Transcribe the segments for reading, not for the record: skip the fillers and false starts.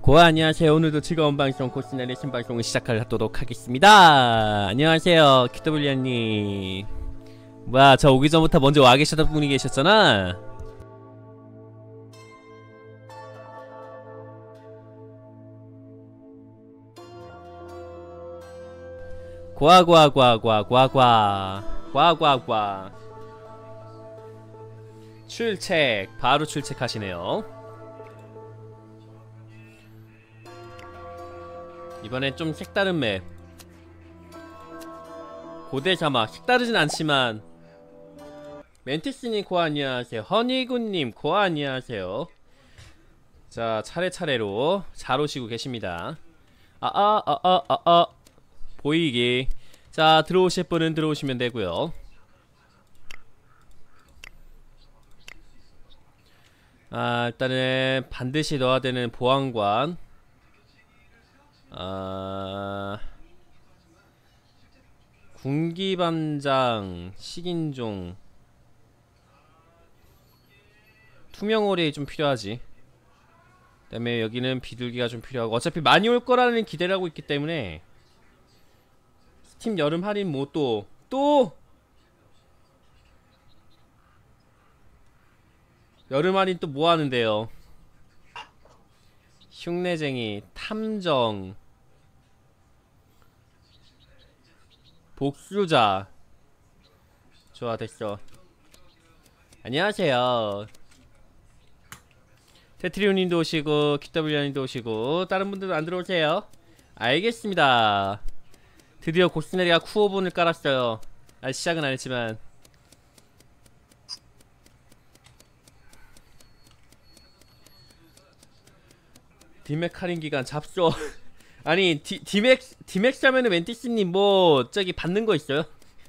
안녕하세요. 오늘도 즐거운 방송 고스란의 신방송을 시작하도록 하겠습니다. 안녕하세요 QW님. 뭐야, 저 오기 전부터 먼저 와 계셨던 분이 계셨잖아. 과과과과과과과과과 출첵. 바로 출첵하시네요. 이번엔 좀 색다른 맵, 고대 사막. 색다르진 않지만. 멘티스님 고아 안녕하세요. 허니군님 고아 안녕하세요. 자, 차례차례로 잘 오시고 계십니다. 보이기. 자, 들어오실 분은 들어오시면 되고요. 일단은 반드시 넣어야 되는 보안관, 군기반장, 식인종, 투명오리 좀 필요하지. 그 다음에 여기는 비둘기가 좀 필요하고, 어차피 많이 올 거라는 기대를 하고 있기 때문에 스팀 여름 할인 뭐 또 여름 할인 또 뭐 하는데요? 흉내쟁이, 탐정, 복수자. 좋아, 됐어. 안녕하세요. 테트리오님도 오시고 QW님도 오시고 다른 분들도 안 들어오세요. 알겠습니다. 드디어 고스네리가 쿠오본을 깔았어요. 시작은 안 했지만. 디맥 할인 기간 잡쇼. 아니 디맥 사면은 멘티스님 뭐 저기 받는 거 있어요?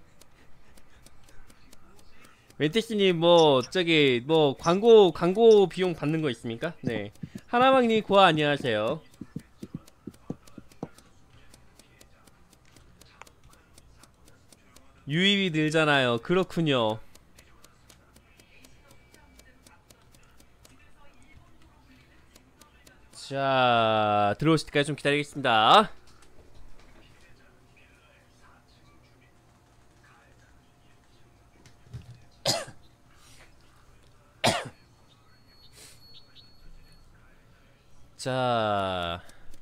멘티스님 뭐 저기 뭐 광고 비용 받는 거 있습니까? 네. 하나망님 고아 안녕하세요. 유입이 늘잖아요. 그렇군요. 자, 들어오실 때까지 좀 기다리겠습니다. 자,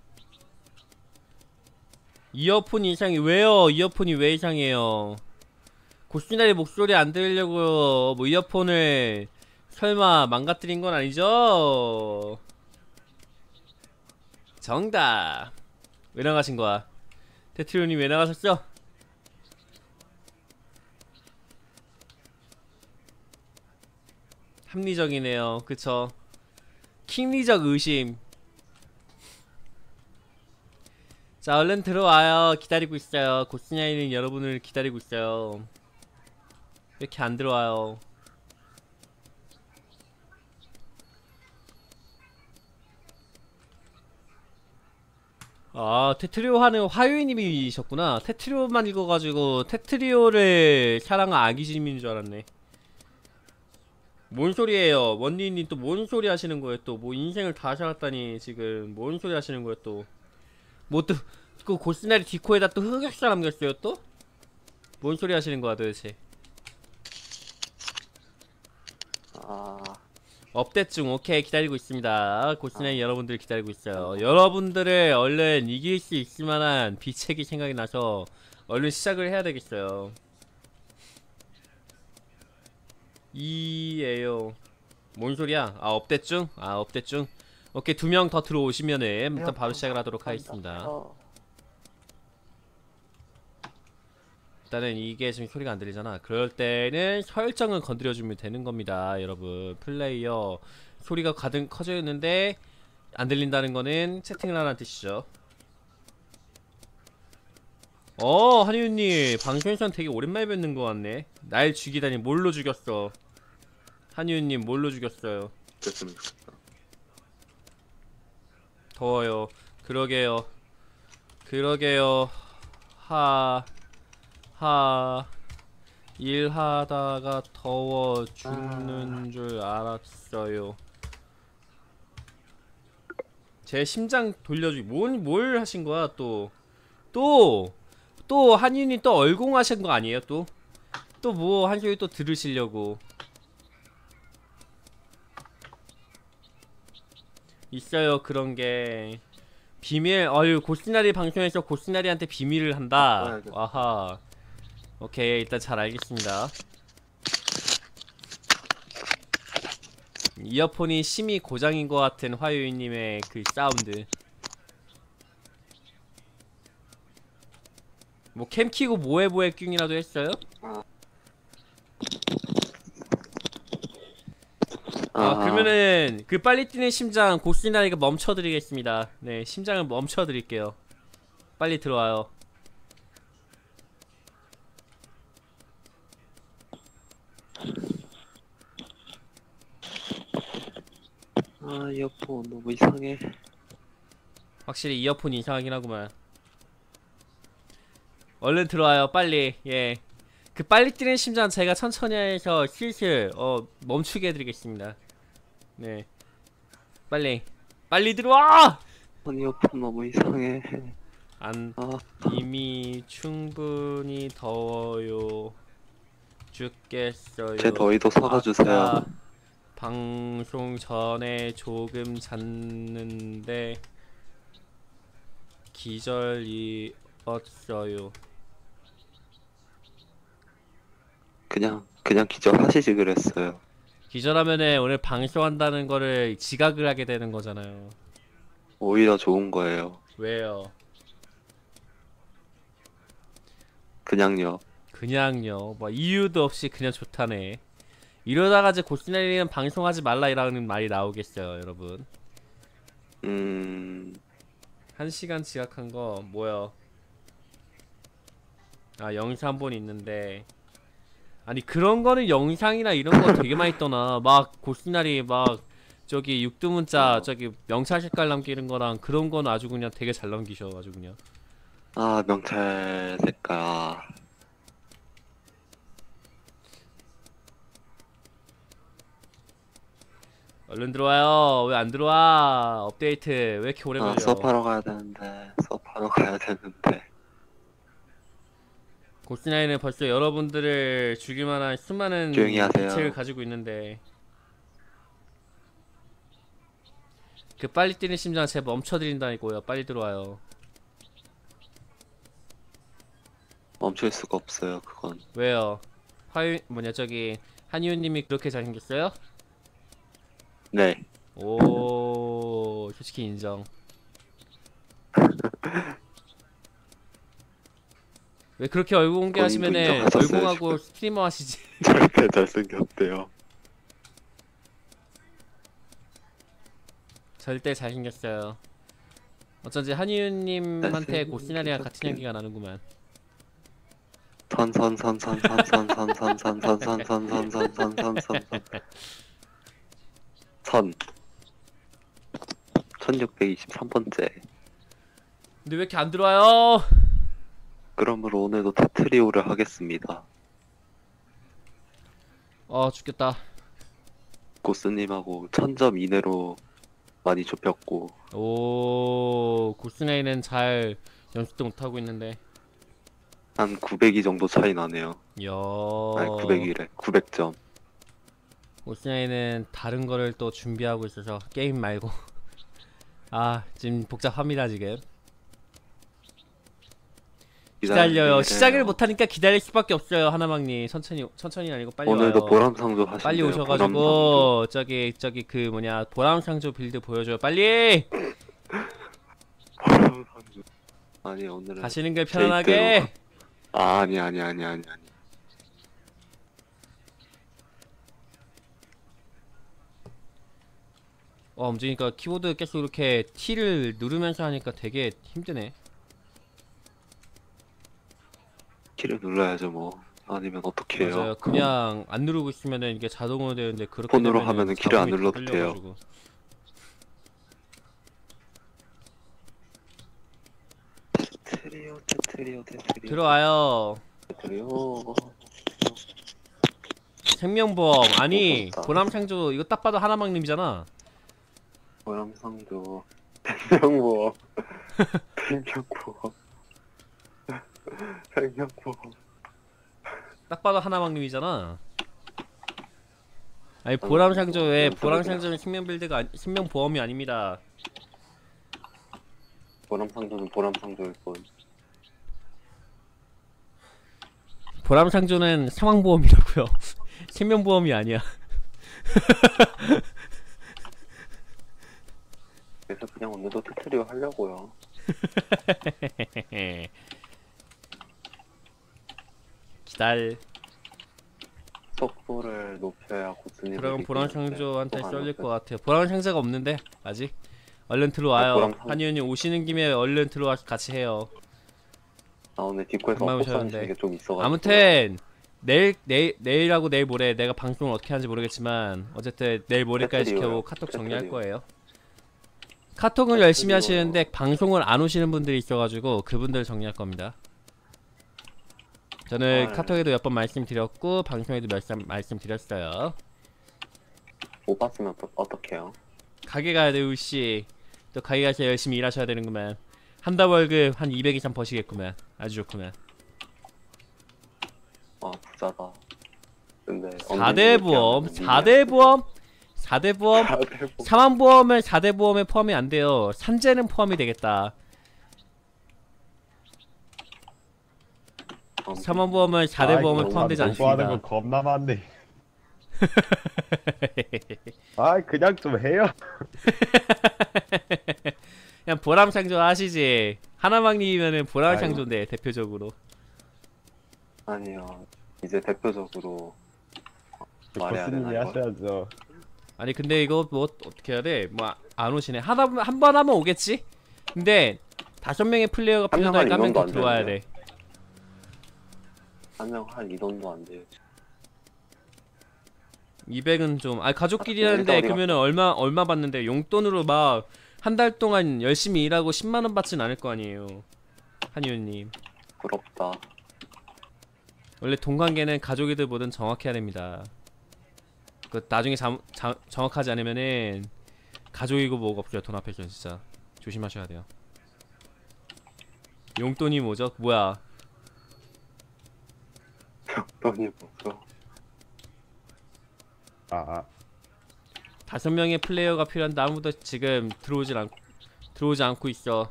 이어폰 이상이 왜요? 이어폰이 왜 이상해요? 고스나리 목소리 안 들으려고 뭐 이어폰을 설마 망가뜨린 건 아니죠? 정답. 왜 나가신 거야? 테트리오님 왜 나가셨죠? 합리적이네요. 그쵸? 킹리적 의심. 자, 얼른 들어와요. 기다리고 있어요. 고스나이는 여러분을 기다리고 있어요. 왜 이렇게 안 들어와요? 테트리오 하는 화요이님이셨구나. 테트리오만 읽어가지고 테트리오를 사랑한 아기짐인 줄 알았네. 뭔 소리예요? 원니님 또 뭔 소리 하시는 거예요? 또 뭐 인생을 다 살았다니 지금 뭔 소리 하시는 거예요? 또 뭐 또 그 고스나리 디코에다 또 흑역사 남겼어요 또? 뭔 소리 하시는 거야 도대체? 업데이트 중. 오케이, 기다리고 있습니다. 고스나리 여러분들 기다리고 있어요. 여러분들을 얼른 이길 수 있을 만한 비책이 생각이 나서 얼른 시작을 해야 되겠어요. 이에요. 뭔 소리야? 업데이트 중? 업데이트 중. 오케이, 2명 더 들어오시면은 일단 바로 시작을 하도록 하겠습니다. 일단은 이게 지금 소리가 안 들리잖아. 그럴 때는 설정을 건드려주면 되는 겁니다, 여러분. 플레이어 소리가 가득 커져 있는데 안 들린다는 거는 채팅을 하라는 뜻이죠. 한유님 방송에선 되게 오랜만에 뵙는 것 같네. 날 죽이다니. 뭘로 죽였어? 한유님 뭘로 죽였어요? 됐으면 좋겠다. 더워요. 그러게요. 일하다가 더워 죽는 줄 알았어요. 제 심장 돌려주기. 뭘 하신 거야 또 한윤이 또 얼공하신 거 아니에요 또? 또 뭐 한 소리 또 들으시려고. 있어요 그런 게. 비밀. 어유 고스나리 방송에서 고스나리한테 비밀을 한다. 와하. 오케이 일단 잘 알겠습니다. 이어폰이 심히 고장인 것 같은 화요일님의 그 사운드. 뭐 캠 키고 뭐해 꿍이라도 했어요? 그러면은 그 빨리 뛰는 심장 고스나리가 멈춰드리겠습니다. 네 심장을 멈춰드릴게요. 빨리 들어와요. 이어폰 너무 이상해. 확실히 이어폰이 이상하긴 하구만. 얼른 들어와요 빨리. 예. 그 빨리 뛰는 심장 제가 천천히 해서 슬슬 멈추게 해드리겠습니다. 네 빨리 들어와! 이어폰 너무 이상해. 이미 충분히 더워요. 죽겠어요. 제 더위도 섞어주세요. 아까 방송 전에 조금 잤는데 기절이었어요. 그냥 기절하시지 그랬어요. 기절하면은 오늘 방송한다는 거를 지각을 하게 되는 거잖아요. 오히려 좋은 거예요. 왜요? 그냥요. 뭐 이유도 없이 그냥 좋다네. 이러다가 이제 고스나리는 방송하지 말라 이라는 말이 나오겠어요 여러분. 1시간 지각한 거 뭐야? 영상 한 번 있는데. 아니 그런 거는 영상이나 이런 거 되게 많이 떠나. 막 고스나리 막 저기 육두문자 저기 명찰 색깔 남기는 거랑 그런 건 아주 그냥 되게 잘 남기셔 아주 그냥. 명찰 색깔. 얼른 들어와요. 왜 안 들어와? 업데이트 왜 이렇게 오래 걸려? 수업하러 가야 되는데. 고스나이는 벌써 여러분들을 죽일 만한 수많은 조용히 하세요. 기체를 가지고 있는데 그 빨리 뛰는 심장 제가 멈춰드린다니까요. 빨리 들어와요. 멈출 수가 없어요 그건. 왜요? 저기 한이유님이 그렇게 잘생겼어요? 네. 오 솔직히 인정. 왜 그렇게 얼굴 공개하시면은 인정하셨어요, 얼굴하고 스트리머 하시지? 저렇게 잘생겼대요. 절대 잘생겼어요. 어쩐지 한이유님한테 고시나리랑 같은 향기가 나는구만. 선 1623번째. 근데 왜 이렇게 안 들어와요? 그러므로 오늘도 테트리오를 하겠습니다. 죽겠다. 고스님하고 1000점 이내로 많이 좁혔고. 오 고스나이는 잘 연습도 못하고 있는데 한 900이 정도 차이 나네요. 이야. 아니 900이래. 900점. 고스나이는 다른 거를 또 준비하고 있어서 게임 말고 지금 복잡합니다 지금. 기다려요. 시작을 못하니까 기다릴 수밖에 없어요. 하나망님 천천히 아니고 빨리 오늘도 와요. 보람상조 하신대요. 빨리 오셔가지고 저기 그 뭐냐 보람상조 빌드 보여줘요 빨리. 보람상조. 아니 오늘은 가시는 게 편안하게. 아니. 움직이니까 키보드 계속 이렇게 T를 누르면서 하니까 되게 힘드네. 키를 눌러야죠 뭐. 아니면 어떻게 해요? 맞아요. 그냥 안 누르고 있으면은 이게 자동으로 되는데 그렇게 폰으로 되면은 하면은 키를 안 자동이 눌러도 돼요. 끌려가지고. 테트리오. 들어와요. 테트리오. 생명보험 아니 무섭다. 보람상조 이거 딱 봐도 하나망님이잖아. 보람상조. 생명보험. 생명보험. 생명보험. 딱 봐도 하나망님이잖아. 아니 보람상조에 보람상조는 생명빌드가 생명보험이 아닙니다. 보람상조는 보람상조일 뿐. 보람상조는 사망보험이라고요. 생명보험이 아니야. 그래서 그냥 오늘도 튜토리얼 하려고요. 기다려. 속도를 높여야 고스님. 그럼 보람상조한테 쏠릴 것 같아요. 보람상조가 없는데 아직. 얼른 들어와요. 한의원님 오시는 김에 얼른 들어와서 같이 해요. 아 오늘 디코에서 금방 업보사는 오셨는데. 게 좀 있어가지고. 아무튼 내일하고 내일 모레 내가 방송을 어떻게 하는지 모르겠지만 어쨌든 내일 모레까지 배터리요. 지켜보고 카톡 정리할 배터리요. 거예요. 카톡은 열심히 하시는데 방송을 안 오시는 분들이 있어가지고 그분들 정리할 겁니다. 저는 카톡에도 몇 번 말씀드렸고 방송에도 몇 번 말씀드렸어요. 못 봤으면 어떡해요? 가게 가야 돼요 우씨. 또 가게 가서 열심히 일하셔야 되는구만. 한 달 월급 한 200 이상 버시겠구만. 아주 좋구만. 아 부자다. 근데 4대 보험 4대 보험 4대 보험 4만 보험은 4대 보험에 포함이 안 돼요. 산재는 포함이 되겠다. 4만 보험은 4대 보험에 포함되지 하는 거 않습니다. 겁나 많네. 아 그냥 좀 해요. 그냥 보람상조 하시지. 하나망님이면은 보람상조인데 대표적으로. 아니요. 이제 대표적으로 말해야 고스님이 되나 이거? 하셔야죠. 아니 근데 이거 뭐 어떻게 해야 돼? 뭐 안 오시네. 한 번 하면 오겠지? 근데 5명의 플레이어가 한 필요하다니까 한 명 명은 더 들어와야 돼. 한 명 한 이 정도 안 돼요. 200은 좀 가족끼리 아, 하는데 일단 그러면은 얼마 받는데 용돈으로 막 한 달 동안 열심히 일하고 10만 원 받진 않을 거 아니에요. 한의원님. 부럽다. 원래 돈 관계는 가족이든 뭐든 정확해야 됩니다. 그 나중에 정확하지 않으면은 가족이고 뭐가 없어요. 돈 앞에서 진짜 조심하셔야 돼요. 용돈이 뭐죠? 뭐야? 돈이 없어. 5명의 플레이어가 필요한데 아무도 지금 들어오지 않고 있어.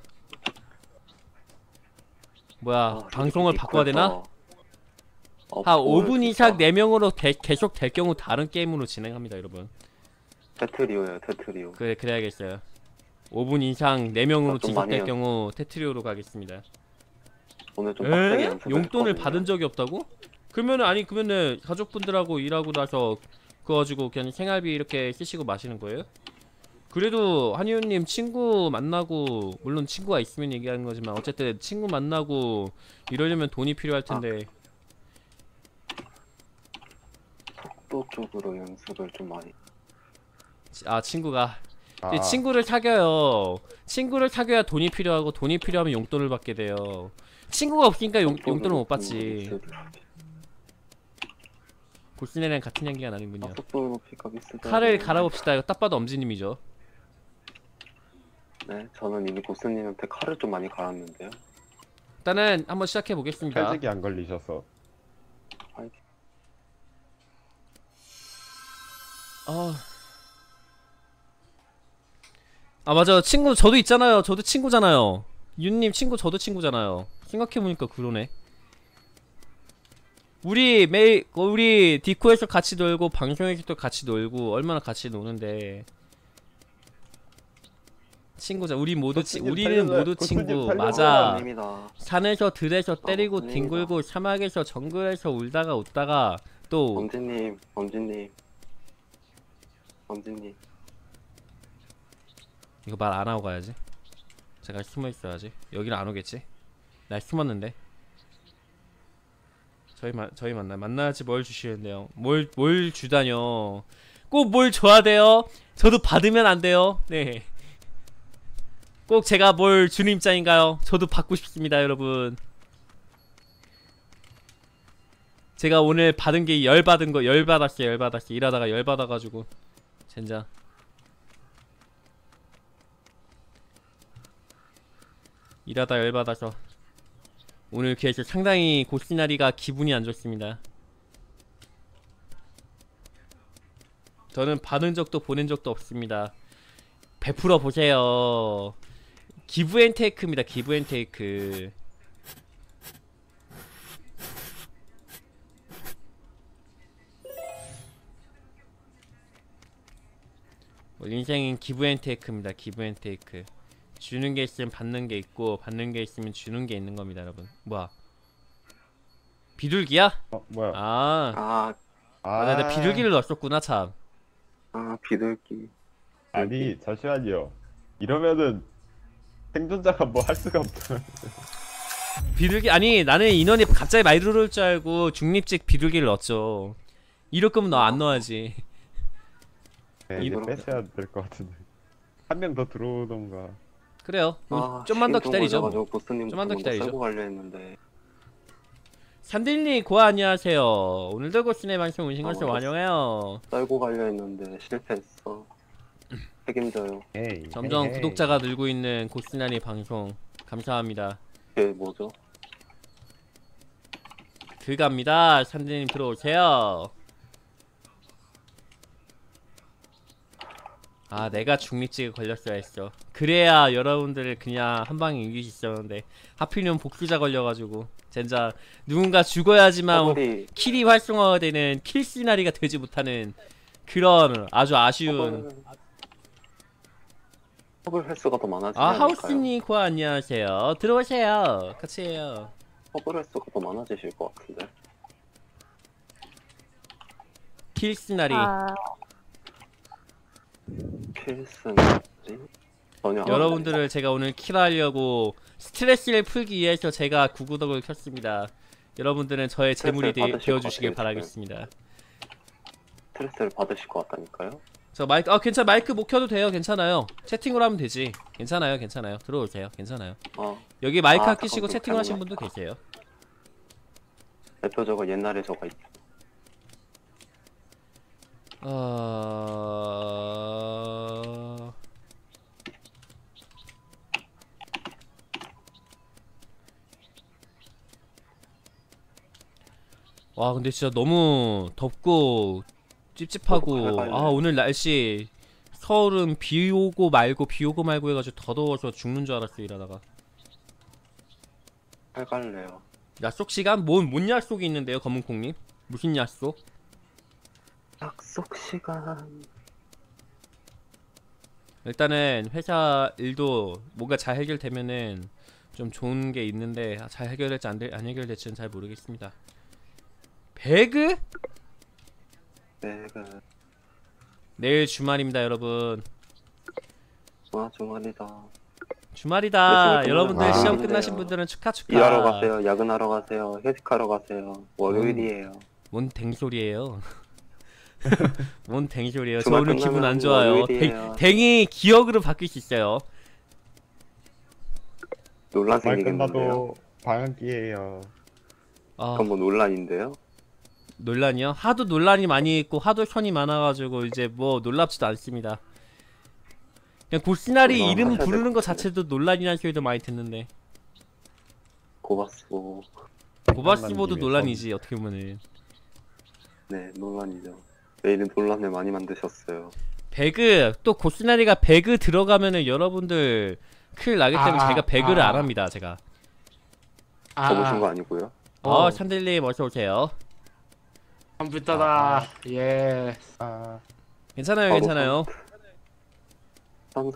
뭐야? 방송을 바꿔야 되나? 한 5분 이상 4명으로 계속 될 경우 다른 게임으로 진행합니다, 여러분. 테트리오예요, 테트리오. 그래, 그래야겠어요. 5분 이상 4명으로 좀 많이 지속될 해요. 경우 테트리오로 가겠습니다. 오늘 좀 빡세게 에? 연습을 용돈을 했거든요. 받은 적이 없다고? 그러면은 가족분들하고 일하고 나서 그거 가지고 그냥 생활비 이렇게 쓰시고 마시는 거예요? 그래도 한의원님 친구 만나고 물론 친구가 있으면 얘기하는 거지만 어쨌든 친구 만나고 이러려면 돈이 필요할 텐데 속도 쪽으로 연습을 좀 많이. 친구가 이제 친구를 사귀어요. 친구를 사귀어야 돈이 필요하고 돈이 필요하면 용돈을 받게 돼요. 친구가 없으니까 용돈을 못 받지. 고스네랑 같은 향기가 나는군요. 속도 높이가 비슷해. 칼을 갈아봅시다. 이거 딱 봐도 엄지님이죠. 네, 저는 이미 고스님한테 칼을 좀 많이 갈았는데요. 일단은 한번 시작해 보겠습니다. 칼직이 안 걸리셔서. 맞아. 저도 있잖아요. 저도 친구잖아요. 윤님 친구 저도 친구잖아요. 생각해보니까 그러네. 우리 디코에서 같이 놀고 방송에서도 같이 놀고 얼마나 같이 노는데 친구자. 우리는 모두 친구. 맞아. 아닙니다. 산에서 들에서 때리고 아닙니다. 뒹굴고 사막에서 정글에서 울다가 웃다가 또 엄지님. 이거 말 안 하고 가야지. 제가 숨어 있어야지. 여기는 안 오겠지? 나 숨었는데. 저희 만나야지. 뭘 주시는데요? 뭘 주다뇨? 꼭 뭘 줘야 돼요? 저도 받으면 안 돼요. 네. 꼭 제가 뭘 주는 입장인가요? 저도 받고 싶습니다, 여러분. 제가 오늘 받은 게 열받았어요. 일하다가 열받아가지고 젠장. 일하다 열받아서 오늘 그래서 상당히 고시나리가 기분이 안 좋습니다. 저는 받은 적도 보낸 적도 없습니다. 베풀어 보세요. 기브앤테이크입니다. 기브앤테이크. 인생은 기브앤테이크입니다. 기브앤테이크. 주는 게 있으면 받는 게 있고 받는 게 있으면 주는 게 있는 겁니다, 여러분. 뭐야? 비둘기야? 뭐야? 아, 아, 나 비둘기를 넣었었구나 참. 비둘기. 아니 잠시만요. 이러면은 생존자가 뭐 할 수가 없잖아. 비둘기 아니 나는 인원이 갑자기 많이 들어올 줄 알고 중립직 비둘기를 넣었죠. 이럴 거면 너 안 넣어야지. 네, 이제 이거로- 빼셔야 될 것 같은데. 한 명 더 들어오던가. 그래요. 좀만 더 기다리죠. 뭐. 보스님 좀만 더 기다리죠. 고 가려 했는데 산딜리 고아 안녕하세요. 오늘도 고스네 방송 오신 것을 맞았어. 환영해요. 썰고 가려 했는데 실패했어. 책임져요. 에이, 점점 에이, 구독자가 늘고 있는 고스나리 방송 감사합니다. 그게 뭐죠? 그갑니다. 산딜님 들어오세요. 아 내가 중립직에 걸렸어야 했어. 그래야 여러분들을 그냥 한 방에 이길 수 있었는데 하필이면 복수자 걸려가지고 진짜 누군가 죽어야지만 허블이 킬이 활성화가 되는 킬 시나리가 되지 못하는 그런 아주 아쉬운. 허블 횟수가 더 많아지지 아 않을까요? 하우스님 고아 안녕하세요. 들어오세요. 같이 해요. 허블 횟수가 더 많아지실 것 같은데. 킬 시나리. 필승 전혀 안 여러분들을 제가 오늘 킬하려고 스트레스를 풀기 위해서 제가 구구덕을 켰습니다. 여러분들은 저의 재물이 스트레스를 받으실 되어주시길 것 같아요, 바라겠습니다. 스트레스를 받으실 것 같다니까요. 저 마이크 괜찮아. 마이크 못 켜도 돼요. 괜찮아요. 채팅으로 하면 되지. 괜찮아요. 괜찮아요. 들어오세요. 괜찮아요. 여기 마이크 아, 끼시고 잠깐, 채팅하신 잠깐만요. 분도 계세요. 대표적으로 옛날에 저가 있죠. 와 근데 진짜 너무 덥고 찝찝하고 헷갈려요. 아 오늘 날씨 서울은 비 오고 말고 비 오고 말고 해가지고 더 더워서 죽는 줄 알았어 이러다가. 헷갈려요. 약속 시간? 뭔 약속이 있는데요 검은콩님? 무슨 약속? 약속 시간. 일단은 회사 일도 뭔가 잘 해결되면은 좀 좋은 게 있는데 잘 해결될지 안 해결될지는 잘 모르겠습니다. 배그? 내가 내일 주말입니다 여러분. 주말이다. 주말이다. 네, 여러분들 아, 시험 네. 끝나신 분들은 축하. 일하러 가세요. 야근하러 가세요. 회식하러 가세요. 월요일이에요. 뭔 댕소리예요. 뭔 댕소리예요. 저 주말 오늘 기분 끝나면 안 좋아요. 월요일이에요. 댕이 기억으로 바뀔 수 있어요. 논란 말 생기겠는데요. 끝나도 방학기예요. 아, 그건 뭐 논란인데요. 논란이요? 하도 논란이 많이 있고 하도 선이 많아가지고 이제 뭐 놀랍지도 않습니다. 그냥 고시나리 그럼 이름 하셔야 부르는 될 거 것 같은데. 자체도 논란이라는 소리도 많이 듣는데 고바스보. 고바스보도 님의 논란이지 어떻게 보면은. 네, 논란이죠. 내일은 논란을 많이 만드셨어요. 배그 또 고시나리가 배그 들어가면은 여러분들 큰일 나기 때문에 제가 배그를 안 합니다 제가. 접으신 거 아니고요. 샨들님 어서오세요. 컴퓨터다. 예. 아, 괜찮아요 바로 괜찮아요. 선.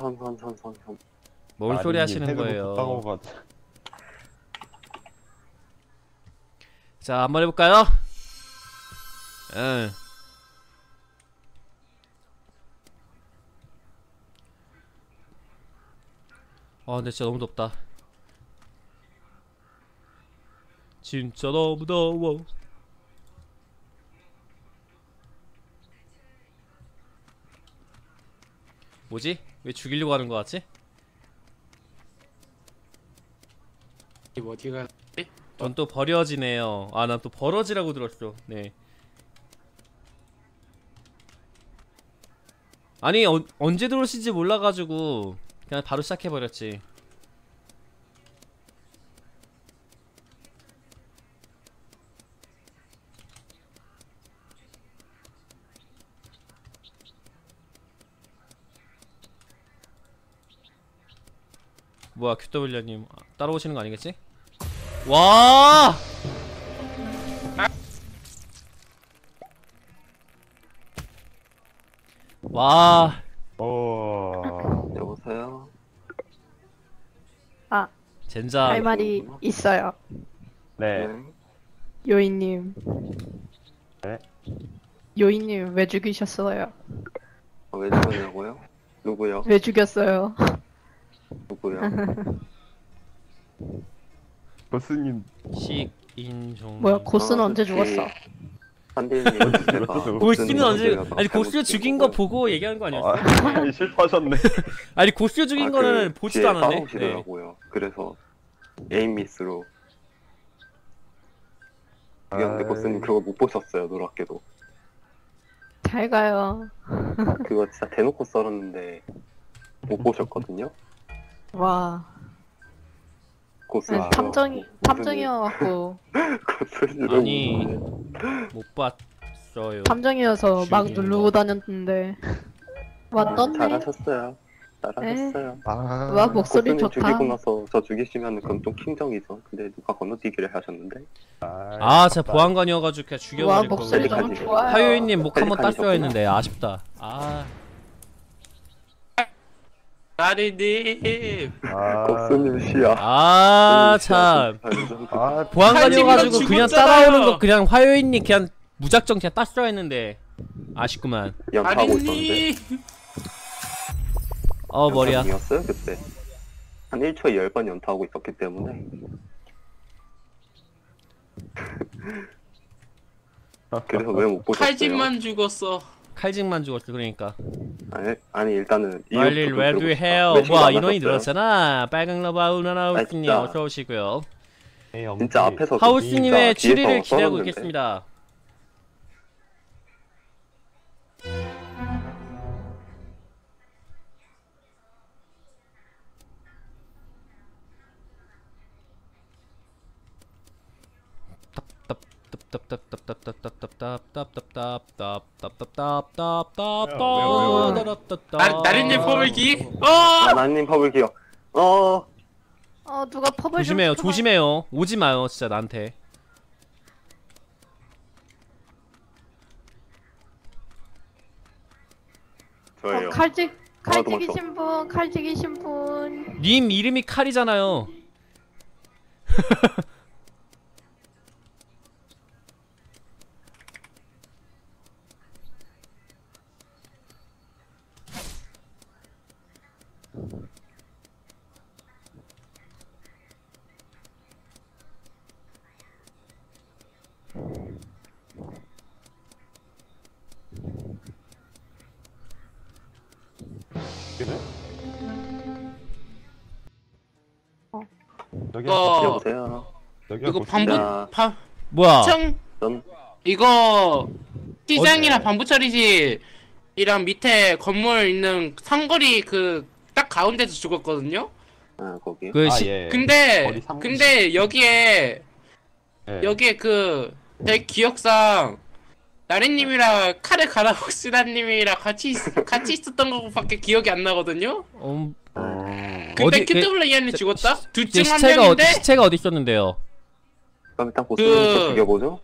뭔 소리 하시는 거예요. 거예요? 자 한번 해볼까요? 응. 근데 진짜 너무 덥다. 진짜 너무 더워. 뭐지? 왜 죽이려고 하는 거 같지? 이거 어디가? 전 또 버려지네요. 아, 난 또 버러지라고 들었어. 네. 아니, 언제 들어오실지 몰라가지고 그냥 바로 시작해버렸지. 뭐야 QW님 따라오시는 거 아니겠지? 와! 와, 여보세요? 아, 젠장. 할 말이 있어요. 네. 요인님. 네? 요인님 왜 죽이셨어요? 왜 저러냐고요? 누구요? 왜 죽였어요? 누구요? 보스님 식인종. 뭐야, 고스는 언제 그치. 죽었어? 한대리님 제가 고스는 언제? 제가 아니 고스 잘못 죽인 거 죽였고요. 보고 얘기하는 거 아니었어? 아, 실패하셨네. 아니 고스 죽인 아, 거는 그 보지도 뒤에 않았네. 네. 따라오시더라고요. 그래서 에임 미스로 죽였는데 고스님 그거 못 보셨어요, 놀랍게도. 잘 가요. 그거 진짜 대놓고 썰었는데 못 보셨거든요. 와, 고스 네, 탐정이어갖고 아니 못 봤어요. 탐정이어서 막 죽인 누르고 거. 다녔는데 와 떴네. 잘하셨어요. 잘하셨어요. 와 목소리 고스님 좋다. 죽이고 나서 저 죽이시면 그건 좀 킹정이죠. 근데 누가 건너뛰기를 하셨는데. 아, 제가 보안관이어가지고 그냥 와 죽여버릴 목소리 거고. 너무 좋아요. 하요이님 목 한번 펠리칸이 땄어야 했는데 아쉽다. 아, 나리님. 고스님 씨야. 아 참. 보안관이어가지고 칼집이랑 그냥 죽었잖아요. 따라오는 거 그냥 화요일님 그냥 무작정 그냥 땄어야 했는데 아쉽구만. 연타하고 있었는데. 나리님. 머리야. 연타이었어요 그때. 한 1초에 10번 연타하고 있었기 때문에. 그래서 왜 못 보셨어요? 칼집만 죽었어. 칼직만 죽었어 그러니까. 아니 일단은 말릴 이유부터 레드 들어보고 헤어. 왜 신고 와 안 인원이 하셨어요? 늘었잖아. 빨강 러바 우나나우스님 진짜. 어서 오시고요. 진짜 앞에서 하우스님의 진짜 뒤에서 7위를 기대하고 썰었는데. 있겠습니다. 나리님 포물기. 나님 퍼블 기억. 누가 펍을 조심해요, 좀 조심해요. 오지 마요, 진짜 나한테. 저예요. 칼직이신 분, 칼직이신 분. 님 이름이 칼이잖아요. 여기 여보세요. 여기가 이거 보스님. 방부 뭐야? 전 이거 시장이랑 방부 처리실이랑 밑에 건물 있는 상거리 그 딱 가운데서 죽었거든요. 거기. 그 예. 근데 거리 상부- 근데 여기에 예. 여기에 그 제 기억상 나래님이랑 카레 가라복시다님이랑 같이 있었던 것밖에 기억이 안 나거든요. 근데 어디- QWE님 죽었다? 둘 중 한 시체가 명인데 시체가 어디 있었는데요? 그럼 일단 고스님부터 죽여보죠.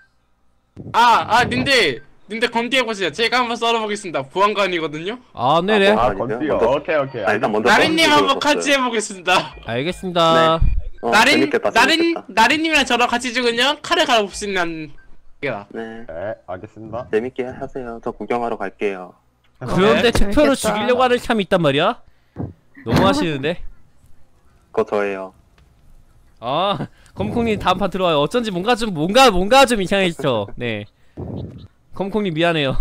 님들 검기해보세요. 제가 한번 썰어보겠습니다. 보안관이거든요. 아, 네네. 아 건띠요. 오케이. 일단 먼저 나래님 썰어주고 한번 같이 줬어요. 해보겠습니다. 알겠습니다. 재밌겠다. 재밌겠다. 나린님이랑 저랑 같이 죽으면 카레 가라복시다님. 네. 네, 알겠습니다. 재밌게 하세요. 저 구경하러 갈게요. 그런데 투표로 재밌겠다. 죽이려고 하는 참이 있단 말이야? 너무 하시는데? 그거 저예요. 아, 검콩님 다음 판 들어와요. 어쩐지 뭔가 좀 이상했죠. 네. 검콩님 미안해요.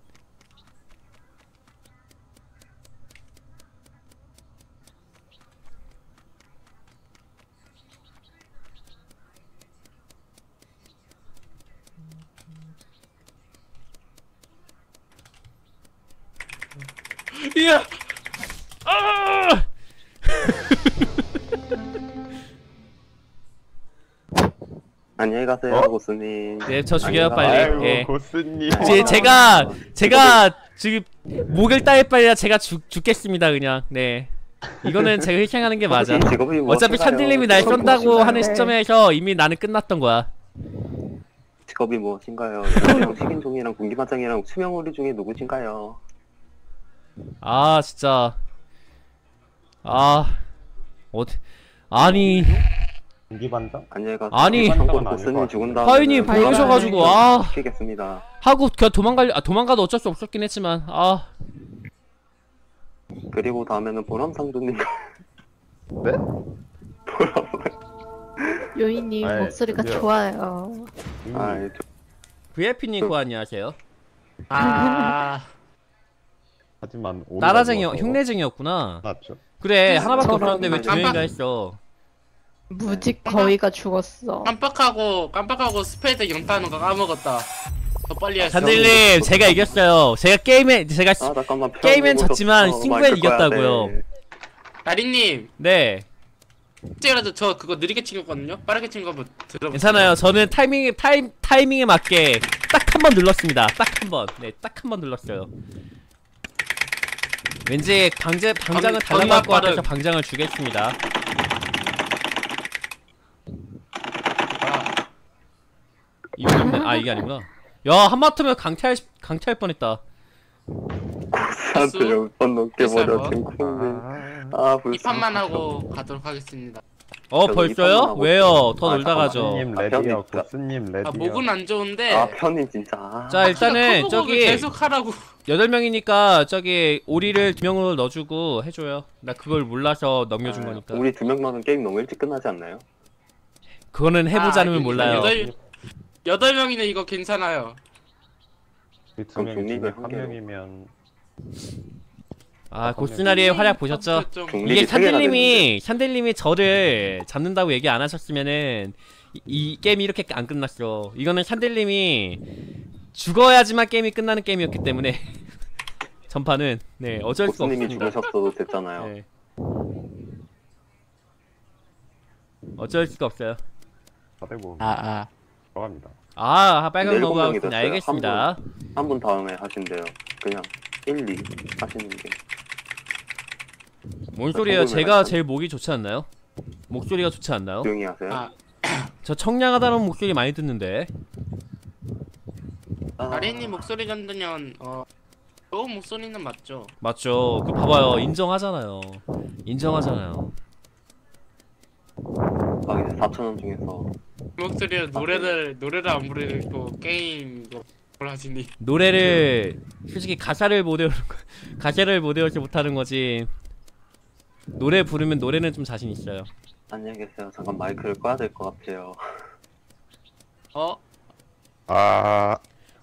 이야. 아! 안녕히 가세요, 어? 고스님. 네, 저 죽여요 아니다. 빨리. 아이고 예. 고스님. 제가 지금 목을 따일 바에야 제가 죽겠습니다 그냥. 네. 이거는 제가 희생하는 게 맞아. 직업이 어차피 무엇인가요? 샨딜님이 날 직업이 쏜다고 무엇인가요? 하는 시점에서 이미 나는 끝났던 거야. 직업이 무엇인가요? 연령 식인종이랑 군기반장이랑 수명우리 중에 누구신가요? 아 진짜 어디 아니 공기반장? 안녕히 가세요. 아니. 한국 보스님 죽은 다음에 하이님 보내셔가지고 시키겠습니다. 하고 그냥 도망가도 어쩔 수 없었긴 했지만 그리고 다음에는 보람상조님. 네? 보람. 요이님 아이, 목소리가 드디어. 좋아요. 아, VIP님 고 안녕하세요. 아 하지만 따라쟁이 흉내쟁이였구나. 맞죠? 그래 하나밖에 저런 없었는데 왜 두 깜빡- 명이나 했어? 무직 거위가 죽었어. 깜빡하고 스페이드 연타하는 거 까먹었다. 더 빨리 했어. 잔들님 제가 이겼어요. 제가 아 잠깐만. 게임엔 졌지만 무섭어. 승부엔 마이크 꺼야 이겼다고요. 돼. 다리님 네 혹시라도 저 그거 느리게 친거거든요. 빠르게 친 거 한번 들어보세요. 괜찮아요. 저는 타이밍에 맞게 딱 한 번 눌렀습니다. 딱 한 번. 네, 딱 한 번 눌렀어요. 왠지 방장은 달라고 할 것 같아서 방장을 주겠습니다. 이게 아니구나. 야, 한마터면 강퇴할 뻔했다. 고스한테 고수? 10번 넘게 고수야, 버려 뭐? 탱콩님. 아, 아 불쌍. 이 판만 하고 가도록 하겠습니다. 저도 벌써요? 이판만 왜요? 더 아, 놀다 가죠. 고스님 아, 레디어, 편이 진짜. 고스님 레디어. 아 목은 안 좋은데. 아 편님 진짜. 자, 일단은 커버곡을 저기 계속 하라고. 8명이니까 저기 오리를 2명으로 넣어주고 해줘요. 나 그걸 몰라서 넘겨준 거니까. 우리 2명만은 게임 너무 일찍 끝나지 않나요? 그거는 해보지 않으면 몰라요. 8명이네 이거 괜찮아요. 두 그럼 명이 중립을 한 한 개로. 명이면 고스나리의 활약 보셨죠? 좀 중립이 이게 세 개나 샨들님이 저를 잡는다고 얘기 안 하셨으면은 이 게임이 이렇게 안 끝났어. 이거는 샨들님이 죽어야지만 게임이 끝나는 게임이었기 때문에 전파는 네 어쩔 수 보스님이 없습니다. 죽으셨어도 됐잖아요. 네. 어쩔 수가 없어요. 4대5 아. 들어갑니다. 빨간 네, 거고 7명이 그냥 됐어요. 알겠습니다. 한 분 다음에 하신대요. 그냥 1, 2 하시는 게. 뭔 소리예요? 성공을 제가 하죠. 제일 목이 좋지 않나요? 목소리가 좋지 않나요? 조용히 하세요. 아. 저 청량하다는 목소리 많이 듣는데. 다리님 목소리 정도면 좋은 목소리는 맞죠. 맞죠? 그 봐봐요. 인정하잖아요. 인정하잖아요. 아 이제 4,000원 중에서 그 목소리로 노래를 안 부르고 게임 이거 뭘 하시니? 노래를 솔직히 가사를 못 외우지 못하는 거지. 노래 부르면 노래는 좀 자신 있어요. 안녕히 계세요. 잠깐 마이크를 꺼야 될 것 같아요. 아,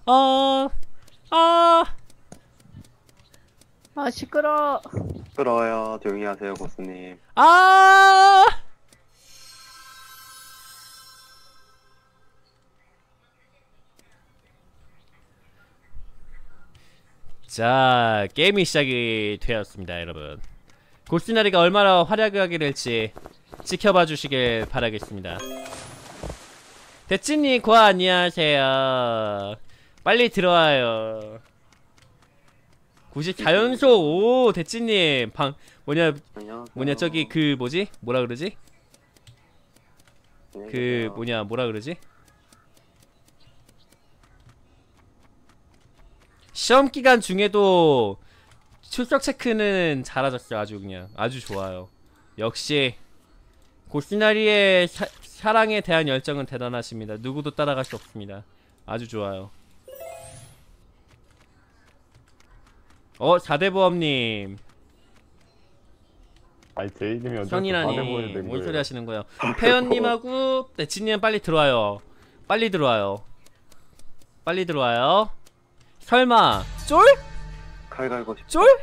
아 시끄러. 시끄러워요. 조용히 하세요, 고스님. 자, 게임이 시작이 되었습니다, 여러분. 고스나리가 얼마나 활약하게 될지 지켜봐 주시길 바라겠습니다. 대찌님 고 안녕하세요. 빨리 들어와요. 94연속 오 대찌님 안녕하세요. 저기 그 뭐지? 뭐라 그러지? 안녕히 그 계세요. 뭐라 그러지? 시험 기간 중에도 출석 체크는 잘하셨어요. 아주 그냥 아주 좋아요. 역시 고시나리의 사랑에 대한 열정은 대단하십니다. 누구도 따라갈 수 없습니다. 아주 좋아요. 4대보험님 아니 제이님이 어쩔 수 현이라니 뭔 소리 하시는 거예요? 태연님하고 네치님 빨리 들어와요. 빨리 들어와요. 빨리 들어와요. 설마 쫄? 칼 갈고 싶어. 쫄?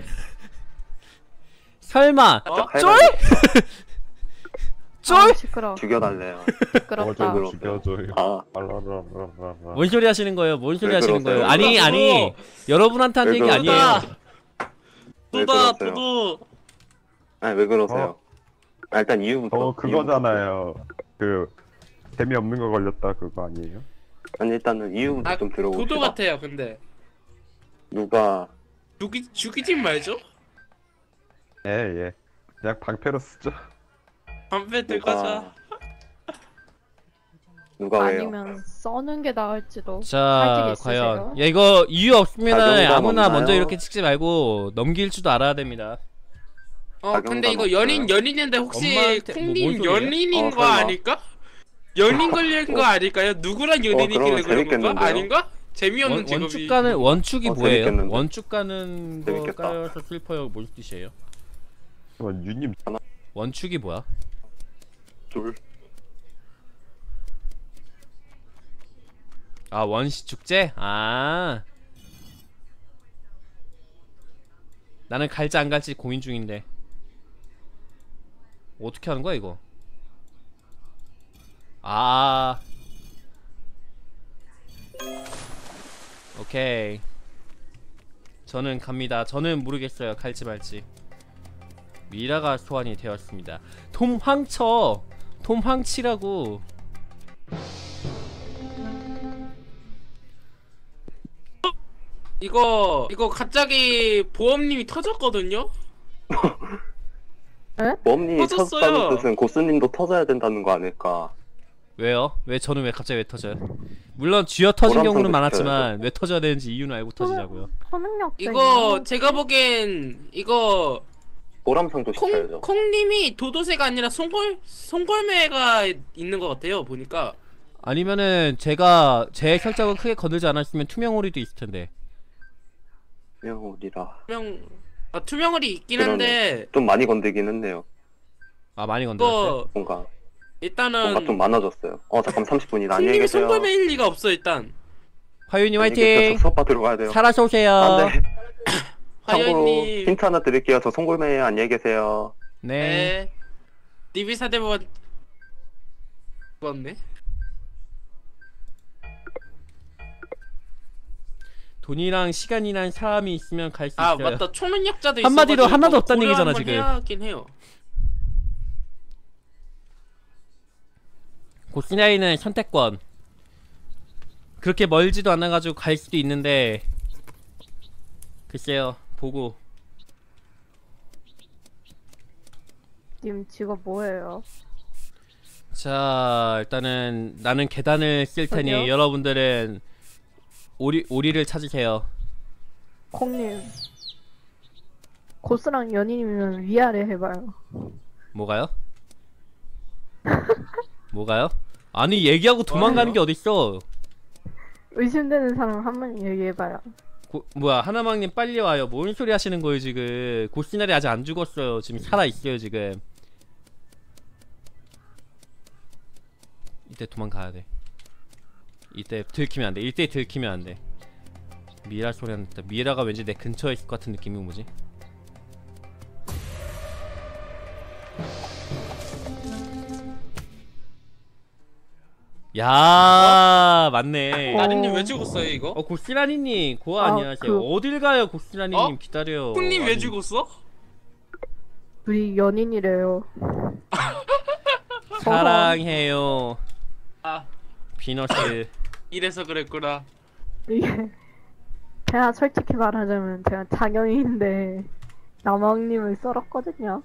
설마 칼 쫄? 갈고 쫄? 시끄러. 죽여달래요. 시끄럽다. 그럼. 죽여줘요. 아, 뭔 소리 하시는 거예요? 뭔 소리 왜 하시는 그러세요? 거예요? 아니 여러분한테 한 왜 얘기 아니에요. 왜 도다 그러세요? 도도. 아니 왜 그러세요? 일단 이유부터. 그거잖아요. 그 재미없는 거 걸렸다 그거 아니에요? 아니 일단은 이유부터 좀 들어봅시다. 도도 같아요. 근데 누가 죽이지 말죠. 예. 그냥 방패로 쓰죠. 담배 들고 자. 누가 왜요? 아니면 써는 게 나을지도. 자, 할 적 과연. 있으세요? 야, 이거 이유 없으면은 자존감 아무나 없나요? 먼저 이렇게 찍지 말고 넘길 줄도 알아야 됩니다. 근데 이거 없어요? 연인인데 혹시 엄마한테 뭐, 콩님 뭔 소리예요? 연인인 거 설마. 아닐까? 연인 걸린 거 아닐까요? 누구랑 연인이길래 그러면 그런 건가? 재밌겠는데요? 아닌가? 재미없는 직업이. 원축 가는 원축이 뭐예요? 재밌겠는데? 원축 가는 거 재밌겠다. 까여서 슬퍼요. 뭔 뜻이에요? 유님 원축이 뭐야? 둘. 아, 원시 축제? 아. 나는 갈지 안 갈지 고민 중인데. 어떻게 하는 거야, 이거? 아. 오케이. 저는 갑니다. 저는 모르겠어요. 갈지 말지. 미라가 소환이 되었습니다. 톰 황쳐. 톰 황치라고. 이거 갑자기 보험님이 터졌거든요? 웜님이 터졌어요. 터졌다는 뜻은 고스님도 터져야 된다는 거 아닐까? 왜요? 왜 저는 왜 갑자기 왜 터져요? 물론 쥐어 터진 보람상도 경우는 많았지만 왜 터져야 되는지 이유는 알고 터지자고요. 초능력. 이거 제가 보기엔 이거 보람상도 시켜야죠. 콩님이 도도새가 아니라 송골매가 있는 것 같아요 보니까. 아니면은 제가 제 설정을 크게 건들지 않았으면 투명오리도 있을 텐데. 투명홀이라. 투명을이 있긴 한데 좀 많이 건들긴 했네요. 아, 많이 건드렸어요? 이거 뭔가 일단은 좀 많아졌어요. 잠깐 30분이다. 안녕히 콩님이 계세요. 송골매일 리가 없어 일단. 화윤님 안녕히 계세요. 화이팅! 저 수업 받으러 가야 돼요. 살아서 오세요. 안돼. 참고로 화연님. 힌트 하나 드릴게요. 저 송골매예요. 안녕히 계세요. 네. 네. DB 사대본 죽었네. 돈이랑 시간이랑 사람이 있으면 갈 수 아 있어요. 맞다 초능력자도 한마디로 있어가지고 하나도 없다는 고려 얘기잖아, 한번 지금. 해야긴 해요. 고스나이는 선택권. 그렇게 멀지도 않아가지고 갈 수도 있는데 글쎄요. 보고. 님 직업 뭐예요? 자, 일단은 나는 계단을 쓸 테니 저기요? 여러분들은 오리를 찾으세요. 콩님. 고스랑 연인이면 위아래 해봐요. 뭐가요? 뭐가요? 아니, 얘기하고 도망가는 게 어딨어. 의심되는 사람 한 번 얘기해봐요. 뭐야, 하나망님 빨리 와요. 뭔 소리 하시는 거예요 지금. 고시나리 아직 안 죽었어요. 지금 살아있어요 지금. 이때 도망가야 돼. 이때 들키면 안 돼. 이때 들키면 안 돼. 미라 소리 안 났다. 미라가 왠지 내 근처에 있을 것 같은 느낌이 뭐지? 야, 맞네. 나린님 왜 죽었어요 이거? 고시라니님, 고아 아, 안녕하세요. 어딜 가요, 고시라니님. 기다려. 콩님 왜 아니, 죽었어? 우리 연인이래요. 사랑해요, 아 비너스. 이래서 그랬구나. 이게 제가 솔직히 말하자면 제가 장영인데 남왕님을 썰었거든요.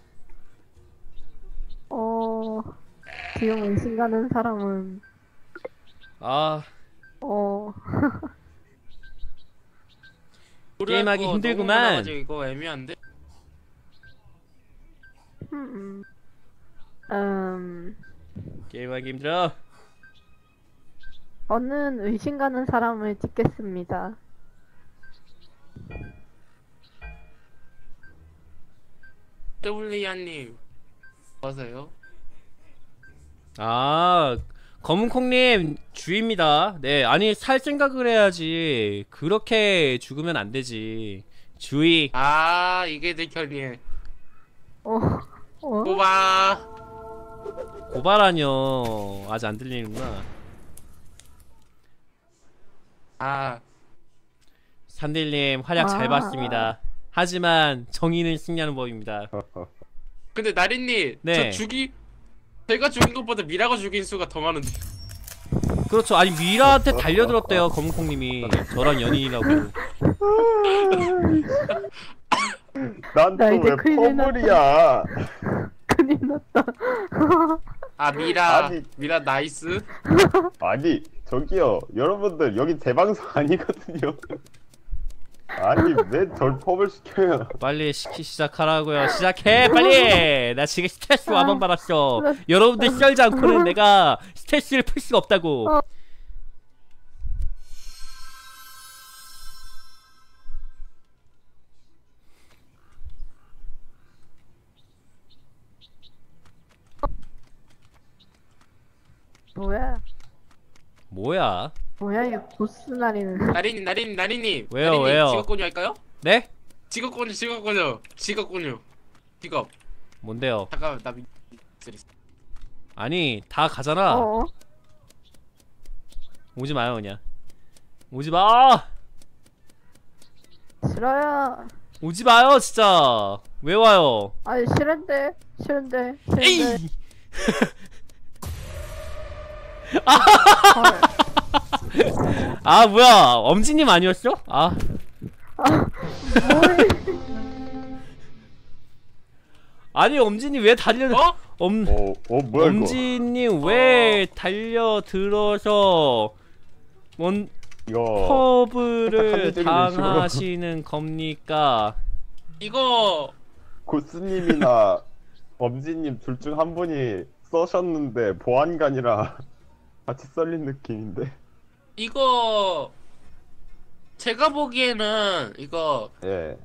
지금 의심 가는 사람은 아, 게임하기 너무 힘들구만. 많아가지고 이거 애매한데. 게임하기 힘들어. 저는 의심 가는 사람을 찍겠습니다. 더블리아님 뭐하세요? 아, 검은콩님 주입니다. 네, 아니 살 생각을 해야지. 그렇게 죽으면 안 되지. 주의. 아 이게 내 견이에 어? 뽑아. 고발하뇨. 아직 안 들리는구나. 아 산딜님 활약 잘 아. 봤습니다. 하지만 정의는 승리하는 법입니다. 근데 나린님 네. 제가 죽인 것보다 미라가 죽인 수가 더 많은데. 그렇죠. 아니 미라한테 달려들었대요 검은콩님이. 저랑 연인이라고. 난 나 또 이제 왜 큰일 났다. 퍼블이야? 큰일 났다. 아 미라 아니. 미라 나이스. 아니 저기요 여러분들 여기 제 방송 아니거든요. 아니 왜 절 퍼블 시켜요? 빨리 시작하라고요. 시작해 빨리. 나 지금 스트레스 와만 받았어. 여러분들 썰지 않고는 내가 스트레스를 풀 수가 없다고. 뭐야? 뭐야? 뭐야 이 보스 날이는. 나린님 왜요, 왜요? 직업 공유 할까요? 네? 직업 공유 직업. 뭔데요? 잠깐 나 아니 다 가잖아. 어? 오지 마요 그냥. 오지 마. 싫어요. 오지 마요 진짜. 왜 와요? 아니 싫은데. 에이. 헐. 아 뭐야? 엄지님 아니었어? 아. 뭐해? 아니 엄지님 왜 달려? 어? 뭐야 이거? 엄지님 왜 달려들어서 뭔 이거 퍼블을 합리적인 당하시는 겁니까? 이거 고스님이나 엄지님 둘 중 한 분이 써셨는데 보안관이라 같이 썰린 느낌인데. 이거 제가 보기에는 이거 예.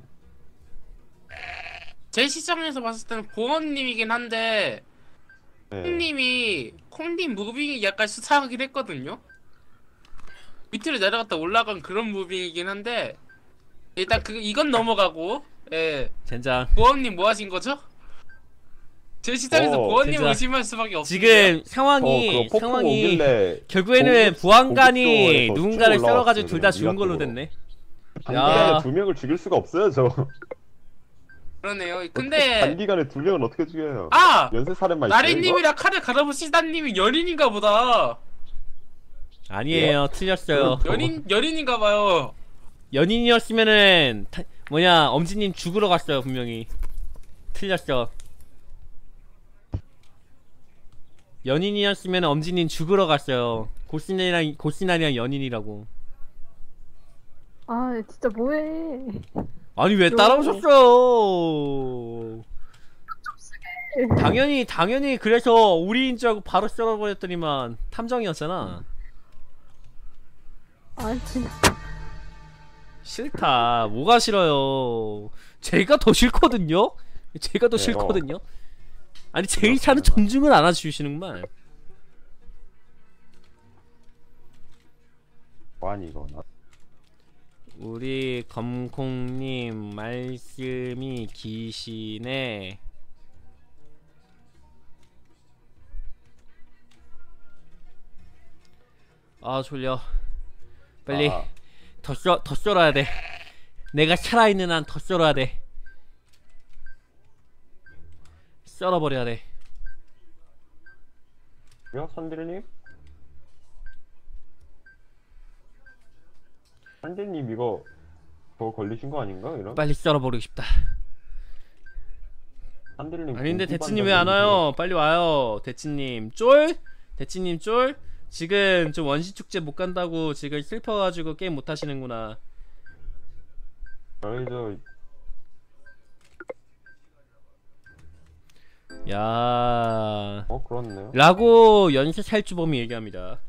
제 시점에서 봤을 때는 보원님이긴 한데 예. 콩님 무빙이 약간 수상하긴 했거든요. 밑으로 내려갔다 올라간 그런 무빙이긴 한데 일단 이건 넘어가고 예 젠장. 보원님 뭐 하신 거죠? 제 시점에서 보원님 진짜. 의심할 수밖에 없어요. 지금 상황이 그거 폭풍 오길래 결국에는 고급- 보안관이 고급도에서 누군가를 치고 썰어가지고 올라왔어요, 둘 다 그냥 죽은 걸로 미라클로. 됐네. 단기간에 두 명을 죽일 수가 없어요 저. 그러네요. 어떻게 근데 단기간에 두 명을 어떻게 죽여요? 아 연쇄 살인만 있어요, 이거? 나리님이랑 카드 가라보시다님이 연인인가 보다. 아니에요, 틀렸어요. 연인인가 봐요. 연인이었으면은 뭐냐 엄지님 죽으러 갔어요 분명히. 틀렸어. 연인이었으면 엄지님 죽으러 갔어요. 고시나리랑 연인이라고. 아 진짜 뭐해? 아니 왜 따라오셨어요? 당연히 그래서 우리인 줄 알고 바로 썰어버렸더니만 탐정이었잖아. 아 진짜. 싫다. 뭐가 싫어요? 제가 더 싫거든요. 제가 더 네, 싫거든요. 아니 제이차는 존중을 안 해주시는구만. 아니 이거 나 우리 검콩님 말씀이 기시네. 아 졸려. 빨리 아, 더 썰어야 돼. 내가 살아있는 한 더 썰어야 돼. 썰어버려야 돼. 야 선딜님? 선딜님 이거 더 걸리신 거 아닌가 이런? 빨리 썰어버리고 싶다. 선딜님 아닌데 공기 대치님 왜 안 반장님이시네. 와요? 빨리 와요. 대치님 쫄? 대치님 쫄? 지금 좀 원시축제 못 간다고 지금 슬퍼가지고 게임 못 하시는구나. 저희 저 야 그렇네요. 라고 연쇄 살주범이 얘기합니다.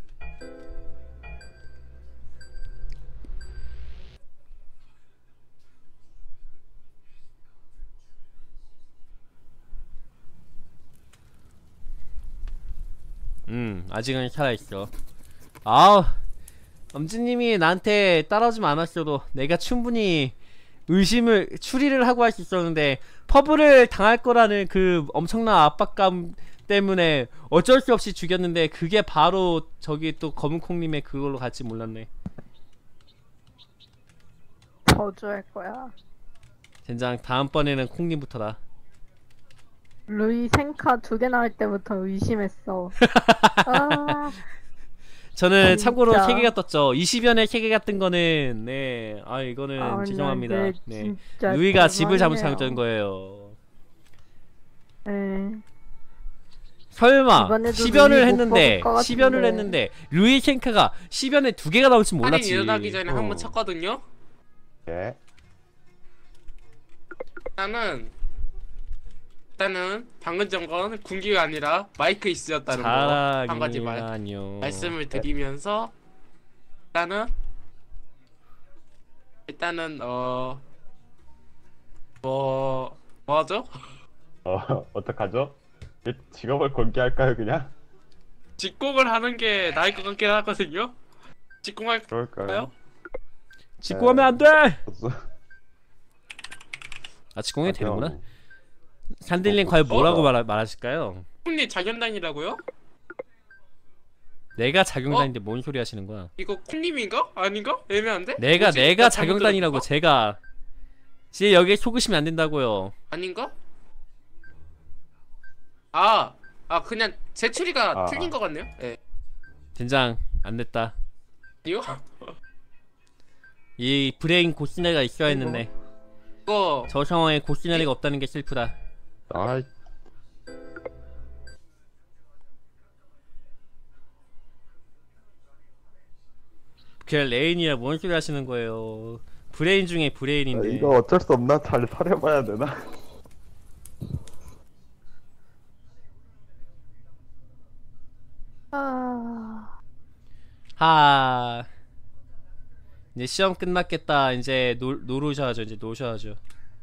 아직은 살아있어. 아 엄지님이 나한테 따라오지만 않았어도 내가 충분히 추리를 하고 할 수 있었는데 퍼블을 당할 거라는 그 엄청난 압박감 때문에 어쩔 수 없이 죽였는데 그게 바로 저기 또 검은콩님의 그걸로 갈지 몰랐네. 저주할 거야. 젠장 다음번에는 콩님부터다. 루이 생카 2개 나올 때부터 의심했어. 아 저는 진짜. 참고로 3개가 떴죠. 20연에 3개가 뜬 거는 네, 이거는 아, 죄송합니다. 네, 네, 진짜 루이가 집을 잘못 대박이네요. 찾은 거예요. 네. 설마 이번에도 10연을 루이 못 했는데 뽑을 것 10연을 같은데. 했는데 루이 챈카가 10연에 2개가 나올 줄 할인 몰랐지. 일어나기 전에 한 어. 번 쳤거든요. 예. 일단은 방금 전건 군기가 아니라 마이크 이슈였다는 거 한 가지 자랑이라뇨. 말씀을 드리면서 일단은 뭐하죠? 어떡하죠? 직업을 공개할까요 그냥? 직공을 하는 게 나을 것 같긴 하거든요. 직공할까요? 그럴까요? 직구하면 안 돼. 벌써- 직공이 되는구나. 그냥 산들린 과연 뭐라고 말하실까요? 콩님 자견단이라고요? 내가 자경단인데 뭔 소리 하시는 거야? 이거 콩님인가? 아닌가? 애매한데? 내가 뭐지? 내가 나 잘못 자경단이라고 들었나? 제가 지 여기에 속으시면 안 된다고요. 아닌가? 그냥 제 추리가 아. 틀린 것 같네요. 예. 된장 안 됐다. 아니요? 이 브레인 고시나리가 있어야 했는데 이거 저 상황에 고시나리가 없다는 게 슬프다. 아이 그냥 레인이야 뭔 소리 하시는 거예요? 브레인 중에 브레인인데. 이거 어쩔 수 없나? 잘 사려봐야 되나? 아, 하. 이제 시험 끝났겠다. 이제 노르셔야죠. 이제 노셔야죠.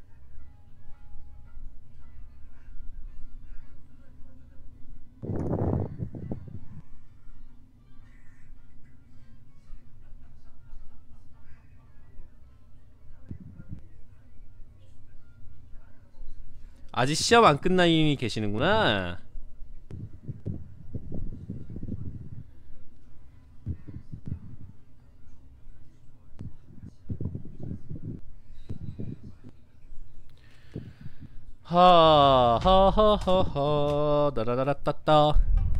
아직 시험 안 끝난 이미 계시는구나. 하하하하하 나라라라따따.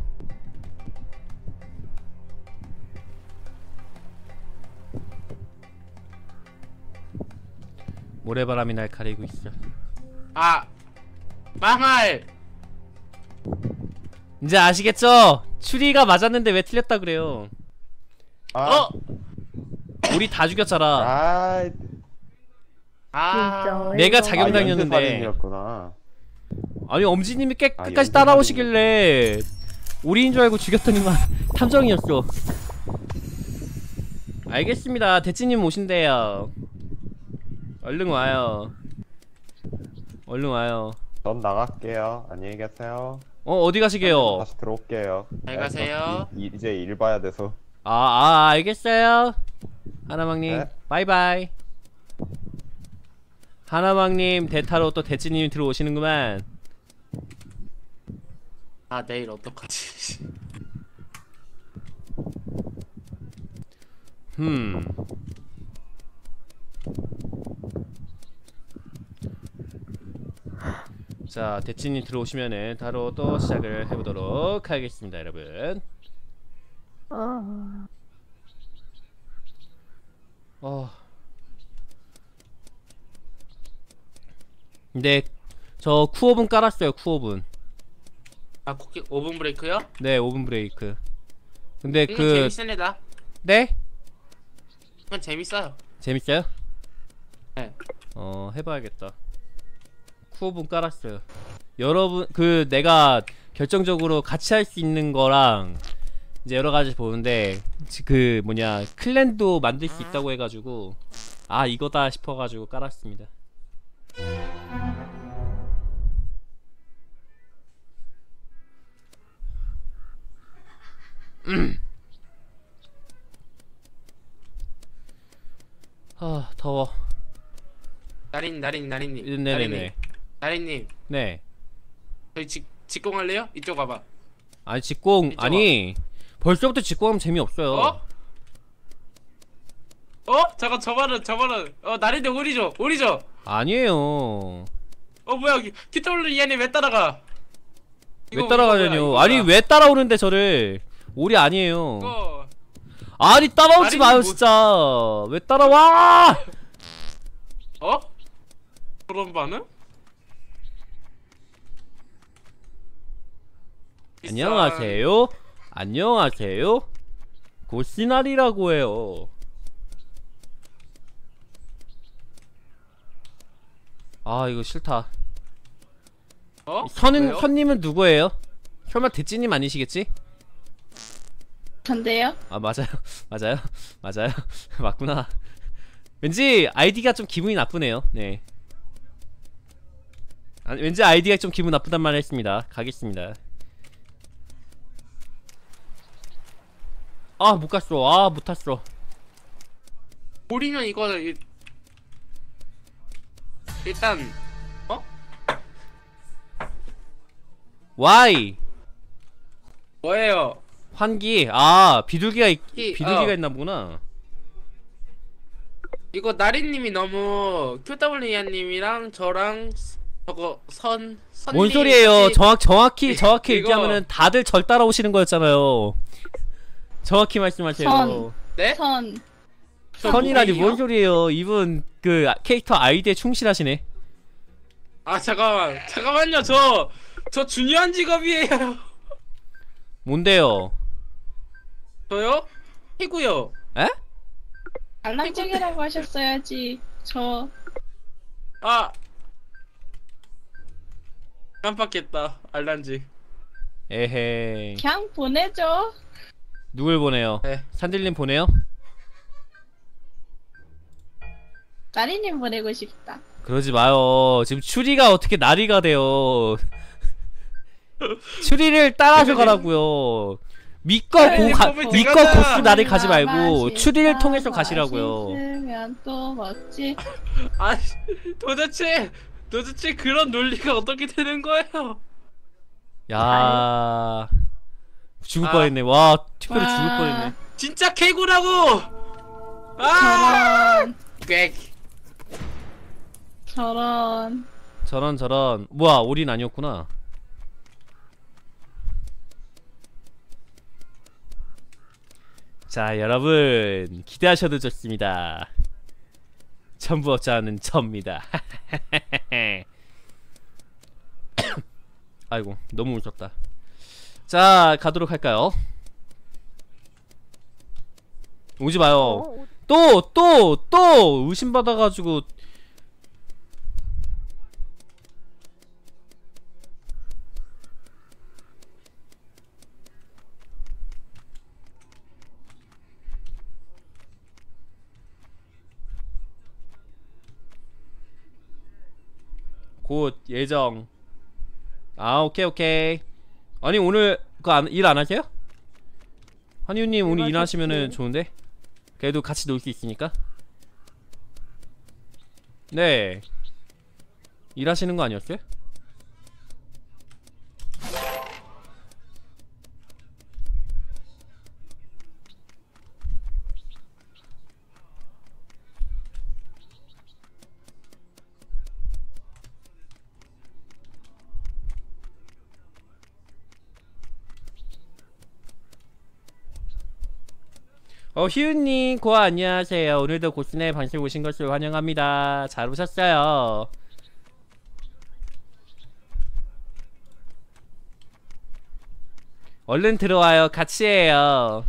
모래바람이 날 가리고 있어. 망할. 이제 아시겠죠? 추리가 맞았는데 왜 틀렸다 그래요? 우리 다 죽였잖아. 아이 진짜. 내가 이거. 자경단이었는데. 연쇄살인이었구나. 아니 엄지님이 끝까지 연쇄살인이네. 따라오시길래 우리인 줄 알고 죽였더니만 탐정이었어. 알겠습니다. 대치님 오신대요. 얼른 와요. 얼른 와요. 전 나갈게요. 안녕히 계세요. 어디 가시게요? 다시 들어올게요. 잘 가세요. 이제 일 봐야 돼서. 알겠어요. 하나망님 네. 바이바이. 하나망님 대타로 또 대치님이 들어오시는구만. 내일 어떡하지? 자, 대치님 들어오시면은 바로 또 시작을 해보도록 하겠습니다, 여러분. 근데 저 쿠오븐 깔았어요, 쿠오븐. 쿠키 오븐 브레이크요? 네, 오븐 브레이크. 근데 재밌은 애다. 네? 그건 재밌어요. 재밌어요? 네. 해봐야겠다. 쿠오븐 깔았어요. 여러분, 내가 결정적으로 같이 할 수 있는 거랑 이제 여러 가지 보는데 클랜도 만들 수 있다고 해가지고 이거다 싶어가지고 깔았습니다. 더워. 나린님. 네네네. 나린님. 네. 저희 직공할래요? 이쪽 와봐. 아니 직공 이쪽 아니 벌써부터 직공하면 재미없어요. 잠깐 저만은 나린님 오리죠. 아니에요. 뭐야 키토르 이안이 왜 따라가? 왜 따라가냐뇨. 아니 왜 따라오는데 저를. 오리 아니에요. 아니 따라오지 아니, 마요 뭐- 진짜. 왜 따라와? 어? 그런 반응? 안녕하세요. 안녕하세요. 고시나리라고 해요. 아 이거 싫다. 어? 선은 왜요? 선님은 누구예요? 설마 대찌님 아니시겠지? 전데요? 아 맞아요. 맞아요. 맞아요. 맞구나. 왠지 아이디가 좀 기분이 나쁘네요. 네. 아, 왠지 아이디가 좀 기분 나쁘단 말을 했습니다. 가겠습니다. 아 못 갔어. 아 못 탔어. 우리는 이거는 일단 Why? 뭐예요? 환기. 아 비둘기가 이- 비둘기가 어. 있나 보구나. 이거 나리님이 너무 QW이아님이랑 저랑 저거 선님 뭔 소리예요? 정확히 이거- 얘기하면은 다들 절 따라오시는 거였잖아요. 정확히 말씀하세요. 선. 네? 선. 선이라니 뭐예요? 뭔 소리예요? 이분 그 캐릭터 아이디에 충실하시네. 아 잠깐만요. 저 중요한 직업이에요. 뭔데요? 저요? 해고요. 에? 알람쟁이라고 하셨어야지. 저 아 깜빡했다. 알란지. 에헤이. 그냥 보내줘. 누굴 보내요? 네. 산들님 보내요? 나리님 보내고 싶다. 그러지 마요. 지금 추리가 어떻게 나리가 돼요? 추리를 따라서 가라고요. 믿고 네, 고 보면 믿고 되겠다. 고수 나를 가지 말고 맛있다, 추리를 통해서 가시라고요. 맛있으면 또 먹지. 아 도대체 그런 논리가 어떻게 되는 거예요? 야 죽을 아. 뻔했네. 와 특별히 와. 죽을 뻔했네. 진짜 캐고라고! 아! 저런 꽥. 저런 뭐야 올인 아니었구나. 자 여러분 기대하셔도 좋습니다. 전부 없자는 접니다. 아이고 너무 무섭다. 자 가도록 할까요? 오지 마요. 또 의심받아가지고. 곧 예정. 아 오케이. 아니 오늘 일 안 하세요? 한이유님 오늘 일하시면은 좋은데? 그래도 같이 놀 수 있으니까. 네. 일하시는 거 아니었어요? 희윤님 고아 안녕하세요. 오늘도 고스네 방송 오신 것을 환영합니다. 잘 오셨어요. 얼른 들어와요. 같이 해요.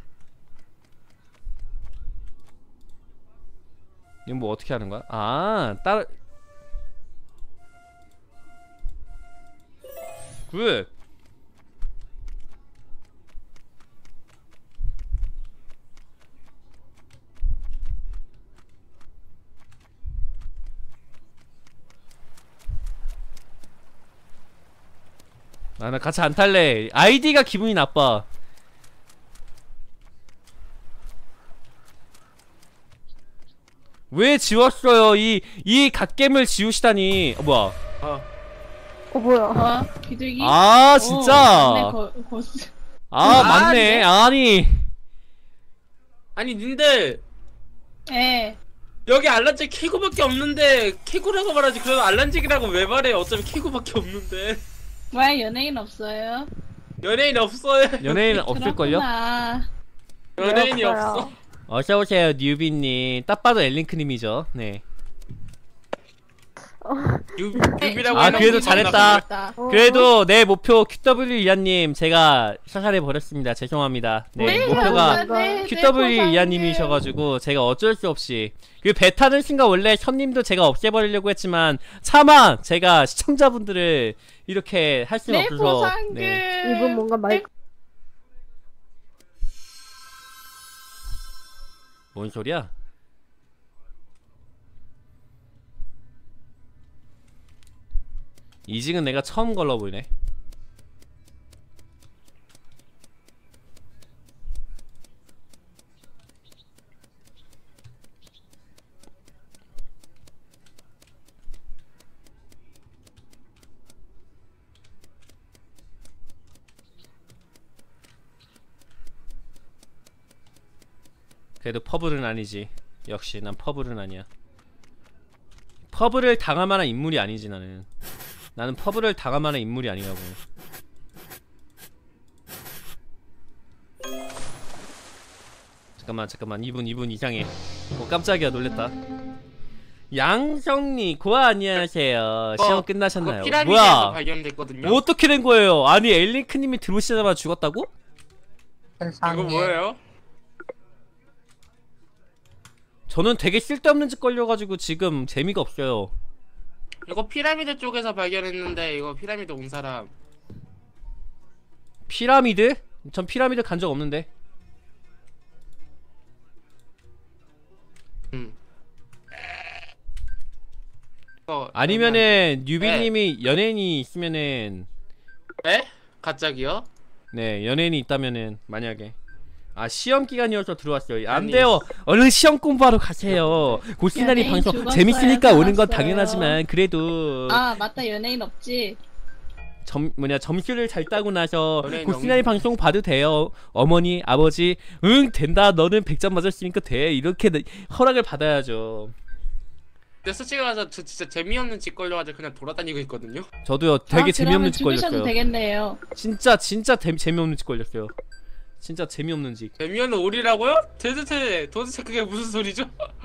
이건 뭐 어떻게 하는 거야? 아 따로 굿. 아, 나 같이 안 탈래. 아이디가 기분이 나빠. 왜 지웠어요? 이 갓겜을 지우시다니. 뭐야? 뭐야. 어 비둘기. 아, 진짜. 맞네, 고스. 아, 맞네. 네. 아니. 아니 님들 예. 여기 알란잭 캐고밖에 없는데 캐고라고 말하지. 그럼 알란잭이라고 왜 말해? 어차피 캐고밖에 없는데. 왜 연예인 없어요? 연예인 없어요. 연예인 없을걸요? 그렇구나. 연예인이 네, 없어. 어서오세요 뉴비님. 딱 봐도 엘링크님이죠. 네. 뉴비라고 아, 해놓고 그래도 이거 잘했다. 나가면 어, 그래도 내 목표 QW 이하님 제가 샤샤해 버렸습니다. 죄송합니다. 네, 목표가 QW 이하님이셔가지고 제가 어쩔 수 없이 그 배 타는 순간 원래 현님도 제가 없애버리려고 했지만 차마 제가 시청자분들을 이렇게 할 수는 내 없어서 보상금. 네. 이분 뭔가 말 뭔 소리야? 이직은 내가 처음 걸러 보이네. 그래도 퍼블은 아니지. 역시 난 퍼블은 아니야. 퍼블을 당할 만한 인물이 아니지 나는. 나는 퍼블을 당할 만한 인물이 아니라고. 잠깐만 이분 이상해. 깜짝이야 놀랬다. 양성님 고아 안녕하세요. 시험 끝나셨나요? 피라미드에서 뭐야? 발견됐거든요. 어떻게 된 거예요? 아니 엘링크님이 들어오시자마자 죽었다고? 이거 뭐예요? 저는 되게 쓸데없는 짓 걸려가지고 지금 재미가 없어요. 이거 피라미드 쪽에서 발견했는데 이거 피라미드 온 사람. 피라미드? 전 피라미드 간 적 없는데. 아니면은 뉴비님이 연예인이 있으면은 에? 갑자기요? 네 연예인이 있다면은 만약에 시험 기간이어서 들어왔어요. 안 아니. 돼요. 얼른 시험 공부하러 가세요. 고시나리 연예인 방송 죽었어요, 재밌으니까 오는 건 살았어요. 당연하지만 그래도 아 맞다 연예인 없지. 점수를 잘 따고 나서 연예인 고시나리 방송 봐도 돼요. 어머니 아버지 응 된다 너는 100점 맞았으니까 돼 이렇게 허락을 받아야죠. 근데 솔직히 말해서 저 진짜 재미없는 짓 걸려가지고 그냥 돌아다니고 있거든요. 저도요 되게 재미없는 짓 죽으셔도 걸렸어요. 되겠네요. 진짜 재미없는 짓 걸렸어요. 진짜 재미없는 짓. 재미없는 오리라고요? 도대체 그게 무슨 소리죠?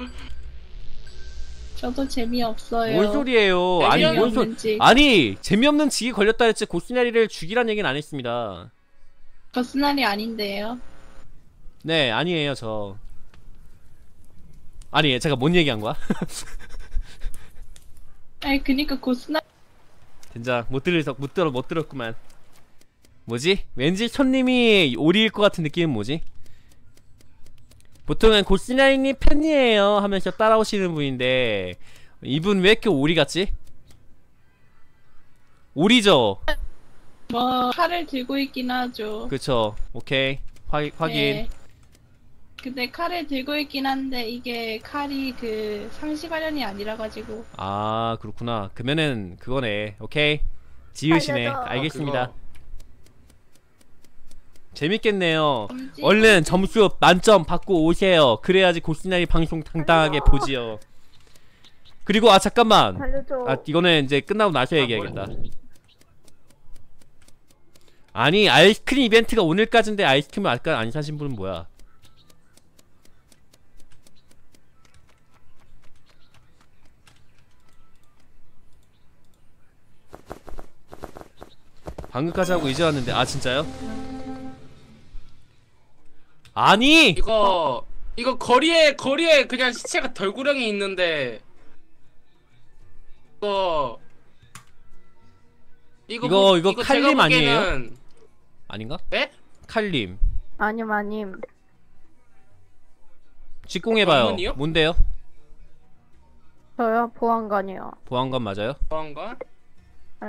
저도 재미없어요. 뭔 소리예요? 아니 뭔 소 재미없는지. 아니 재미없는 직이 걸렸다 했지 고시나리를 죽이란 얘기는 안 했습니다. 거스날이 아닌데요. 네 아니에요 저. 아니 제가 뭔 얘기한 거야? 아니 그니까 고스날 진짜 못 들었구만. 뭐지? 왠지 손님이 오리일 것 같은 느낌은 뭐지? 보통은 고시나리님 팬이에요 하면서 따라오시는 분인데 이분 왜 이렇게 오리 같지? 오리죠? 뭐 칼을 들고 있긴 하죠. 그쵸 오케이 확인. 네. 근데 칼을 들고 있긴 한데 이게 칼이 그 상시 발현이 아니라 가지고. 아 그렇구나. 그러면은 그거네. 오케이 지으시네. 알려줘. 알겠습니다. 그거. 재밌겠네요. 엄지? 얼른 점수 만점 받고 오세요. 그래야지 고시나리 방송 당당하게 알려줘. 보지요. 그리고 잠깐만. 살려줘. 이거는 이제 끝나고 나서 얘기해야겠다. 뭐래? 아니 아이스크림 이벤트가 오늘까지인데 아이스크림을 아까 안 사신 분은 뭐야? 방금까지 하고 이제 왔는데 진짜요? 아니! 이거 거리에 그냥 시체가 덜구렁이 있는데 이거 칼림 제가 아니에요? 보기에는- 아닌가? 네? 칼림 아님. 직공해봐요. 전문이요? 뭔데요? 저요 보안관이요. 보안관 맞아요? 뭐한가? 예.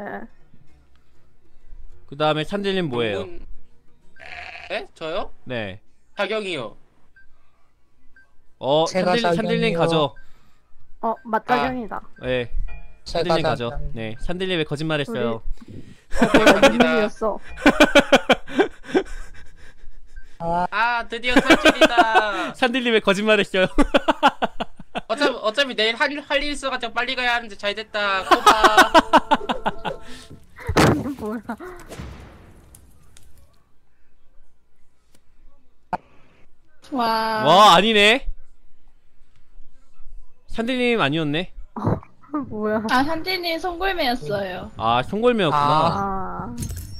그 다음에 산들님 뭐예요? 전문- 네? 저요? 네. 자경이요. 제가 산들님 사경이요. 가죠. 맞다경이다. 네. 산들님 가죠. 네. 산들님 왜 거짓말했어요? 내가 유명이었어. 드디어 탈출이다. 산들님 왜 거짓말했어요? 어차피 내일 할 일 있어가지고 빨리 가야 하는데 잘 됐다. 꼬바. 뭐야? 와. 와 아니네. 산디님 아니었네. 뭐야. 아, 산디님 송골매였어요. 아 송골매였구나. 아.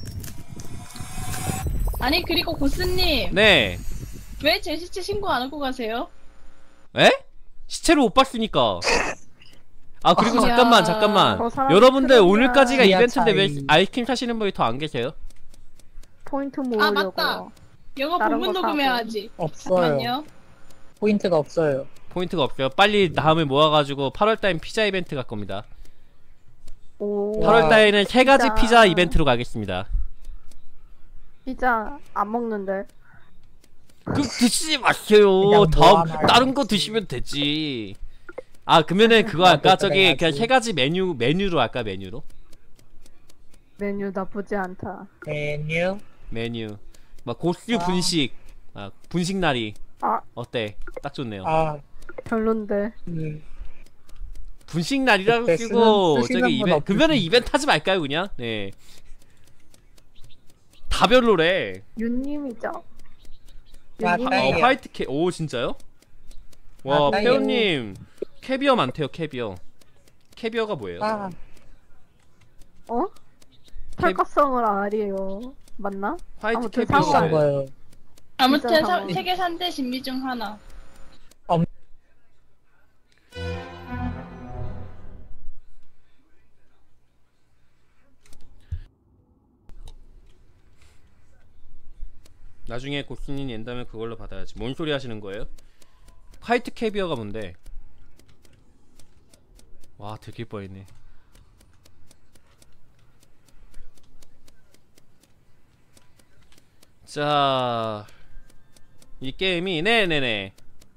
아니, 그리고 고스님. 네. 왜 제 시체 신고 안 하고 가세요? 에? 시체를 못 봤으니까. 아 그리고 이야. 잠깐만. 저 사람 여러분들 트럭이야. 오늘까지가 이야, 이벤트인데 왜 차이. 아이스크림 사시는 분이 더 안 계세요? 포인트 아, 모으려고. 맞다. 영어 다른 본문 거 녹음해야지. 없어요. 잠깐만요. 포인트가 없어요. 포인트가 없어요. 빨리 다음에 모아가지고 8월달엔 피자 이벤트 갈 겁니다. 오. 와. 8월달에는 세 가지 피자. 피자 이벤트로 가겠습니다. 피자 안 먹는데. 그 드시지 마세요. 그냥 다음 뭐 하나요? 다른 거 드시면 되지. 아 그러면은 그거 할까? 저기 그냥 세 가지 메뉴로 할까? 메뉴로? 메뉴 나쁘지 않다. 메뉴. 막 고수 아. 분식. 분식 날이 아, 어때? 딱 좋네요. 아, 별론데. 분식 날이라고 그때 쓰고 쓰시는 저기 분 이벤트 없으시죠? 그러면은 이벤트 하지 말까요 그냥? 네. 다 별로래. 윤님이죠. 맞아요. 윤님이에요. 화이트 캐. 오 진짜요? 와 맞아요. 페어님 캐비어 많대요 캐비어. 캐비어가 뭐예요? 아, 어? 털커성을 알이에요. 맞나? 화이트 아무튼 캐비어가 상관. 비싼 뭐예요? 거예요. 아무튼 진짜 상황. 세계 3대 신비 중 하나. 나중에 고스님 낸다면 그걸로 받아야지. 뭔 소리 하시는 거예요? 화이트 캐비어가 뭔데? 와 들킬 뻔했네. 자, 이 게임이 네네네.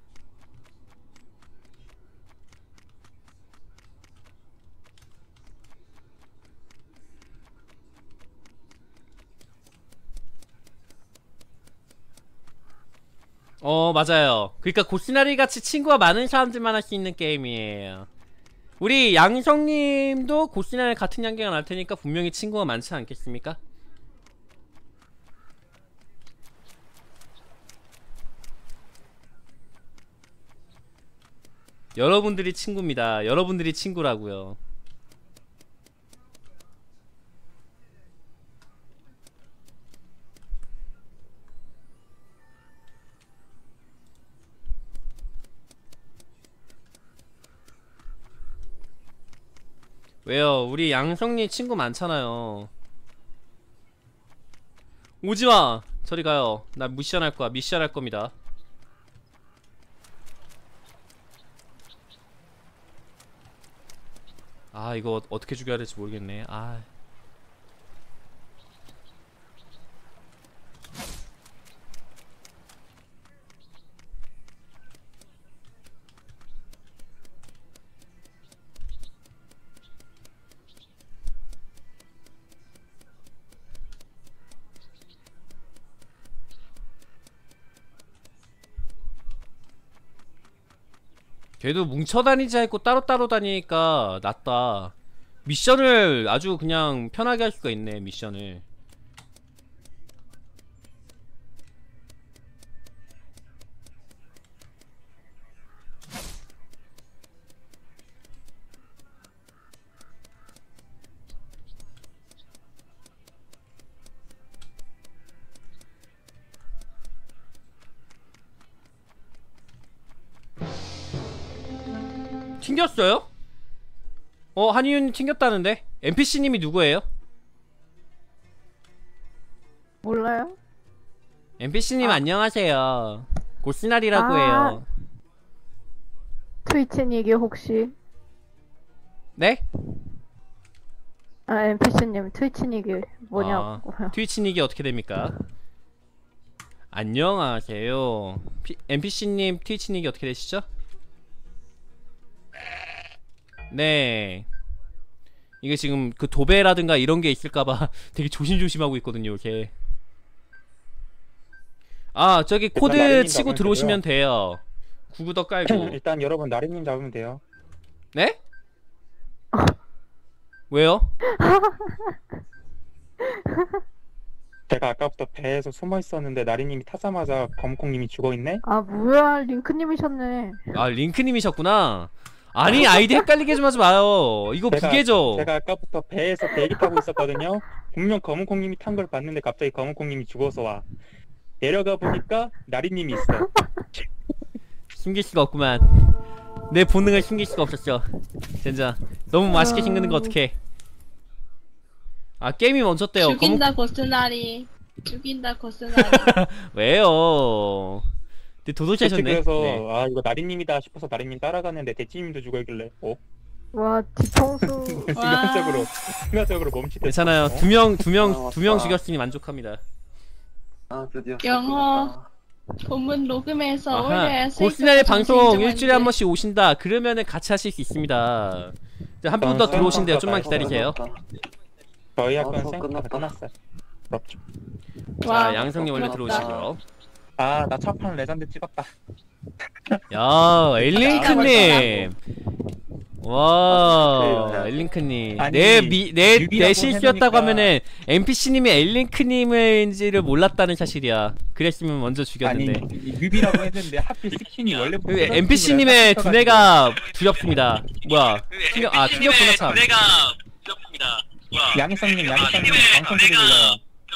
맞아요. 그러니까 고시나리 같이 친구가 많은 사람들만 할 수 있는 게임이에요. 우리 양성님도 고시나리 같은 양계가 날 테니까 분명히 친구가 많지 않겠습니까? 여러분들이 친구입니다. 여러분들이 친구라고요. 왜요? 우리 양성님 친구 많잖아요. 오지마! 저리 가요. 나 미션 할 거야. 미션 할 겁니다. 아 이거 어떻게 죽여야 될지 모르겠네. 아 걔도 뭉쳐다니지 않고 따로따로 다니니까 낫다. 미션을 아주 그냥 편하게 할 수가 있네. 미션을 튕겼어요? 한이윤 튕겼다는데? NPC님이 누구예요? 몰라요? NPC님 아. 안녕하세요. 고시나리라고 아. 해요. 트위치닉이 혹시 네? NPC님 트위치닉이 뭐냐고요? 트위치닉이 어떻게 됩니까? 안녕하세요. NPC님 트위치닉이 어떻게 되시죠? 네. 이게 지금 그 도배라든가 이런 게 있을까봐 되게 조심조심하고 있거든요, 이렇게. 저기 코드 나린님 치고 잡으면 들어오시면 돼요. 구구덕 깔고. 일단 여러분 나린님 잡으면 돼요. 네? 왜요? 제가 아까부터 배에서 숨어 있었는데 나리님이 타자마자 검콩님이 죽어 있네. 아 뭐야 링크님이셨네. 아 링크님이셨구나. 아니 아이디 헷갈리게 좀 하지 마요. 이거 부계죠. 제가 아까부터 배에서 대기 타고 있었거든요. 분명 검은콩님이 탄 걸 봤는데 갑자기 검은콩님이 죽어서 와. 내려가 보니까 나리님이 있어. 숨길 수가 없구만. 내 본능을 숨길 수가 없었어. 젠장. 너무 맛있게 생기는 거 어떡해. 아 게임이 멈췄대요. 죽인다 고스나리. 죽인다 고스나리. 왜요? 근데 도도치 하셨네. 그래서 네. 아 이거 나리님이다 싶어서 나리님 따라갔는데 대찌님도 죽어있길래 와 뒤통수. 순간적으로 멈칫했어. 괜찮아요. 두 명 죽였으니 만족합니다. 아 드디어 영어 본문 녹음해서 아하. 올려야 고스나리 방송 일주일에 한 번씩 오신다. 그러면은 같이 하실 수 있습니다. 한 분 더 들어오신대요. 좀만 기다리세요. 저희 학교는 수업 생각보다 끝났다. 끝났어요. 부럽죠. 자 양성님 원래 들어오시고요. 아나 첫판 레전드 찍었다. 야 엘링크님. 와 엘링크님. 아니, 내 뉴비라고 실수였다고 해놓으니까. 하면은 NPC님이 엘링크님인지를 몰랐다는 사실이야. 그랬으면 먼저 죽였는데. 아니 뮤비라고 했는데 하필 스킨이 원래부터 NPC님의 두뇌가 두렵습니다. 뭐야? 튕겼구나 참. 양희성님 방송 소리 들려요.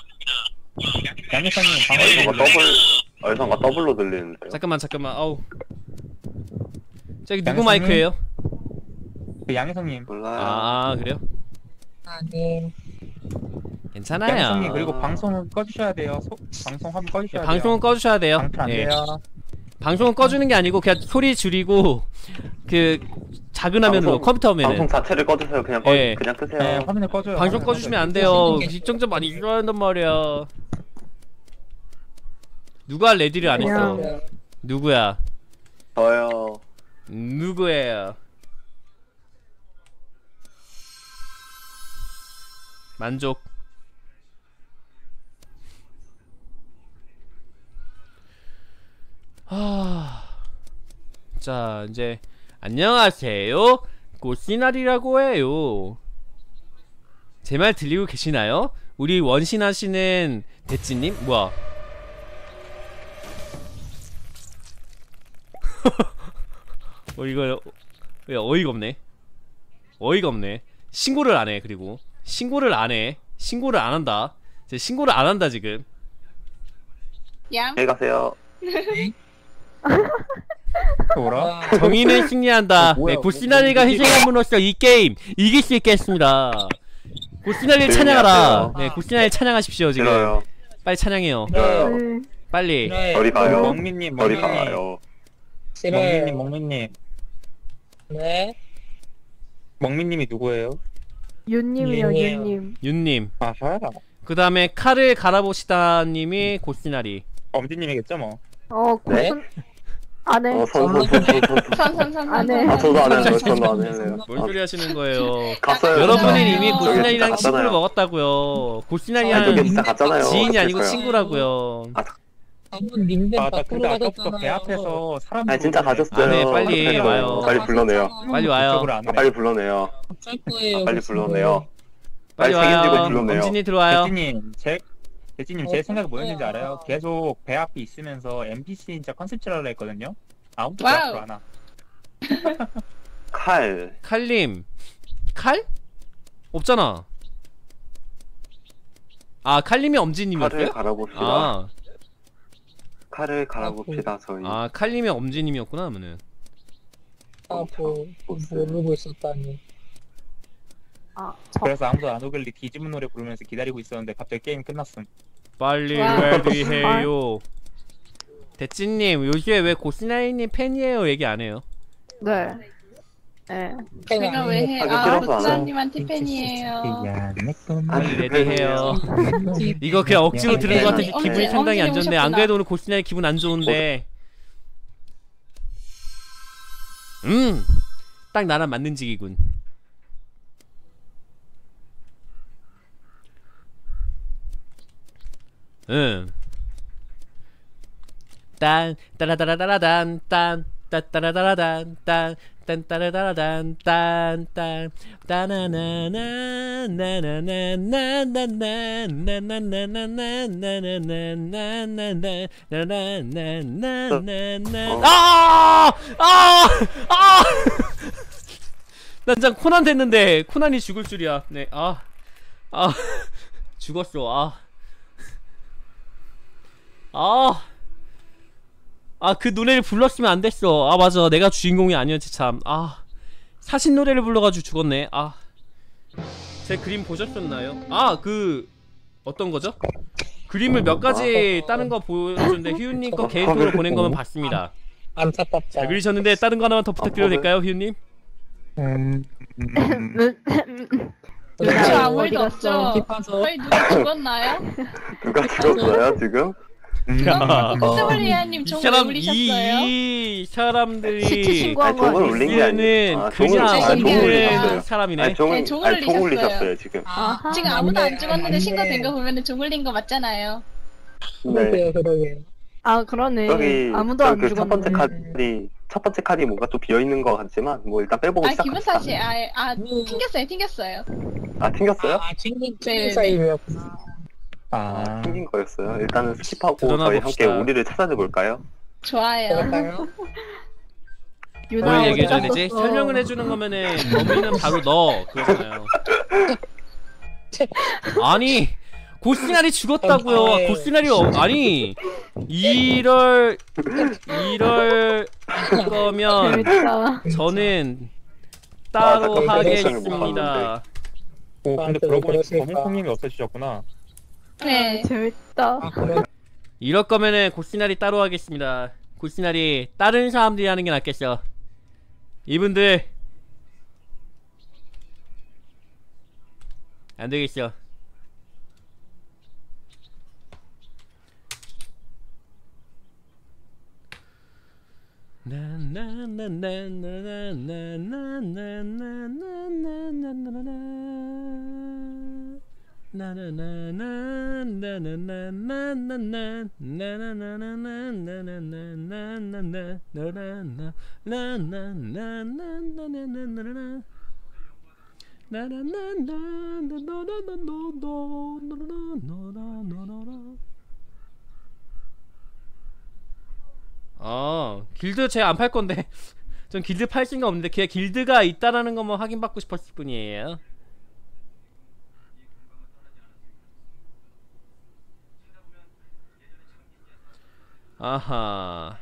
양희성님 방송 소리 얼성가 들려요. 얼성가 더블로 들리는데요. 잠깐만. 아우. 저기 누구 양성님? 마이크예요? 그 양희성님 몰라요. 아 그래요? 아니, 괜찮아요. 양희성님 그리고 방송은 꺼주셔야 돼요. 방송 화면 꺼주셔야 돼요. 방송은 꺼주셔야 돼요. 방송 안 네. 돼요. 방송은 꺼주는 게 아니고 그냥 소리 줄이고 그 작은 화면으로 컴퓨터 화면에 방송 자체를 꺼주세요. 그냥 예. 그냥 끄세요. 네 화면을 꺼줘요. 방송 화면을 꺼주시면 안 꺼줘요. 돼요. 시청자 많이 일어난단 말이야. 누가 레디를 안 했어? 그냥- 누구야? 저요. 누구예요? 만족. 자 이제 안녕하세요. 고시나리라고 해요. 제 말 들리고 계시나요? 우리 원신하시는 대찌님? 뭐야? 이거 왜 어이가 없네. 신고를 안 해. 그리고 신고를 안 한다. 신고를 안 한다 지금. 양 안녕히 가세요. 뭐라? 정의는 승리한다. 뭐야, 네, 고시나리가 희생함으로써 이 게임 이길 수 있겠습니다. 고시나리를 찬양하라. 네, 고시나리 찬양하십시오 지금. 싫어요. 빨리 찬양해요. 싫어요. 네. 빨리. 저리 가요. 먹미님 저리 가요. 싫어요. 먹미님 네. 먹미님이 누구예요? 윤님이요 윤이에요. 윤님. 윤님. 아하 그 다음에 칼을 갈아보시다님이 고시나리. 엄지님이겠죠 뭐. 네? 고순 안해. 선선선 안 해. 저도 안 해요. 저도 안 해요. 뭔 소리 하시는 거예요? 갔어요. 여러분은 저기 이미 진짜 고시나리랑 갔잖아요. 친구를 먹었다고요. 저기 고시나리랑 진짜 갔잖아요. 지인이 아니고 어떡할 거야. 친구라고요. 한번 님들 아나 밖으로 근데 아까부터 배 가셨잖아요. 앞에서 사람 아니 진짜 가셨어요. 안 해, 빨리 와요. 빨리 불러내요. 빨리 와요. 빨리 불러내요. 어쩔 거예요. 빨리 무슨 불러내요. 빨리 빨리 책임지고 와요. 불러내요. 엄진이 들어와요. 대진님 제 생각이 뭐였는지 알아요? 계속 배 앞에 있으면서 NPC 진짜 컨셉질하려 했거든요. 아무도 배 와우. 앞으로 안 와. 칼. 칼님. 칼? 없잖아. 아 칼님이 칼을 엄지님이었어요? 갈아봅시다. 아, 칼을 갈아봅시다. 저희. 아 칼님이 엄지님이었구나 그러면은. 아, 모르고 있었다니. 아, 그래서 아무도 안 오길래 뒤집은 노래 부르면서 기다리고 있었는데 갑자기 게임 끝났음. 빨리 와우. 레디해요. 대찌님 요새 왜 고시나이님 팬이에요 얘기 안 해요? 네. 네. 제가 왜 해? 하기 아 싫어서 안 고스나님한테 팬이에요. 아니, 레디해요. 이거 그냥 억지로 들은 것 같아서 엄지, 기분이 엄지, 상당히 안 엄지 좋네. 안 오셨구나. 그래도 오늘 고시나이 기분 안 좋은데. 딱 나랑 맞는 직이군. 딴 따라따라따라단 딴 따따라따라단 딴 딴따라다라단 딴딴 난장 코난 됐는데 코난이 죽을 줄이야. 네, 죽었어. 그 노래를 불렀으면 안 됐어. 맞아, 내가 주인공이 아니었지 참. 사신 노래를 불러가지고 죽었네. 제 그림 보셨었나요? 어떤 거죠? 그림을 몇 가지 다른 거 보여줬는데 휴님 거 개인적으로 보낸 거만 봤습니다. 안타깝다. 잘 그리셨는데 다른 거 하나만 더 부탁드려도 될까요, 휴님? 그렇죠. 아무 어디 일도 갔어? 없죠. 깊어서 거의 누가 죽었나요? 누가 죽었어요 지금? 스블리아님 이 종을 사람 울리셨어요? 이 시체 사람들이 신고한 거 종을 아니에요? 울린 게 쓰는 아니에요. 그냥 종을 없는 울렸어요. 사람이네. 아니 종을 네, 종을 종 울리셨어요. 울리셨어요 지금. 아하. 지금 아무도 안 죽었는데 신고된 거 보면은 종 울린 거 맞잖아요. 네. 그러게요. 그러네. 여기 아무도 안 첫 번째 죽었는데. 카드 뭔가 좀 비어 있는 것 같지만 뭐 일단 빼보고 기분 시작합시다. 탓이 튕겼어요. 튕겼어요? 챙긴 네. 사이였구나. 튕긴 거였어요. 일단은 스킵하고 드러나 저희 봅시다. 함께 우리를 찾아내 볼까요? 좋아요. 그럴까요? 유나 뭘 어디 얘기해줘야 되지? 갔었어? 설명을 해주는 거면은 범인은 바로 너 그거잖아요. 아니 고시나리 죽었다고요. 고시나리 아니 이럴 거면 재밌다. 저는 따로 나 하겠습니다. 근데 그러고 보니까 거문콩님이 없어지셨구나. 네. 재밌다. 그래. 이럴 거면은 고시나리 따로 하겠습니다. 고시나리 다른 사람들이 하는 게 낫겠어. 이분들 안 되겠어. 길드 제가 안 팔 건데 전 길드 팔 생각 없는데 그냥 길드가 있다라는 것만 확인받고 싶었을 뿐이에요. 아하.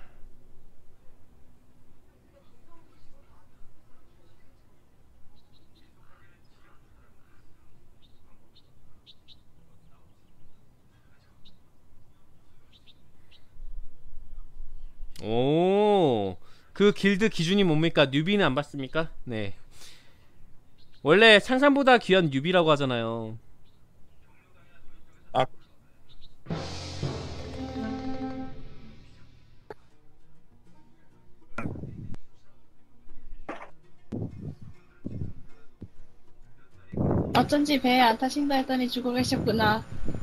오, 그 길드 기준이 뭡니까? 뉴비는 안 받습니까? 네. 원래 상산보다 귀한 뉴비라고 하잖아요. 어쩐지 배에 안 타신다 했더니 죽어 계셨구나.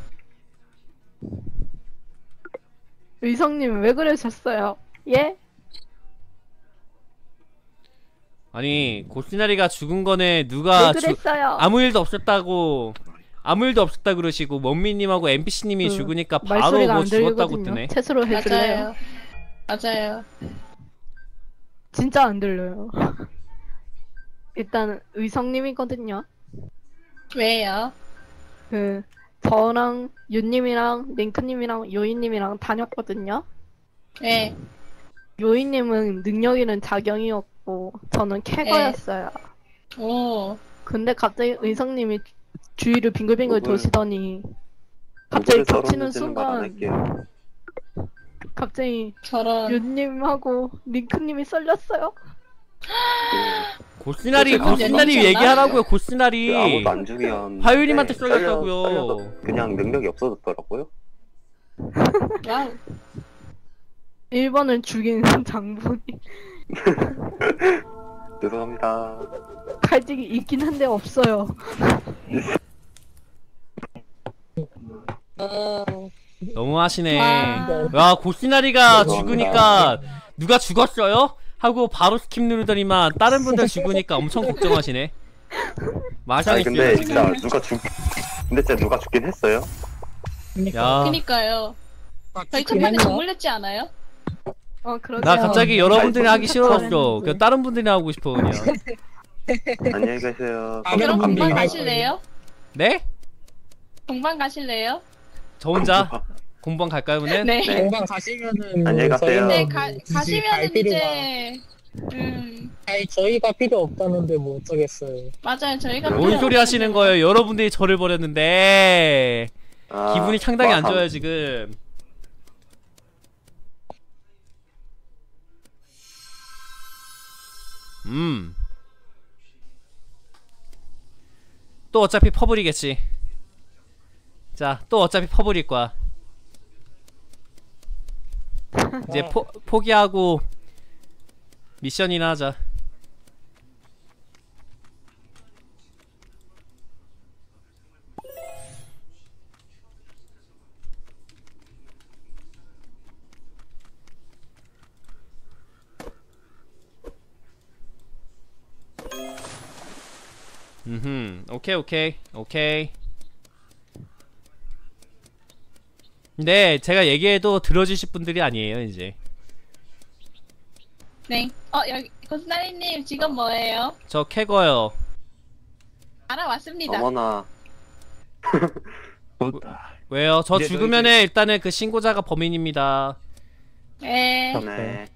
의성님 왜 그러셨어요? 예? 아니 고시나리가 죽은 거네. 누가 왜 그랬어요? 아무 일도 없었다고 그러시고 먼미님하고 NPC님이 죽으니까 바로 말소리가 뭐 안 죽었다고 들리거든요. 뜨네. 채수로 해줄래요? 맞아요. 진짜 안 들려요. 일단 의성님이거든요. 왜요? 저랑 윤님이랑 링크님이랑 요이님이랑 다녔거든요. 네. 요이님은 능력 잃은 자경이었고 저는 캐거였어요. 오. 근데 갑자기 의성님이 주위를 빙글빙글 누굴- 도시더니 갑자기 누구를 겹치는 썰었는지는 말안 순간 할게요. 갑자기 저런. 윤님하고 링크님이 썰렸어요. 고시나리 그건 고시나리 연인이지 않나? 얘기하라고요. 고시나리 아무도 안 죽이었는데 화요일님한테 썰렸다고요. 썰려도 그냥 능력이 없어졌더라고요. 와우. 1번을 죽인 장본이 죄송합니다. 칼직이 있긴 한데 없어요. 너무 하시네. 와. 와 고시나리가 죄송합니다. 죽으니까 누가 죽었어요? 하고 바로 스킵 누르더니만 다른 분들 죽으니까 엄청 걱정하시네. 아니 마상이 근데 있어요 지금. 진짜 근데 진짜 누가 죽긴 했어요? 야, 그니까요. 저희 그냥 첫판에 뭐- 정물렸지 않아요? 그러게요. 나 갑자기 여러분들이 하기 싫어졌어. 잘했는데. 그냥 다른 분들이 하고 싶어 그냥. 안녕히 계세요. 아, 그럼 그럼 동방 할 가실래요? 네? 동방 가실래요? 저 혼자 공방 갈까요 오늘? 네. 공방 가시면은 안녕히 가세요. 네, 저희는 갈 가시면은 필요가 이제 아니 저희가 필요 없다는데 뭐 어쩌겠어요. 맞아요. 저희가 뭔 필요 소리 하시는 없어요. 거예요? 여러분들이 저를 버렸는데 아, 기분이 상당히 안 뭐, 좋아요 지금. 또 어차피 퍼블이겠지. 자, 또 어차피 퍼블일 거야. 이제 포기하고 미션이나 하자. 오케이. 근데 제가 얘기해도 들어주실 분들이 아니에요 이제. 네. 여기 고스나리님 지금 뭐예요? 저 캐거요. 알아왔습니다. 어머나. 왜요? 저 이제 죽으면은 일단은 그 신고자가 범인입니다. 네. 네.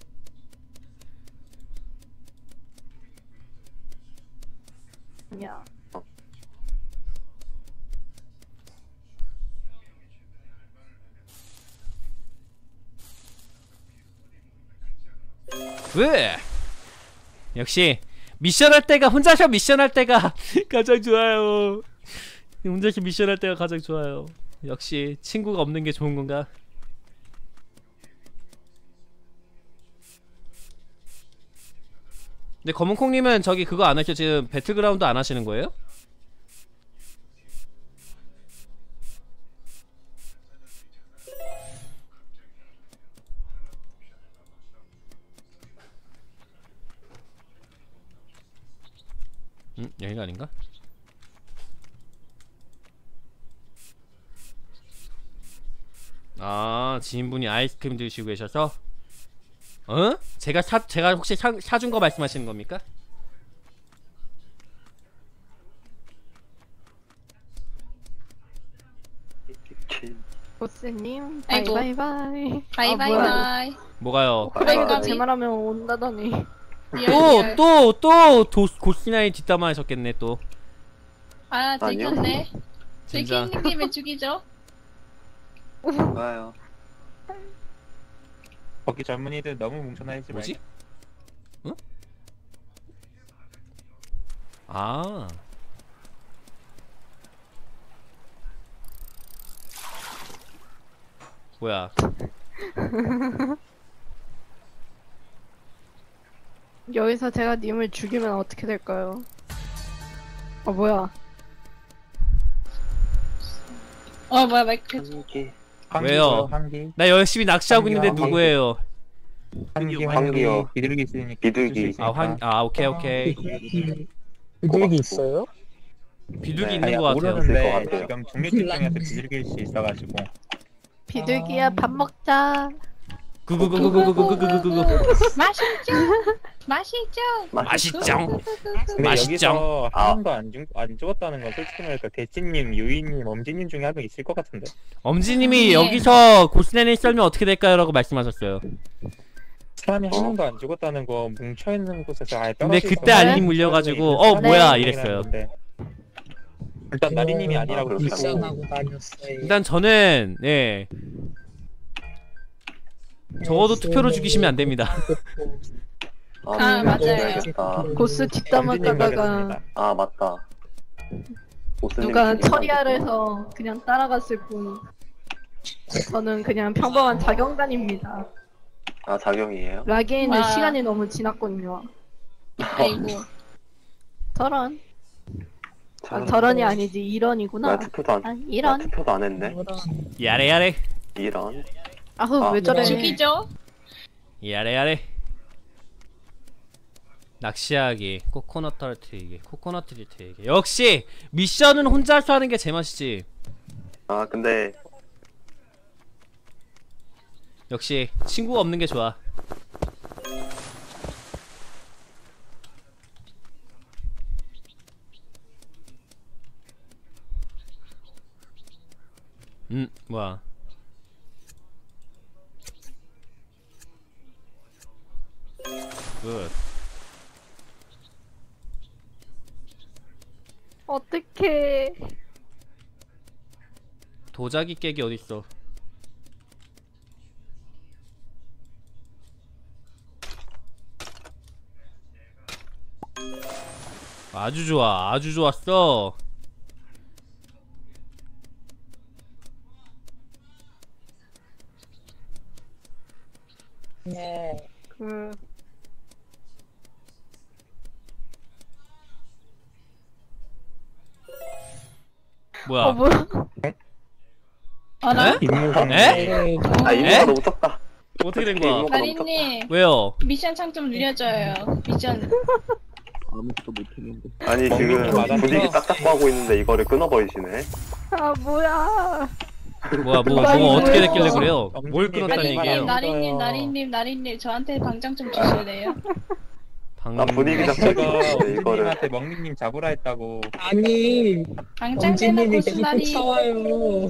야. 왜? 역시 미션 할 때가 혼자서 미션 할 때가 가장 좋아요. 혼자서 미션 할 때가 가장 좋아요. 역시 친구가 없는 게 좋은 건가? 근데 검은콩님은 저기 그거 안 하셔. 지금 배틀그라운드 안 하시는 거예요? 여기가 아닌가? 아, 지인분이 아이스크림 드시고 계셔서? 어? 제가 혹시 사준 거 말씀하시는 겁니까? 보스님 아이고. 바이바이바이. 바이바이바이. 뭐가요? 그러니까 바이바이. 제 말하면 온다더니. 리얼. 또 고시나이 뒷담화 하셨겠네 또. 아, 아니요. 들켰네. 진짜. 들키는 김에 죽이죠. 좋아요. 거기 젊은이들 너무 뭉쳐나있지 뭐지? 응? 아. 뭐야? 여기서 제가 님을 죽이면 어떻게 될까요? 뭐야? 뭐야 마이크. 왜요? 한기 나 열심히 낚시하고 한기요, 있는데 한기. 누구예요? 한기 비둘기 있으니까 아, 줄수 있으니까. 오케이. 비둘기 있어요? 비둘기 네. 있는 아니, 거 같아요. 있을 것 모르는데 같아요. 지금 중립집 중에서 비둘기일 수 있어가지고 비둘기야 밥 먹자. 구구구구구구구구구구구. 맛있죠? 맛있죠? 맛있죠? 근데 맛있죠? 여기서 아. 한 번도 안 죽었다는 건 솔직히 말해서 대치님, 유이님, 엄지님 중에 한 명 있을 것 같은데. 엄지님이 네. 여기서 고스네니 썰면 어떻게 될까요? 라고 말씀하셨어요. 사람이 한 명도 안 죽었다는 거 뭉쳐있는 곳에서 아예 근데 떨어져 그때 있어서 알림 물려가지고 사람이 뭐야 있는 이랬어요. 건데. 일단 나리님이 아니라고 그렇구나. 치고 미션하고 다녔어요. 일단 저는 적어도 투표로 죽이시면 안 됩니다. 아, 맞아요. 알겠다. 보스 뒷담화 엄지님 까다가 가겠습니다. 아 맞다. 보스님 누가 죽이면 처리하려 안 해서 그냥 따라갔을 뿐. 저는 그냥 평범한 자경단입니다. 아 자경이에요? 라기에는 와. 시간이 너무 지났거든요. 아이고. 저런. 저런. 저런이 아니지 이런이구나. 나 투표도 안. 아, 나 이런. 투표도 안 했네. 야래 이런. 아우 왜 아, 저래? 죽이죠? 야래 낚시하기, 코코넛 터트리기, 코코넛 터트리기. 역시 미션은 혼자서 하는 게 제맛이지. 아 근데 역시 친구가 없는 게 좋아. 뭐야? 굿. 어떡해. 도자기 깨기 어딨어? 아주 좋아, 아주 좋았어. 네. 뭐야? 뭐야? 어라? 임무상 에? 아 이거 너무 적다. 어떻게 된 거야? 나린님 왜요? 미션 창 좀 늘려줘요. 미션. 아니 지금 맞았어. 분위기 딱 잡고 하고 있는데 이거를 끊어버리시네. 아 뭐야? 뭐야, 뭐가 아니, 어떻게 뭐야. 됐길래 그래요? 뭘 아니, 끊었다는 나린님, 얘기예요? 나린님 저한테 방장 좀 주실래요? 아 분위기 잡고 제가 있는데 이거를 엄지님한테 먹니님 잡으라 했다고. 아니, 방장 떼는 엄지님이 계속 고수나리. 쫓아와요.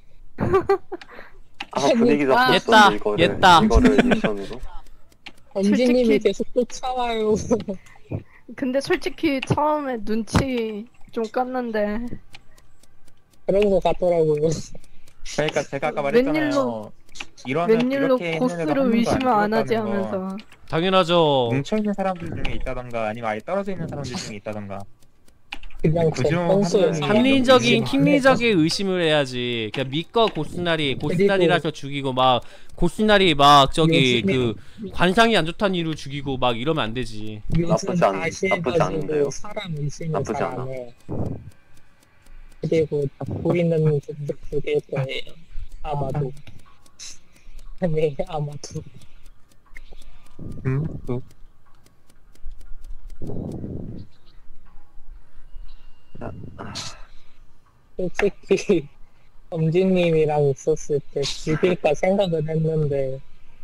아 분위기 잡고 와. 있었는데 이거를 옛다. 이거를 미션으로. 엄지님이 솔직히- 계속 쫓아와요. 근데 솔직히 처음에 눈치 좀 깠는데 그런 거 같더라고요. 그러니까 제가 아까 웬일로- 말했잖아요. 이러면 웬일로 이렇게 있는 애가 한 고스를 명도 의심을 안 하지 죽었다는 거. 하면서 당연하죠. 뭉쳐있는 사람들 중에 있다던가 아니면 아예 떨어져 있는 사람들 중에 있다던가. 그냥 제 그중 평소에 한 명이- 합리적인 의심 안 합리적인 의심을 해야지. 그냥 믿고 고스나리라서 죽이고 막 고스나리 막 저기 그 관상이 안 좋다는 이유로 죽이고 막 이러면 안 되지. 요즘 나쁘지 다시 나쁘지 않은데요. 해가지고 사람 의심을 나쁘지 잘 않아. 안 해. 그리고 다 보이는 분도 그게 거예요. 아마도. 네, 아마도. 솔직히 엄지님이랑 있었을 때 죽일까 생각은 했는데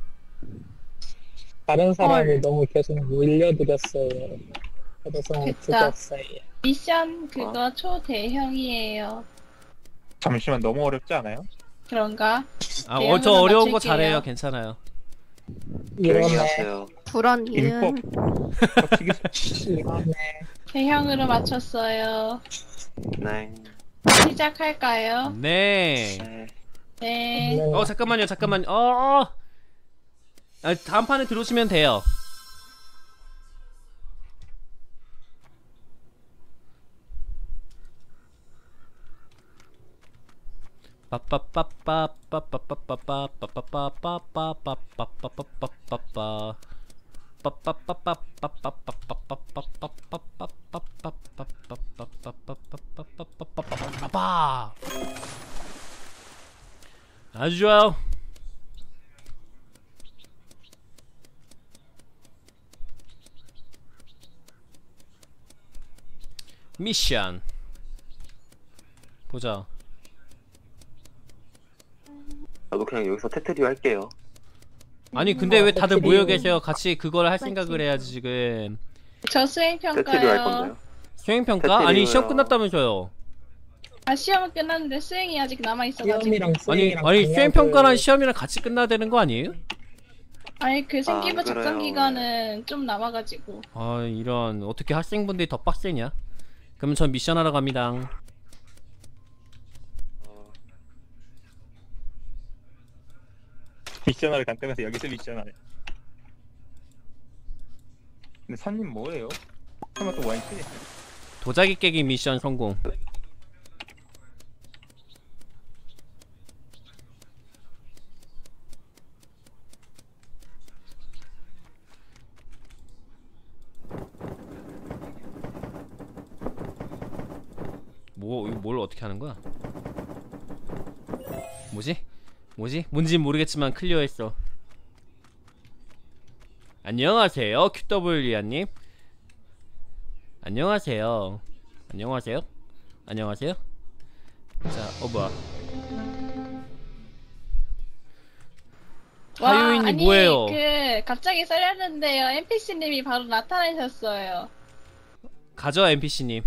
다른 사람이 헐. 너무 계속 몰려들었어요. 그래서 됐다. 죽었어요. 미션 그거 초대형이에요. 잠시만 너무 어렵지 않아요? 그런가? 아, 대형으로 저 어려운 거 맞출게요. 잘해요. 괜찮아요. 조용히 이러네, 하세요. 불안 이응. 이러네. 대형으로 맞췄어요. 네. 시작할까요? 네. 네. 네. 네. 잠깐만요. 아, 다음 판에 들어오시면 돼요. 아주 좋아요. 미션 보자. 나도 그냥 여기서 테트리오 할게요. 아니 근데 왜 다들 테트리오. 모여 계세요? 같이 그걸 할 생각을 해야지 지금. 저 테트리오 할 수행평가요. 건데요. 수행평가? 테트리오요. 아니 시험 끝났다면서요. 아 시험은 끝났는데 수행이 아직 남아있어가지고. 시험이랑 아니 수행이랑 수행평가랑 시험이랑 같이 끝나야 되는 거 아니에요? 아니 그 생기부 아, 그래요. 작성 기간은 좀 남아가지고. 아 이런 어떻게 학생분들이 더 빡세냐? 그럼 전 미션 하러 갑니다. 미션을 간다면서 여기서 미션하네. 근데 선님 뭐예요? 설마 또 와인 쓰겠어요? 도자기 깨기 미션 성공. 이거 뭘 어떻게 하는 거야? 뭐지? 뭔진 모르겠지만 클리어했어. 안녕하세요, QW리아님. 안녕하세요. 안녕하세요. 안녕하세요. 자, 뭐야? 하유인이 아니, 뭐예요? 갑자기 썰렸는데요. NPC님이 바로 나타나셨어요. 가죠, NPC님.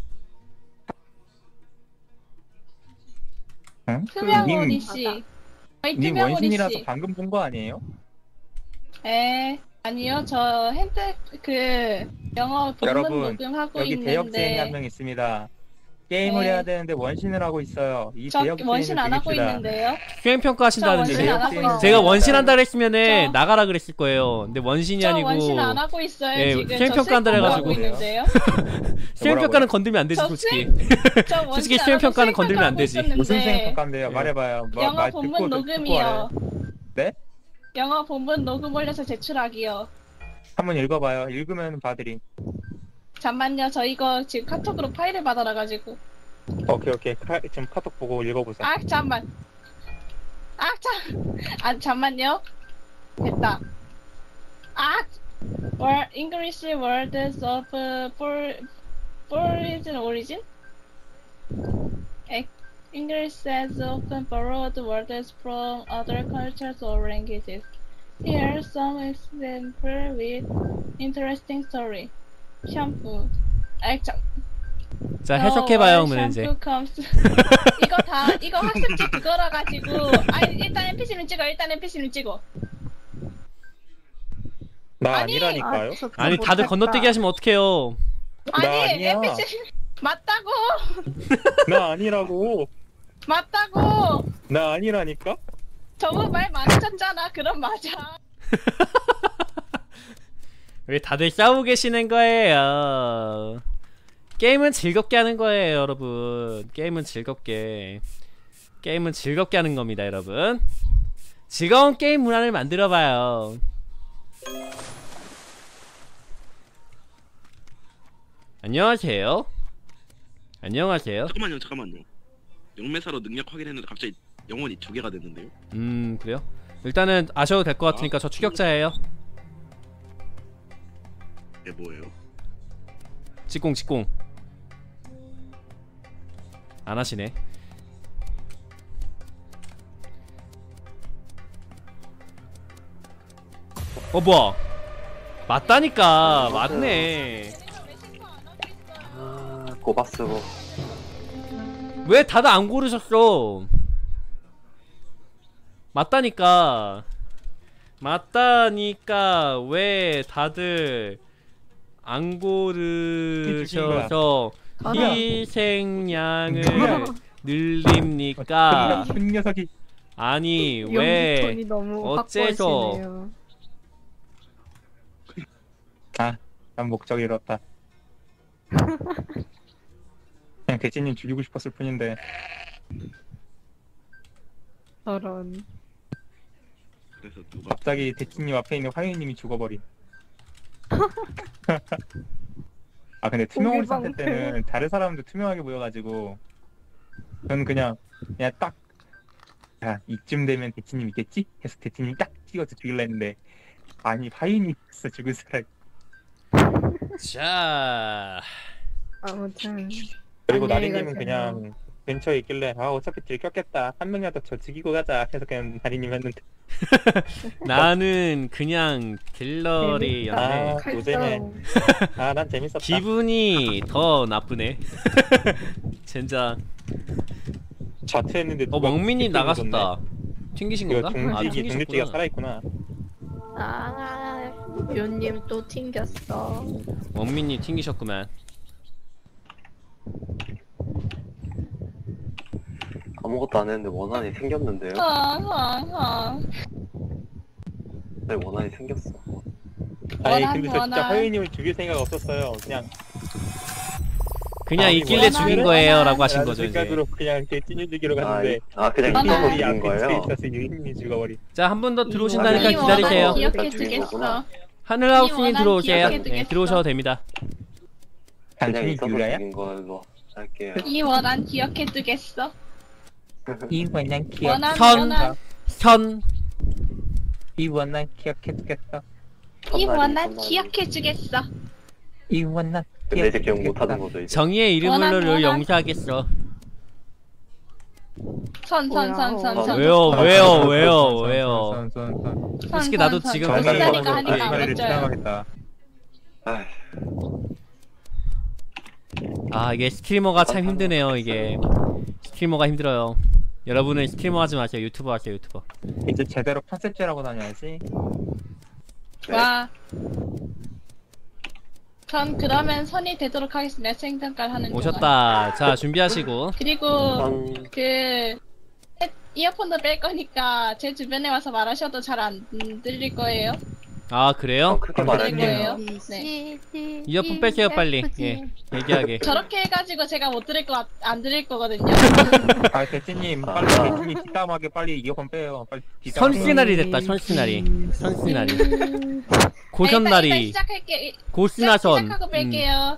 응? 투명오리 님, 씨. 저희 님 투명오리 원신이라서 씨. 방금 본 거 아니에요? 아니요. 저 영어 본문 여러분, 녹음하고 여기 대역죄인이 한 있는데 명 있습니다. 게임을 네. 해야 되는데 원신을 하고 있어요. 이 저 대역죄인을 원신 안 하고 죽입시다. 있는데요. 수행평가 하신다는데 원신 안 하고 있어요. 제가 원신한다 그랬으면은 저- 나가라 그랬을 거예요. 근데 원신이 저 아니고 원신 안 하고 있어요. 예, 지금 수행평가한다 저 해가지고. 하고 있는데요. 수행평가는 건들면 안 되지 저 솔직히. 저 원신 솔직히 안 하고 수행평가는 건들면 안 수행평가하고 되지. 있었는데 무슨 생각한대요? 예. 말해봐요. 영어 말 본문 듣고 녹음이요. 네? 영어 본문 녹음 올려서 제출하기요. 한번 읽어봐요. 읽으면 봐드림. 잠만요. 저 이거 지금 카톡으로 파일을 받아놔가지고. 오케이. 지금 카톡 보고 읽어보세요. 잠만. 잠만요. 됐다. English words of origin? English says often borrowed words from other cultures or languages. Here some example with interesting story. 샴푸. 자, 해석해봐요, 그러면 이제. 이거 학습지 그거라 가지고. 일단 NPC는 찍어. 나 아니, 아니라니까요. 아니, 다들 건너뛰기 하시면 어떡해요. 나 아니야. NPC 맞다고. 나 아니라고. 맞다고. 나 아니라니까. 저거 말 많으셨잖아. 그럼 맞아. 왜 다들 싸우고 계시는 거예요? 게임은 즐겁게 하는 거예요, 여러분. 게임은 즐겁게 하는 겁니다, 여러분. 즐거운 게임 문화를 만들어봐요. 안녕하세요. 잠깐만요. 영매사로 능력 확인했는데 갑자기 영혼이 2개가 됐는데요. 그래요? 일단은 아셔도 될 것 같으니까 저 추격자예요. 이게 뭐예요? 직공 안 하시네. 뭐야? 맞다니까. 맞네. 고바스고. 왜 다들 안 고르셨어? 맞다니까 왜 다들 안 고르셔서 희생양을 늘립니까? 큰 녀석이. 아니 연기 왜 톤이 너무 어째서? 확고하시네요. 난 목적이 이렇다. 그냥 대지님 죽이고 싶었을 뿐인데. 저런. 그래서 누가 갑자기 대치님 앞에 있는 화요님이 죽어버린. 근데 투명오리 상태 오기방패. 때는 다른 사람도 투명하게 보여가지고 저는 그냥 딱 이쯤 되면 대치님 있겠지? 해서 대치님 딱 찍어서 죽일라 했는데 아니 화요님이 있어 죽을 사람. 자, 아무튼 그리고 안녕히 나리님은 가세요. 그냥 근처에 있길래 어차피 들켰겠다 한 명이라도 저 죽이고 가자 해서 그냥 나리님 했는데 나는 그냥 딜러리였네. 노잼해. 난 재밌었다. 기분이 더 나쁘네. 젠장. 자퇴했는데 멍민님 나가셨다. 튕기신 이거 건가? 종직이가 튕기셨구나. 살아있구나. 요님 또 튕겼어. 멍민님 튕기셨구만. 아무것도 안 했는데 원한이 생겼는데요? 네, 원한이 생겼어. 아니 근데 저 진짜 화요님을 죽일 생각 없었어요. 그냥 있길래 죽인 거예요 라고 하신 거죠 이제. 생각으로 그냥 대진을 죽이러 갔는데 그냥 원한. 이쪽으로 죽인 거예요? 있어서 유인님이 죽어버린. 자, 한 분 더 들어오신다니까 이 기다리세요. 원한 기억해두겠어. 하늘하우스님 원한 들어오세요. 기억해두겠어. 네, 들어오셔도 됩니다. 그냥 당신이 있어서 유라야? 죽인 걸로 할게요. 이 원한 기억해두겠어. 이 원한 선. 이 원한 기억해두겠어. 이 원한 기억해주겠어. 이 원한 근데 이제 기억 못하는 거죠 이제. 정의의 이름으로를 원한. 용서하겠어. 선. 왜요? 선. 솔직히 나도 지금 정의라니까 하니까 안 정의를 멋져요. 지나가겠다. 아 이게 스트리머가 참 힘드네요. 이게 스트리머가 힘들어요. 여러분은 스트리머 하지 마세요. 유튜버 하세요. 유튜버. 이제 제대로 컨셉질하고 다녀야지. 와. 전 그러면 선이 되도록 하겠습니다. 수행평가를 하는 동안. 오셨다. 자 준비하시고. 그리고 그 이어폰도 뺄 거니까 제 주변에 와서 말하셔도 잘 안 들릴 거예요. 아 그래요? 크게 들릴 말할게요. 거예요. 네. 이어폰 빼세요 빨리. 예 얘기하게. 저렇게 해가지고 제가 못 들을 안 들릴 거거든요. 아 대치님 빨리 대치님 뒷담하게 빨리 이어폰 빼요. 빨리 뒷담하게. 선시나리 됐다. 선시나리. 일단 고선나리. 시작할게. 고스나선. 시작하고 뺄게요.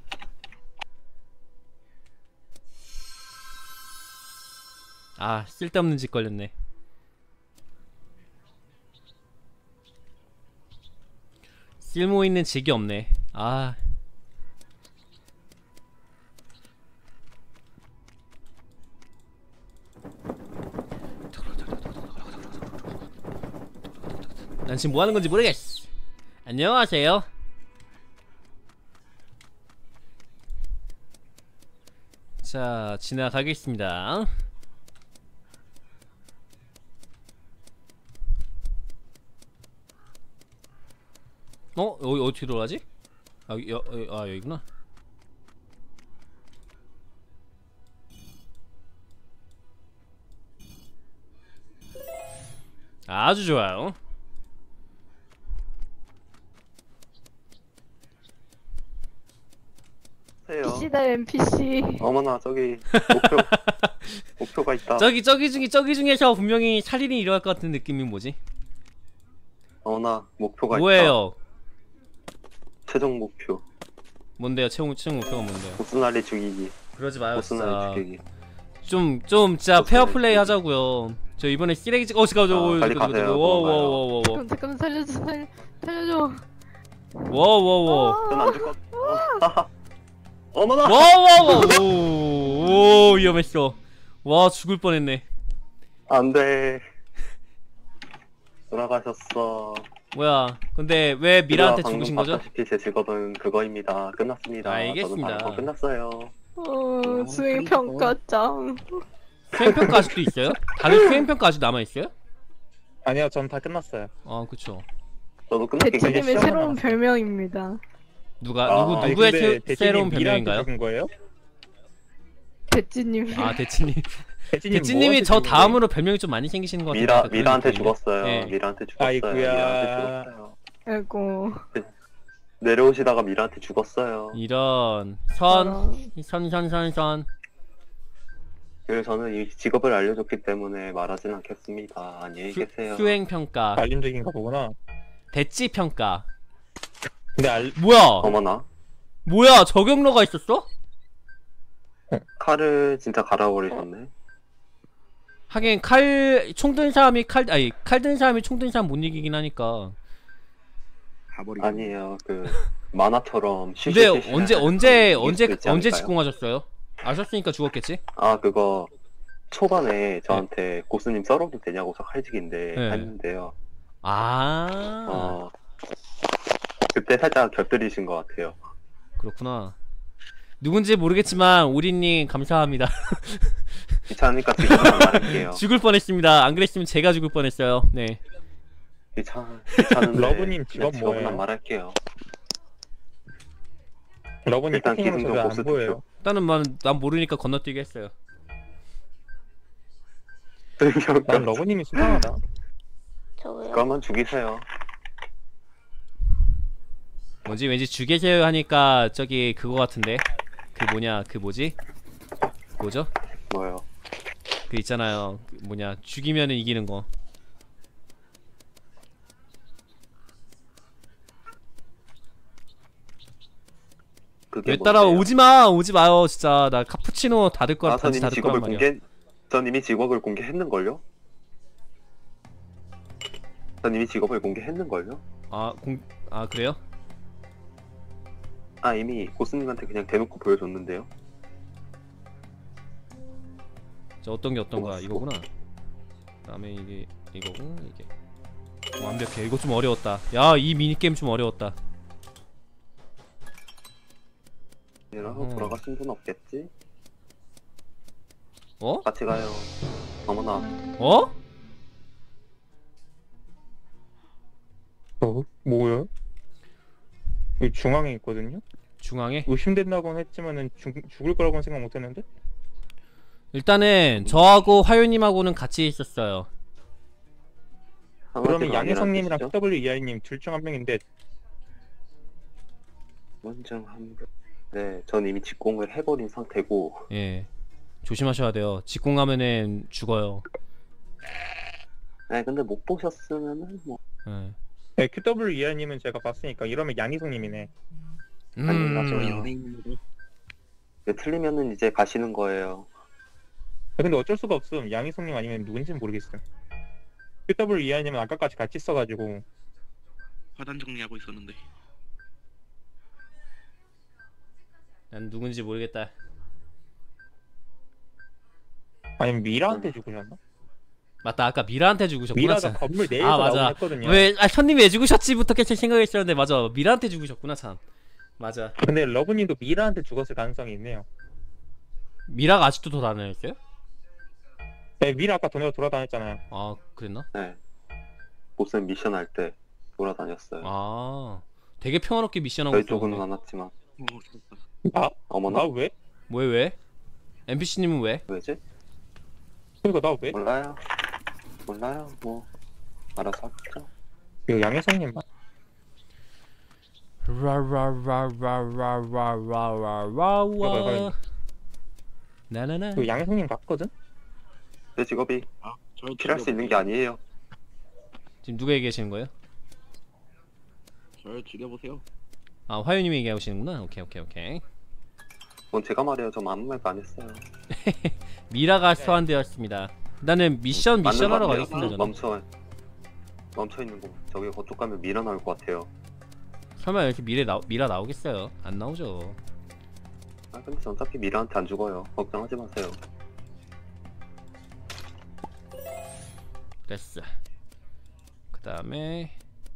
아 쓸데없는 짓 걸렸네. 쓸모 있는 직이 없네. 아. 난 지금 뭐 하는 건지 모르겠어. 안녕하세요. 자, 지나가겠습니다. 여기 어떻게 돌아가지? 여기구나. 아주 좋아요. PC다 NPC. 어머나 저기 목표가 있다. 저기 중에서 분명히 살인이 일어날 것 같은 느낌이 뭐지? 어머나 목표가 있다. 뭐예요? 최종 목표. 뭔데요? 최종 목표가 뭔데요? 보스날리 죽이기. 그러지 마요 보스날리 진짜. 죽이기. 좀 진짜 페어플레이 하자고요. 저 이번에 쓰레기 찍. 잠깐만. 빨리 가세요. 워워워워워. 잠깐만 살려줘. 워워워. 전안 죽었. 어머나. 워워워. 오 위험했어. 와 죽을 뻔했네. 안돼. 돌아가셨어. 뭐야? 근데 왜 미라한테 방금 죽으신 거죠? 봤다시피 제 직업은 그거입니다. 끝났습니다. 알겠습니다. 저는 다른 거 끝났어요. 수행평가장. 수행평가 아직도 있어요? 다들 수행평가 아직 남아 있어요? 아니요, 전 다 끝났어요. 아 그쵸. 저도 끝났긴 대치님의 했어요. 새로운 별명입니다. 누구의 새로운 별명인가요? 죽은 거예요? 대치님. 아 대치님. 대치님 대치님이 저 다음으로 별명이 좀 많이 생기시는 것 같아요. 미라한테 죽었어요. 네. 미라한테 죽었어요. 아이고야. 미라한테 죽었어요. 아이고. 내려오시다가 미라한테 죽었어요. 이런 선. 그래서 저는 이 직업을 알려줬기 때문에 말하진 않겠습니다. 안녕히 계세요. 수행평가. 알림적인가 보구나. 대치평가. 근데 뭐야? 어머나. 뭐야? 저격로가 있었어? 칼을 진짜 갈아버리셨네. 하긴 총 든 사람이 칼 든 사람이 총 든 사람 못 이기긴 하니까. 가버리고. 아니에요. 그 만화처럼 근데 쉬쉬쉬 언제 직공하셨어요? 아셨으니까 죽었겠지? 아 그거 초반에 저한테 고수님 썰어도 되냐고서 칼직인데 네. 했는데요. 아 그때 살짝 곁들이신 것 같아요. 그렇구나. 누군지 모르겠지만 오리님 감사합니다. 귀찮으니까 지금은 안 말할게요. 죽을 뻔했습니다. 안 그랬으면 제가 죽을 뻔했어요. 네. 귀찮은데 러브님 직업 직업은 뭐예요? 안 말할게요. 러브님 일단 채팅으로 기승전 저안 보스 보여요. 일단은 난 모르니까 건너뛰기 했어요. 난 러브님이 수상하다. 그러면 죽이세요. 뭐지? 왠지 죽이세요 하니까 저기 그거 같은데. 그 뭐냐? 그 뭐지? 뭐죠? 뭐요? 그 있잖아요. 그 뭐냐? 죽이면은 이기는 거. 그게 왜 따라와? 뭔데요? 오지 마요. 진짜 나 카푸치노 닫을 거야. 전 반지 이미 닫을 직업을 거란 말이야. 전 이미 직업을 공개했는걸요? 전 이미 직업을 공개했는걸요? 아 그래요? 아 이미 고스님한테 그냥 대놓고 보여줬는데요. 자, 어떤 게 어떤 거야? 이거구나. 그다음에 이게 이거고 이게. 완벽해. 이거 좀 어려웠다. 야, 이 미니 게임 좀 어려웠다. 이라고 돌아가신 분 없겠지? 어? 같이 가요. 어머나. 어? 뭐야? 여기 중앙에 있거든요? 중앙에? 의심된다고는 했지만은 죽을 거라고는 생각 못했는데? 일단은 저하고 화요님하고는 같이 있었어요. 그러면 양혜성님이랑 뜻이죠? WEI님 둘 중 한 명인데 원정 한 분. 네, 전 이미 직공을 해버린 상태고. 예. 조심하셔야 돼요. 직공하면은 죽어요. 네, 근데 못 보셨으면은 뭐. 예. 네, QWEI님은 제가 봤으니까 이러면 양희성님이네. 아니, 나중에 음. 연예인으로 네, 틀리면은 이제 가시는 거예요. 근데 어쩔 수가 없음. 양희성님 아니면 누군지는 모르겠어요. QWEI님은 아까까지 같이 있어가지고 화단 정리하고 있었는데. 난 누군지 모르겠다. 아니면 미라한테 죽으셨나? 맞다. 아까 미라한테 죽으셨구나. 미라가 참. 건물 내에서 아, 나오긴 맞아. 했거든요. 왜 현님 왜 죽으셨지부터 계속 생각했었는데 맞아. 미라한테 죽으셨구나 참. 맞아. 근데 러브님도 미라한테 죽었을 가능성이 있네요. 미라가 아직도 돌아다녔어요? 네, 미라 아까 돈으로 돌아다녔잖아요. 아, 그랬나? 네. 보스 미션 할 때 돌아다녔어요. 아, 되게 평화롭게 미션하고 저희 쪽은 있었네. 안 왔지만. 죽었다. 나 어머나. 왜? 왜? NPC님은 왜? 왜지? 그러니까 나 왜? 몰라요. 몰라요. 뭐 알아서 하겠죠. 이거 양혜성님 라라라라라라라라라라. 나나나. 그 양혜성님 같거든? 제 직업이 아, 저 필요할 수 있는 게 아니에요. 지금 누가 얘기하시는 거예요? 절 죽여보세요. 아, 화요님이 얘기하시는구나. 오케이. 그건 제가 말해요. 저 아무 말도 안 했어요. 미라가 소환되었습니다. 일단은 미션 맞는 하러 것 같아요. 가겠습니다. 저는. 멈춰 있는 거. 저기 그쪽 가면 미라 나올 것 같아요. 설마 이렇게 미라 나오겠어요? 안 나오죠. 아 근데 전 어차피 미라한테 안 죽어요. 걱정하지 마세요. 됐어. 그 다음에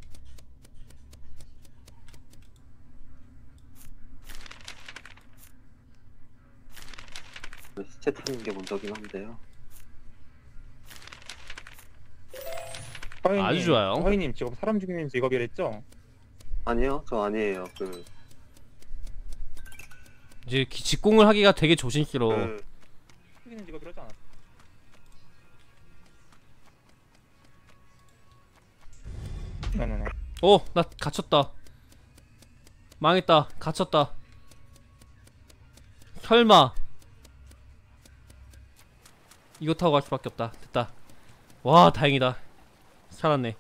시체 틀리는 게 먼저긴 한데요. 허이님, 아주 좋아요. 허이님 직업 사람 죽이는 직업이랬죠? 아니요, 저 아니에요. 이제 직공을 하기가 되게 조심스러워. 죽이는 직업이라지 않았어? 네네네. 나 갇혔다. 망했다. 갇혔다. 설마. 이거 타고 갈 수밖에 없다. 됐다. 와, 다행이다. 살았네.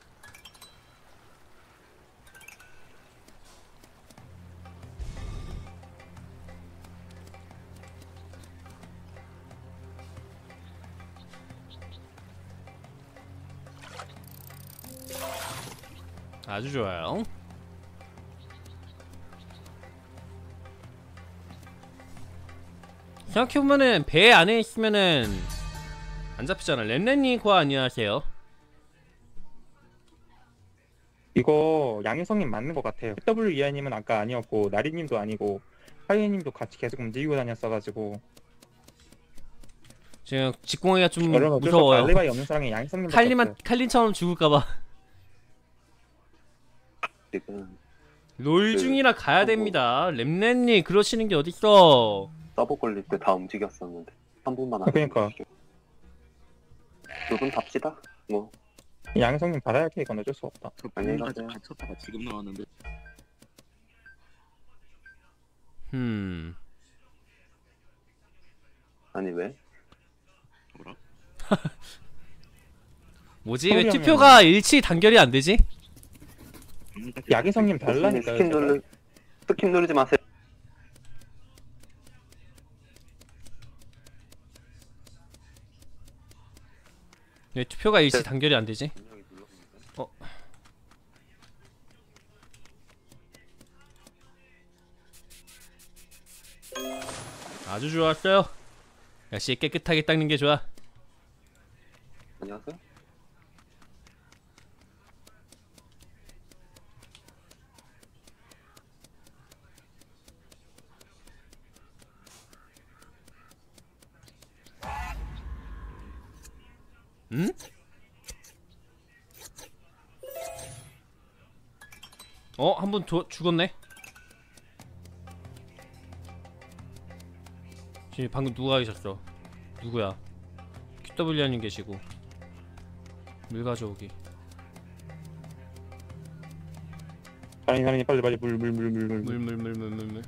아주 좋아요. 생각해보면은 배 안에 있으면은 안 잡히잖아. 렌렌님 과 안녕하세요. 이거 양혜성님 맞는 것 같아요. WEI님은 아까 아니었고 나리님도 아니고 하이님도 같이 계속 움직이고 다녔어가지고 지금 직공하기가 좀 여러분 어쩔 수 없어. 무서워요. 알리바이 없는 사람이 양혜성님밖에 없어요. 칼린처럼 죽을까봐. 지금 롤 중이라 가야 됩니다. 렘렌님 그러시는 게 어딨어. 서버 걸릴 때 다 움직였었는데 한 분만 안 그러니까. 두분 답시다. 뭐 양혜성님 받아야 할 테니까 어쩔 수 없다. 저 안녕히 방금까지 가세요. 갇혔다가 지금 나왔는데. 아니 왜? 뭐라? 뭐지? 왜 서울이 투표가 일치 단결이 안 되지? 양혜성님 달라니까요. 스킵 누르지 마세요. 왜 투표가 일치 단결이 안 되지? 아주 좋았어요. 역시 깨끗하게 닦는 게 좋아. 안녕하세요. 응? 한 분 죽었네. 지금 방금 누가 계셨어? 누구야? QW님 계시고 물 가져오기. 사랑이 빨리 물. 물.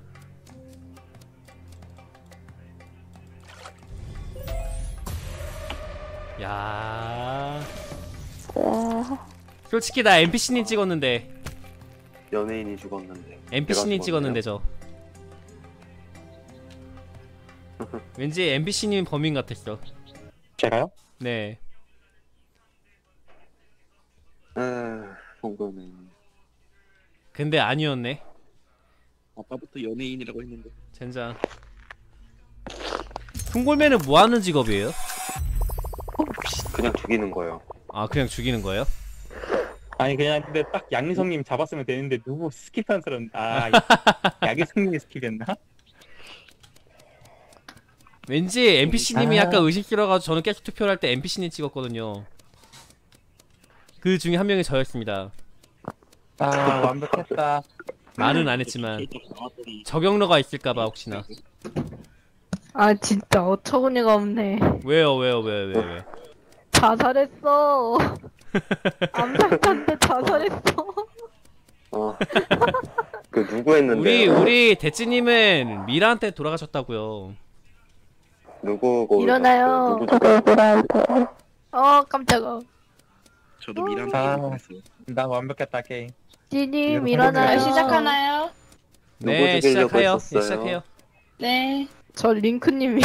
야. 솔직히 나 NPC님 찍었는데. 연예인이 죽었는데. NPC님 제가 찍었는데 저. 왠지 NPC님 범인 같았어. 제가요? 네. 송도는 근데 아니었네. 아까부터 연예인이라고 했는데. 젠장. 흉골매는 뭐하는 직업이에요? 그냥 죽이는 거예요. 아 그냥 죽이는 거예요? 아니 그냥 근데 딱 양리성님 잡았으면 되는데 누구 스킵한 사람 양리성님이 스킵했나? 왠지 NPC님이 약간 의식스러워가지고 저는 계속 투표를 할 때 NPC님 찍었거든요. 그 중에 한 명이 저였습니다. 아 완벽했다. 말은 안 했지만 저격러가 있을까봐 혹시나. 아 진짜 어처구니가 없네. 왜요? 왜? 자살했어. 암살자인데 자살했어. 그 누구 했는데? 우리 대찌님은 미라한테 돌아가셨다고요. 누구고? 일어나요. 누구 죽었어요? 깜짝아. 저도 미란다 했어요. 난 완벽했다 게임. 찌님 이거 일어나요. 시작하나요? 네, 누구 죽이려고 시작해요. 했었어요? 네, 시작해요. 네. 저 링크님이.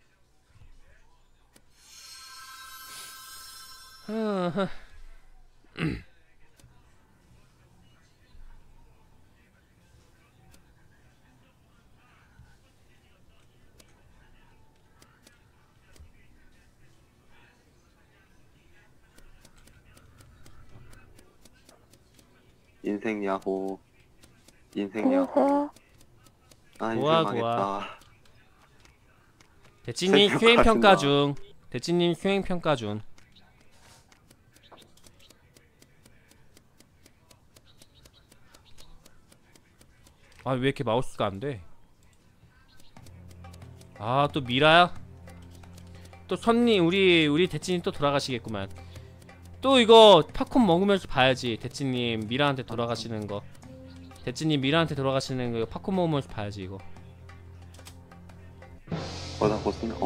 인생 야호. 인생 야호. 아 인생 고아, 망했다. 대찌님 수행평가 중. 대찌님 수행평가 중. 아 왜 이렇게 마우스가 안 돼? 아 또 미라야? 또 선님 우리 대찌님 또 돌아가시겠구만. 또 이거 팝콘 먹으면서 봐야지. 대찌님 미라한테 돌아가시는 거. 대찌님 미라한테 돌아가시는 거 팝콘 먹으면서 봐야지 이거. 나 보스는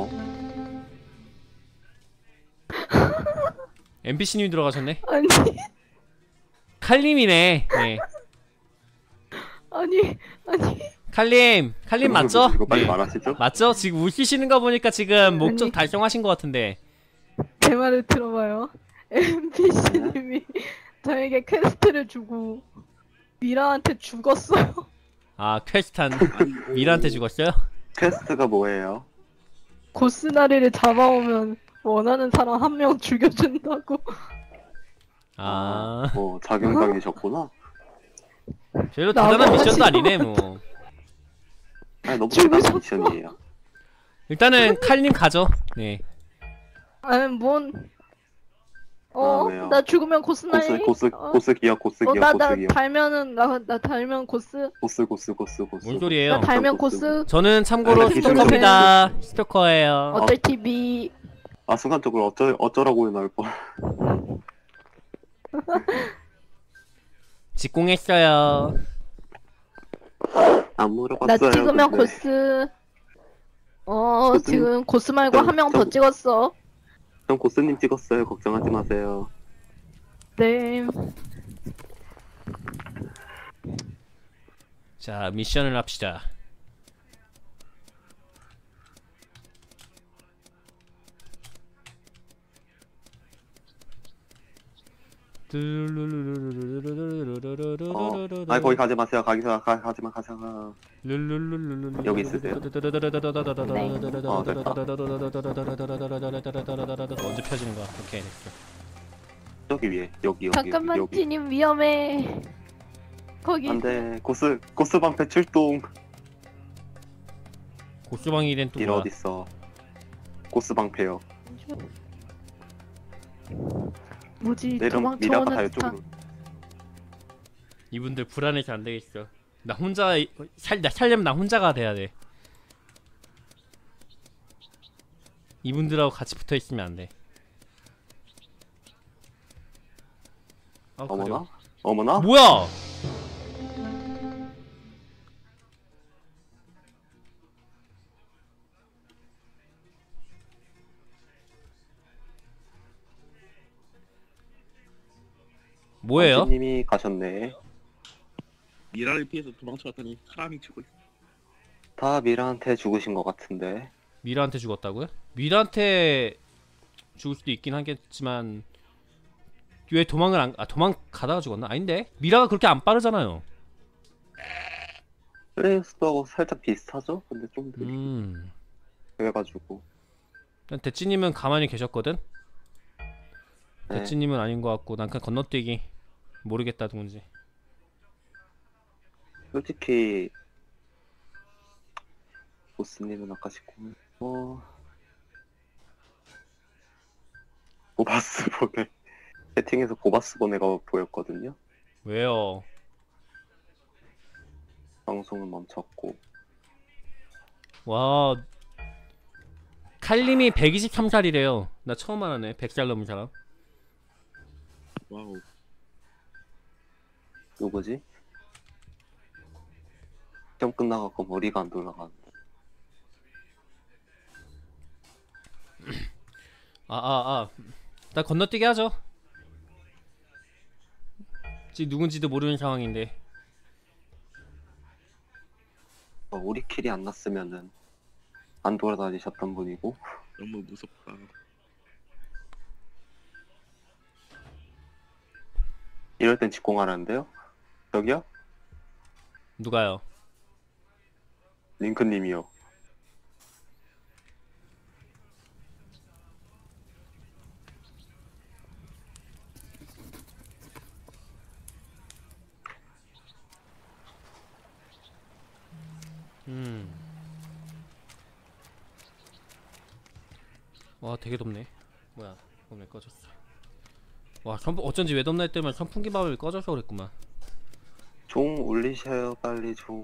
NPC님이 들어가셨네? 아니 칼림이네. 네. 아니 칼림 맞죠? 이거 빨리 네. 말하시죠. 맞죠? 지금 웃기시는 거 보니까 지금 목적 아니. 달성하신 것 같은데. 제 말을 들어봐요. NPC님이 저에게 퀘스트를 주고 미라한테 죽었어요. 아 퀘스트한 미라한테 죽었어요? 퀘스트가 뭐예요? 고스나리를 잡아오면 원하는 사람 한 명 죽여준다고. 아 작용당이셨구나. 별로 나도 대단한 미션도 하지 아니네 뭐. 아니 너무 죽으셨어. 대단한 미션이에요. 일단은 칼님 가죠. 네. 아니 뭔? 왜요? 나 죽으면 고스나리. 고스 기억. 나 달면은 나 달면 고스. 고스. 뭔 소리예요? 나 달면 고스. 저는 참고로 아니, 스토커입니다. 스토커예요. 어쩔 TV. 순간적으로 어쩌라고 나올 뻔. 직공했어요. 안 나 물어봤어요. 찍으면 근데. 고스. 고스님? 지금 고스 말고 한 명 더 찍었어. 전 고스님 찍었어요. 걱정하지 마세요. 네. 자 미션을 합시다. 아 거기 가지 마세요. 가기서 가지마 가세요. 여기 있으세요? 언제 펴지는 거야? 오케이 됐어. 저기 위에 여기 잠깐만 여기. 진님 위험해. 거기 안돼 고스방패 출동. 고수방이 된 또 일 뭐야? 어딨어? 고스방패요. 뭐지 내려면 미라가 다 도망쳐오는 이쪽으로. 듯한 이분들 불안해서 안 되겠어. 나 혼자 살려면 나 혼자가 돼야 돼. 이분들하고 같이 붙어 있으면 안 돼. 아, 어머나? 그래요? 어머나? 뭐야? 뭐예요? 님이 가셨네. 미라를 피해서 도망쳐왔더니 사람이 죽고 있어. 다 미라한테 죽으신 것 같은데. 미라한테 죽었다고요? 미라한테 죽을 수도 있긴 하겠지만 왜 도망을 안... 아 도망가다가 죽었나? 아닌데? 미라가 그렇게 안 빠르잖아요. 플레이스하고 살짝 비슷하죠? 근데 좀 느리. 그래가지고. 대찌님은 가만히 계셨거든? 네. 대찌님은 아닌 것 같고 난 그냥 건너뛰기 모르겠다 누군지. 솔직히 보스님은 아까 짓고 고바스 보네. 채팅에서 고바스 보내가 보였거든요. 왜요? 방송은 멈췄고. 와 칼림이 123살이래요. 나 처음 알았네. 100살 넘은 사람. 와우. 누구지? 시험 끝나갖고 머리가 안 돌아가는데. 나 건너뛰기 하죠. 지금 누군지도 모르는 상황인데. 우리 킬이 안 났으면은 안 돌아다니셨던 분이고. 너무 무섭다. 이럴 땐 직공하라는데요? 저기요? 누가요? 링크님이요. 와 되게 덥네. 뭐야 왜 꺼졌어. 와 어쩐지 왜 덥나 했더니 선풍기 바람이 꺼져서 그랬구만. 종 올리셔요 빨리. 종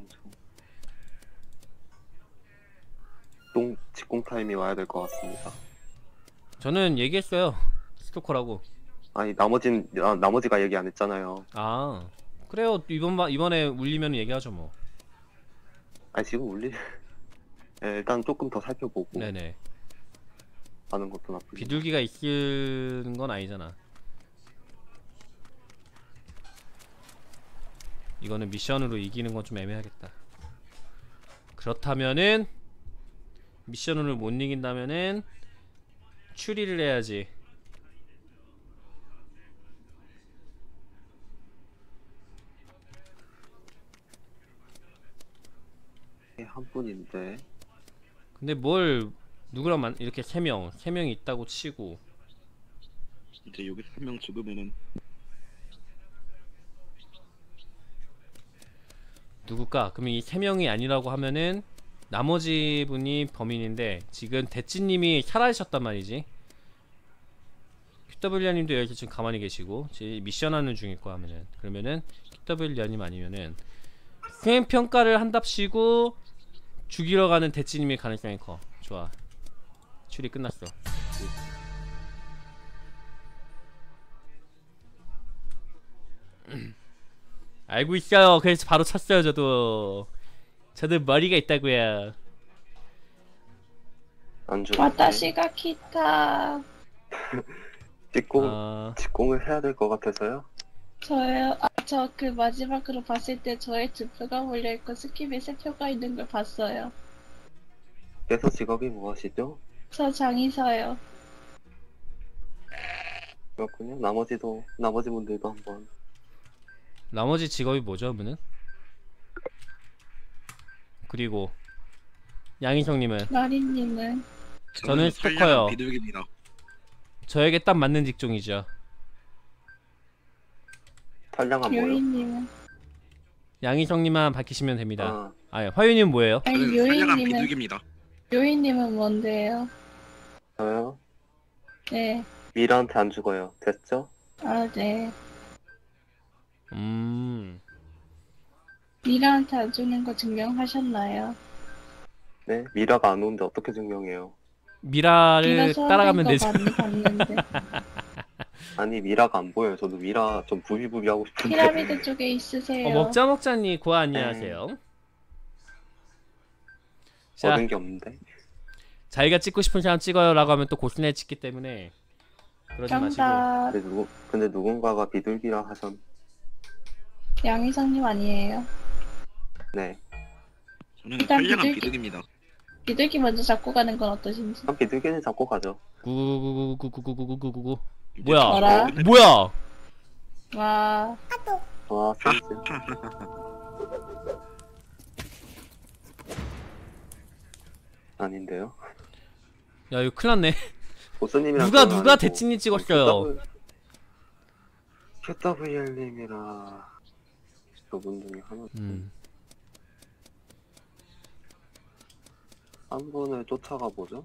직공 타임이 와야 될 것 같습니다. 저는 얘기했어요. 스토커라고. 아니 나머지가 얘기 안 했잖아요. 아 그래요. 이번에 울리면 얘기하죠 뭐. 아니 지금 울리. 네, 일단 조금 더 살펴보고 네네. 하는 것도 나쁘지. 비둘기가 있는 건 아니잖아. 이거는 미션으로 이기는 건 좀 애매하겠다. 그렇다면은 미션으로 못 이긴다면은 추리를 해야지. 한 분인데. 근데 뭘 누구랑 이렇게 3명이 있다고 치고 이제 여기서 한 명 죽으면은 누굴까? 그러면 이 3명이 아니라고 하면은 나머지 분이 범인인데 지금 대찌님이 사라지셨단 말이지. QW님도 여기 지금 가만히 계시고 지금 미션하는 중일 거 하면은 그러면은 QW님 아니면은 수행평가를 한답시고 죽이러 가는 대찌님일 가능성이 커. 좋아. 추리 끝났어. 알고 있어요. 그래서 바로 쳤어요. 저도 머리가 있다고요. 안 주. 와타시가 키타. 직공을 해야 될 것 같아서요. 저요? 저 그 마지막으로 봤을 때 저의 득표가 몰려있고 스킵에 3표가 있는 걸 봤어요. 그래서 직업이 무엇이죠? 저 장의사요. 그렇군요. 나머지 분들도 한번. 나머지 직업이 뭐죠, 그러면은? 그리고 양희성님은? 마리님은 저는 선량한 스토커요. 비둘기입니다. 저에게 딱 맞는 직종이죠. 선량한 뭐요? 요이님은 양희성님만 밝히시면 됩니다. 아, 아, 화유님 뭐예요? 아니 저는 선량한 요이님은 비둘기입니다. 요이님은 뭔데요? 저요? 네. 미라한테 안 죽어요. 됐죠? 아 네. 미라한테 안 주는 거 증명하셨나요? 네, 미라가 안 오는데 어떻게 증명해요? 미라를 미라 소환된 따라가면 거 되죠. 많이 봤는데. 아니, 미라가 안 보여요. 저도 미라 좀 부비부비 하고 싶은데. 피라미드 쪽에 있으세요. 먹자먹자님 고아 안녕하세요. 자, 얻은 게 없는데. 자기가 찍고 싶은 사람 찍어요 라고 하면 또 고스란히 찍기 때문에 그러지 마시고. 정답 근데 누군가가 비둘기라 하셨. 양희성님 아니에요? 네. 저는 일단 선량한 비둘기. 비둘기입니다. 비둘기 먼저 잡고 가는 건 어떠신지? 한 비둘기는 잡고 가죠. 구구구구구구구구구구구구구. 이제 뭐야? 어라? 뭐야? 와 와, 센스. 아닌데요? 야 이거 큰일났네. 보스님이랑 누가 대치님 찍었어요? QWL님이라 그분 중에 하나. 한 분을 쫓아가 보죠.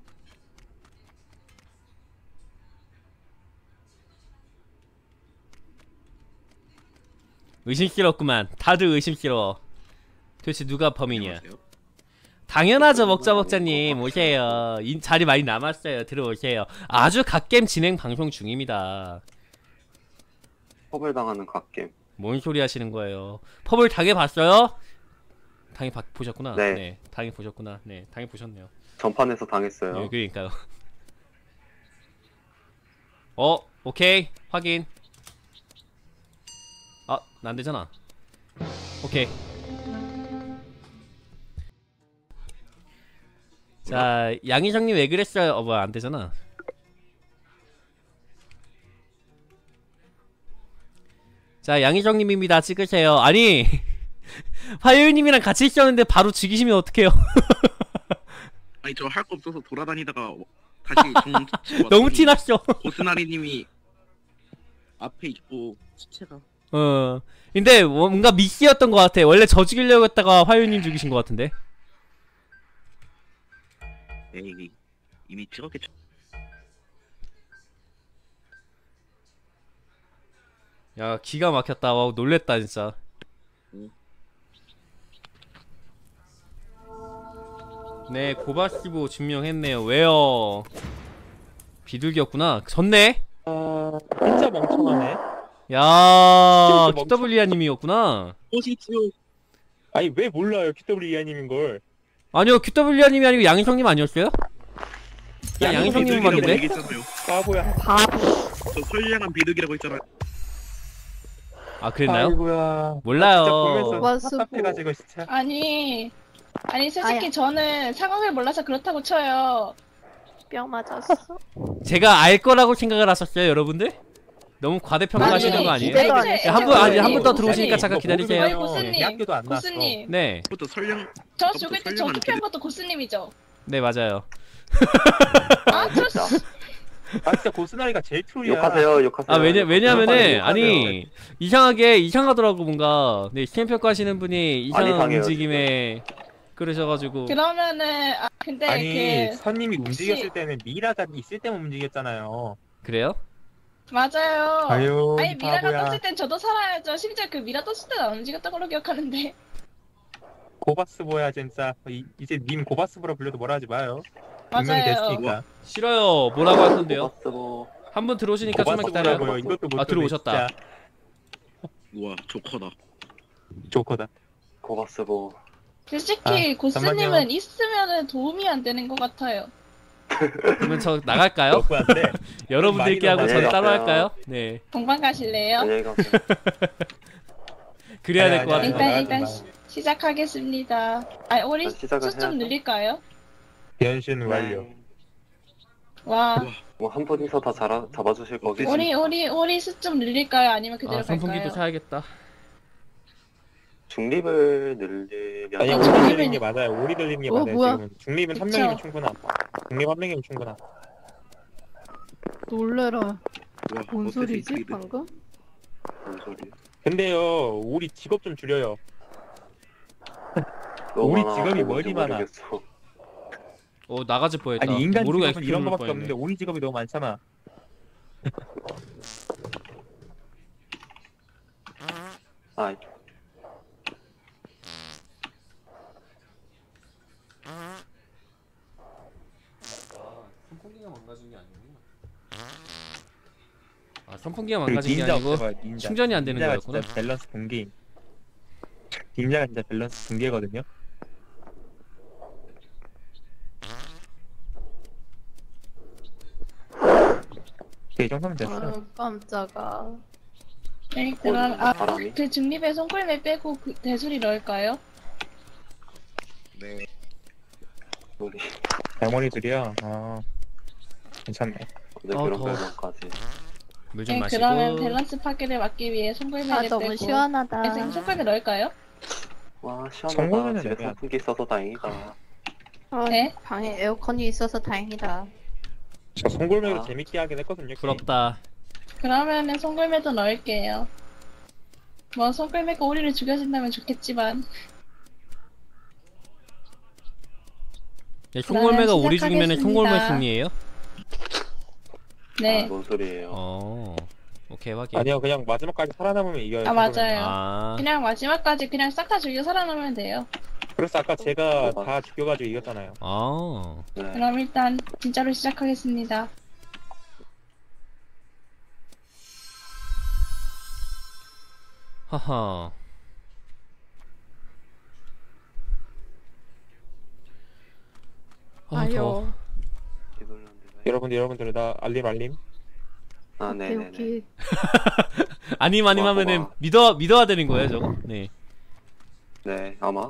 의심스럽구만. 다들 의심스러워. 도대체 누가 범인이야? 안녕하세요. 당연하죠. 먹자먹자님 오세요. 자리 많이 남았어요. 들어오세요. 아주 갓겜 진행 방송 중입니다. 컵을 당하는 갓겜. 뭔 소리 하시는 거예요? 펍을 당해봤어요? 보셨구나. 네. 당해보셨구나. 네, 당해보셨네요. 전판에서 당했어요. 네, 그러니까요. 오케이. 확인. 아, 안 되잖아. 오케이. 자, 양희성님 왜 그랬어요? 뭐야, 안 되잖아. 자, 양희성님입니다. 찍으세요. 아니, 화요일님이랑 같이 있었는데 바로 죽이시면 어떡해요? 아니 저 할 거 없어서 돌아다니다가 다시 너무 티났어. 고스나리님이 앞에 있고 시체가 근데 뭔가 미끼였던 것 같아. 원래 저 죽이려고 했다가 화요일님 죽이신 것 같은데. 에이 이미 찍었겠죠. 야, 기가 막혔다. 와, 놀랬다 진짜. 네, 고바시보 증명했네요. 왜요? 비둘기였구나. 졌네? 진짜 멍청하네. 야, 진짜 QW리아님이었구나. 오십시오. 아니 왜 몰라요 QW 이하님인 걸. 아니요, QW리아님이 아니고 양희성님 아니었어요? 야, 양희성님은 비둘기라고 맞는데? 얘기했잖아요. 바보야. 저 선량한 비둘기라고 했잖아요. 아, 그랬나요? 아이고야. 몰라요. 진짜 보면서 고바스보. 답답해가지고 진짜. 아니 솔직히 아야. 저는 상황을 몰라서 그렇다고 쳐요. 뿅 맞았어. 제가 알 거라고 생각을 하셨어요, 여러분들? 너무 과대평가하시는 아니, 거 아니에요? 기대도 안 애초에- 했어. 한 분, 아니, 한 분 더 고스님, 들어오시니까 잠깐 이거 기다리세요. 아니, 모르면 고스님, 대학교도 안 나왔어. 고스님 네, 부터 선량 저 죽일 때 저 선량한 투표한 것도 고스님이죠? 네, 맞아요. 아 진짜 고스나리가 제일 트롤이야. 욕하세요, 욕하세요. 아, 왜냐면은, 욕하세요. 아니, 이상하더라고, 뭔가. 네, 시행평가 하시는 분이 이상한 이상해요, 움직임에 그러셔가지고. 그러면은 근데 아니 그 선님이 혹시- 움직였을 때는 미라가 있을 때만 움직였잖아요. 그래요? 맞아요. 아유 아니 미라가 바보야. 떴을 땐 저도 살아야죠. 심지어 그 미라 떴을 때는 안 움직였던 걸로 기억하는데. 고바스보야 진짜. 이제 님 고바스보라 불려도 뭐라 하지 마요. 분명히 맞아요. 됐으니까. 싫어요. 뭐라고 할 건데요? 고바스보. 한 분 들어오시니까 좀만 기다려요. 고바스보라고요. 이것도 못 아, 들어오셨다. 우와 조커다. 조커다. 고바스보. 솔직히 고스님은 잠깐만요. 있으면은 도움이 안 되는 것 같아요. 그러면 저 나갈까요? 너무한데. 여러분들께 하고 많이 전 따로 넘어가요. 할까요? 네. 공방 가실래요? 안녕히 가세요. 그래야 될 것 아니, 같은데. 아니, 일단 시작하겠습니다. 아 우리 시작을 수 좀 해야죠. 늘릴까요? 변신 완료. 와 뭐한 분이서 다 잡아주실 거겠지. 우리 수 좀 늘릴까요? 아니면 그대로 아, 선풍기도 갈까요? 사야겠다. 중립을 늘리면 아니 아, 오리 중립은- 들리는 게 맞아요. 오리 들리는 게 맞아요. 뭐야? 지금은 중립은 한 그쵸. 명이면 충분함. 중립 한 명이면 충분함. 놀래라. 와, 뭔 어때, 소리지 그 방금? 뭔 소리? 근데요 우리 직업 좀 줄여요. 너무 우리 많아, 직업이 뭔지 머리 많아. 모르겠어. 나가질 뻔했다. 아니 인간 모르고 직업은 엑스큐 이런 누를 거밖에 뻔했네. 없는데 우리 직업이 너무 많잖아. 아, 선풍기가 망가진 게 아니구나. 아 선풍기가 그리고 망가진 게 닌자 아니고 없애봐요. 닌자. 충전이 안 되는 닌자가 거였구나. 진짜 밸런스 붕괴. 닌자가 진짜 밸런스 붕괴거든요. 이 정도면 됐어. 아 깜짝아. 네, 그럼 바람이? 그 중립에 손골매 빼고 그 대수리 넣을까요? 네. 소리. 대머리들이야. 아 괜찮네. 근데 아, 그런 더워. 별명까지. 물 좀 네, 마시고. 그러면 밸런스 파괴를 막기 위해 손골매를 아 빼고 너무 시원하다. 선생님 손골매 넣을까요? 와, 성공하면 시원하다. 집에 되면. 선풍기 있어서 다행이다. 아, 네. 방에 에어컨이 있어서 다행이다. 저 송골매로 아. 재밌게 하긴 했거든요. 부럽다. 그러면은 손골매도 넣을게요. 뭐 손골매가 오리를 죽여준다면 좋겠지만 네, 송골매가 그러면 오리 죽이면은 송골매 시작하겠습니다. 승리예요? 네. 아, 뭔 소리예요? 오케이 확인. 아니요 그냥 마지막까지 살아남으면 이겨요. 아 맞아요. 아 그냥 마지막까지 그냥 싹 다 죽여 살아남으면 돼요. 그래서 아까 제가 다 죽여가지고 이겼잖아요. 아. 네. 그럼 일단 진짜로 시작하겠습니다. 하하. 아 더워. 아요. 여러분들 나 알림. 아, 오케이 네네네. 오케이. 아님 고마워, 하면은 고마워. 믿어야 되는 거예요 저거? 네. 네, 아마.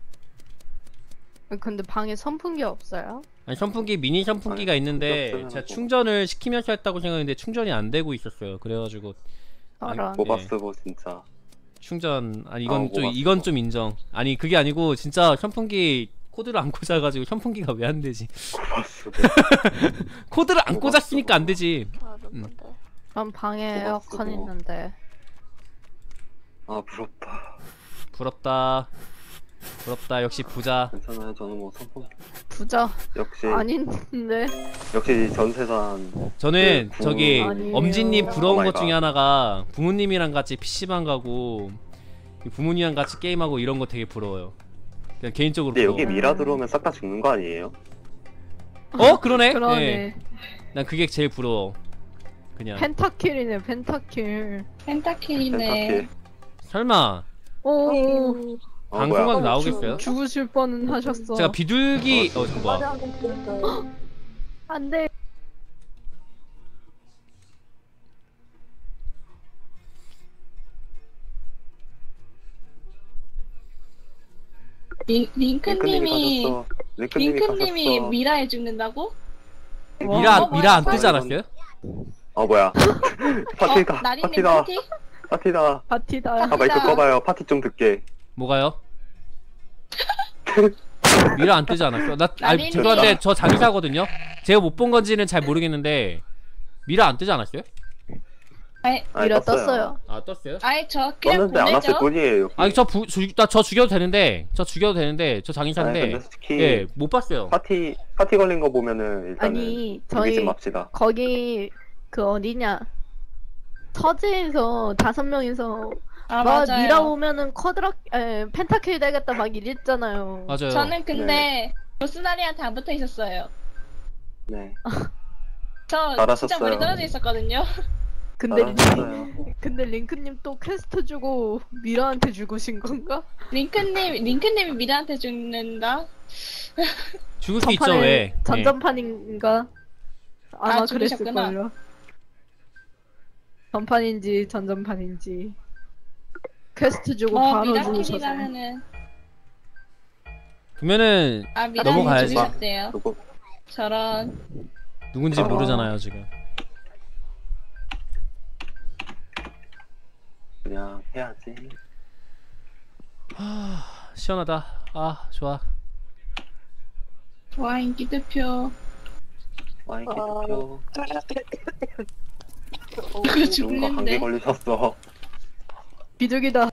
근데 방에 선풍기 없어요? 아니 선풍기 미니 선풍기가 아니, 있는데 없으면 제가 뭐. 충전을 시키면서 했다고 생각했는데 충전이 안 되고 있었어요. 그래가지고 저런. 모바 네. 쓰고 진짜. 충전 아, 이건 좀 뭐가 이건 있어. 좀 인정. 아니 그게 아니고 진짜 선풍기 코드를 안 꽂아가지고 선풍기가 왜 안 되지? 모바 쓰고. 코드를 안 뭐가 꽂았으니까 안 되지. 난 방에 뭐가 에어컨 쓰고. 있는데. 아, 부럽다. 부럽다. 부럽다. 역시 부자. 괜찮아요. 저는 뭐 선풍기. 부자 역시 아닌데. 역시 전세산. 저는 그 저기 아니에요. 엄지님 부러운 것 오마이갓. 중에 하나가 부모님이랑 같이 PC방 가고 부모님이랑 같이 게임하고 이런 거 되게 부러워요. 그냥 개인적으로 근데 부러워. 여기 미라 들어오면 싹 다 죽는 거 아니에요? 그러네. 그러네. 네. 난 그게 제일 부러워. 그냥 펜타킬이네 펜타킬. 펜타킬이네. 펜타킬. 설마 오. 방송각 나오겠어요? 죽으실 뻔은 하셨어. 제가 비둘기 저거 뭐야? 안돼. 링크님이 가셨어. 링크님이 가셨어. 미라에 죽는다고? 미라 안 뜨지 아, 않았어요? 뭐야? 파티다. 나린님 파티다. 파티? 파티다. 파티다. 아, 마이크 꺼봐요. 파티 좀 듣게. 뭐가요? 미라 안 뜨지 않았어? 나 나린이. 죄송한데 저 장의사거든요. 제가 못 본 건지는 잘 모르겠는데 미라 안 뜨지 않았어요? 미라 떴어요. 아 떴어요? 아이 저 그냥 떴는데 안 왔을 보내죠. 뿐이에요. 아니 저 죽여도 되는데 저 아니, 장의사인데 근데 솔직히 예 못 봤어요. 파티 걸린 거 보면은 일단은 아니 우리 좀 저희 맙시다. 거기 그 어디냐 터지에서 5명이서 아 막 맞아요. 미라 오면은 펜타킬 되겠다 막 이랬잖아요. 맞아요. 저는 근데 보스나리한테 안 붙어 있었어요. 네. 저 잘하셨어요. 진짜 멀리 떨어져 있었거든요. 잘하셨어요. 근데 링크님 또 퀘스트 주고 미라한테 죽으신 건가? 링크님이 미라한테 죽는다. 죽을 수 있죠 왜? 예. 전전판인가? 아마 아, 죽으셨구나. 그랬을걸요. 전판인지 전전판인지 퀘스트 주고 바로 죽으셔서. 미라킬이라면은 그러면은 미라님 넘어가야지. 죽으셨대요. 누구? 저런. 누군지 모르잖아요 지금. 그냥 해야지. 시원하다. 아 좋아. 좋아 인기 대표. 와인 기대표. 그거 누군가 감기 죽는데. 걸리셨어. 비둘기다.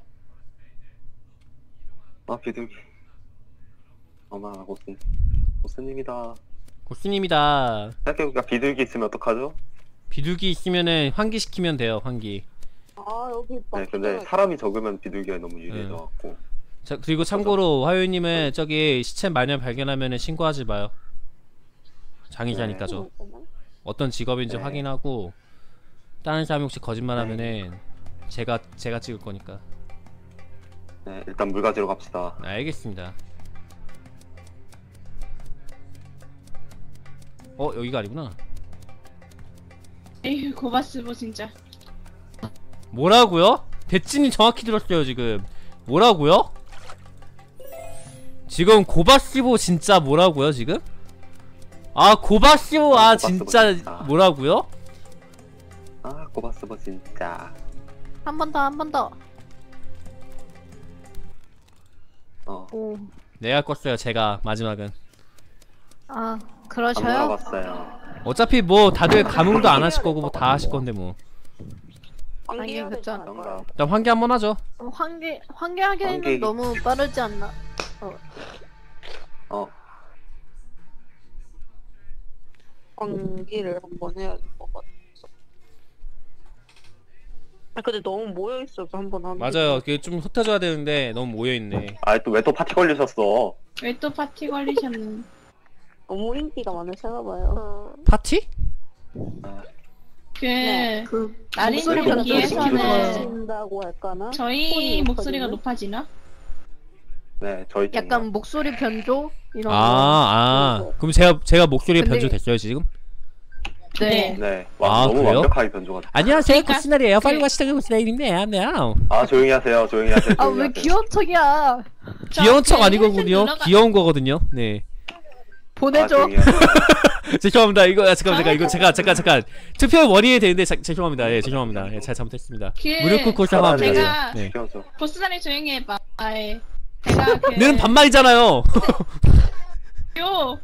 아 비둘기. 어마 고스님이다. 고수님이다. 생각해보니까 비둘기 있으면 어떡하죠? 비둘기 있으면은 환기시키면 돼요. 환기. 아 여기 막 네, 근데 사람이 적으면 비둘기가 너무 유리해져갖고. 자 그리고 참고로 화요님은 저기 시체 마녀 발견하면은 신고하지 마요. 장의자니까 저. 어떤 직업인지 네. 확인하고 다른 사람이 혹시 거짓말하면은 제가 찍을 거니까. 네, 일단 물 가지러 갑시다. 알겠습니다. 여기가 아니구나. 에휴 고바스보 진짜. 뭐라고요? 대찐이 정확히 들었어요 지금. 뭐라고요? 지금 고바시보 진짜 뭐라고요 지금? 아 고바시보 아 고바시보 진짜 진짜. 뭐라고요? 아 고바스버 진짜. 한 번 더, 한 번 더. 오. 내가 껐어요 제가 마지막은. 아, 안 그러셔요? 물어봤어요. 어차피 뭐 다들 감흥도 안 하실 거고 뭐 다 하실 건데 뭐. 아니, 환기해야 되지 그렇잖아. 않을까요? 일단 환기 한번 하죠. 환기하기에는 환기. 너무 빠르지 않나? 환기를 한번 해야 될 것 같아. 아 근데 너무 모여 있어서 한번 하는. 맞아요. 그게 좀 흩어져야 되는데 너무 모여 있네. 아 또 왜 또 파티 걸리셨어? 왜 또 파티 걸리셨는? 너무 인기가 많으시나 봐요. 파티? 그 네. 나린님 목소리 비해서는 신다고 할까나? 저희 톤이 목소리가 높아지네? 높아지나? 네 저희 쪽. 약간 목소리 변조? 이런 거. 그럼 제가 목소리 근데- 변조 됐어요 지금? 네. 네. 아, 너무 그래요? 완벽하게 변조가 됐어요. 안녕하세요 그러니까 코스나리에요. 빨리 그- 가시죠 코스나리입니다. 네. 아 조용히 하세요. 조용히 하세요. 아, 조용히 왜 하세요. 귀여운 척이야? 귀여운 척 그 아니거든요. 헬스 눌러가- 귀여운 거거든요. 네. 아, 보내줘. 조용히 하세요. 죄송합니다. 이거 잠깐 이거 잠깐 투표 원인이 되는데 죄송합니다. 예 죄송합니다. 예, 잘 잘못했습니다. 그 무릎 꿇고 사과합니다. 제가- 네. 귀여워서. 보스자리 조용히 해봐. 아예 제가 그 너는 반말이잖아요. 요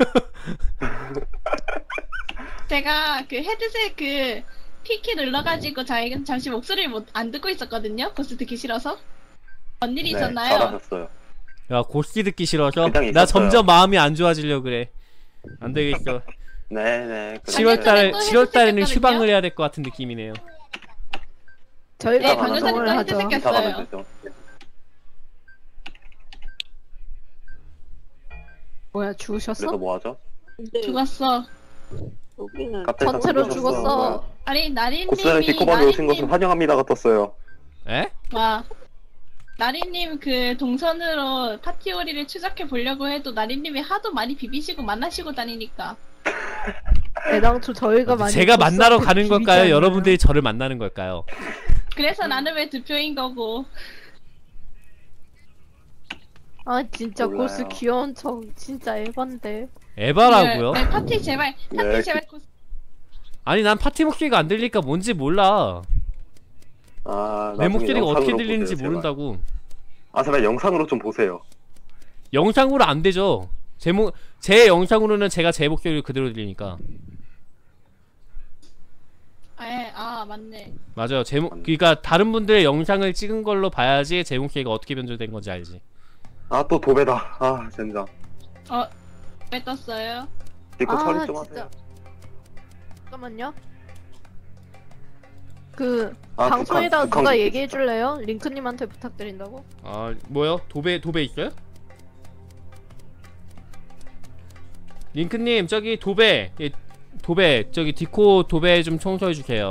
제가 그 헤드셋 그 P키 눌러가지고 잠시 목소리를 안 듣고 있었거든요. 보스 듣기 싫어서. 뭔 일이 네, 있었나요? 잘하셨어요. 야 고씨 듣기 싫어서 그냥 나 있었어요. 점점 마음이 안 좋아지려 그래. 안 되겠어. 네네. 7월달에는 했었거든요. 휴방을 해야 될 것 같은 느낌이네요. 저희가 네, 방송을 방금 전에 하죠. 또 헤드셋 이사 가면 꼈어요. 되죠. 뭐야, 죽으셨어? 그래서 뭐 하죠? 근데 죽었어. 여기는 갑자기 전체로 다 죽었어. 아니 고스란히 나린님이 디코방에 오신 것을 환영합니다가 떴어요. 에? 와 나린님 그 동선으로 파티오리를 추적해 보려고 해도 나린님이 하도 많이 비비시고 만나시고 다니니까 애당초 저희가 많이 제가 만나러 보스한테 가는 걸까요? 비비잖아요. 여러분들이 저를 만나는 걸까요? 그래서 나는 왜 득표인 거고. 아, 진짜 몰라요. 고스 귀여운 척 진짜 에반데. 에바라고요? 네, 파티 제발 파티 네, 제발 고- 아니 난 파티 목소리가 안 들리니까 뭔지 몰라. 아, 내 나중에 목소리가 어떻게 영상으로 들리는지 보세요, 제발. 모른다고. 아 제발 영상으로 좀 보세요. 영상으로 안 되죠. 제 영상으로는 제가 제 목소리를 그대로 들리니까. 아 맞네. 맞아요. 그러니까 다른 분들의 영상을 찍은 걸로 봐야지 제 목소리가 어떻게 변조된 건지 알지. 아 또 도배다. 아 젠장. 왜 떴어요? 디코 처리 좀 진짜. 하세요. 잠깐만요. 그 아, 방송에다가 북한 누가 듣기 얘기해 줄래요? 링크님한테 부탁드린다고? 아 뭐요? 도배 있어요? 링크님 저기 도배 저기 디코 도배 좀 청소해 주세요.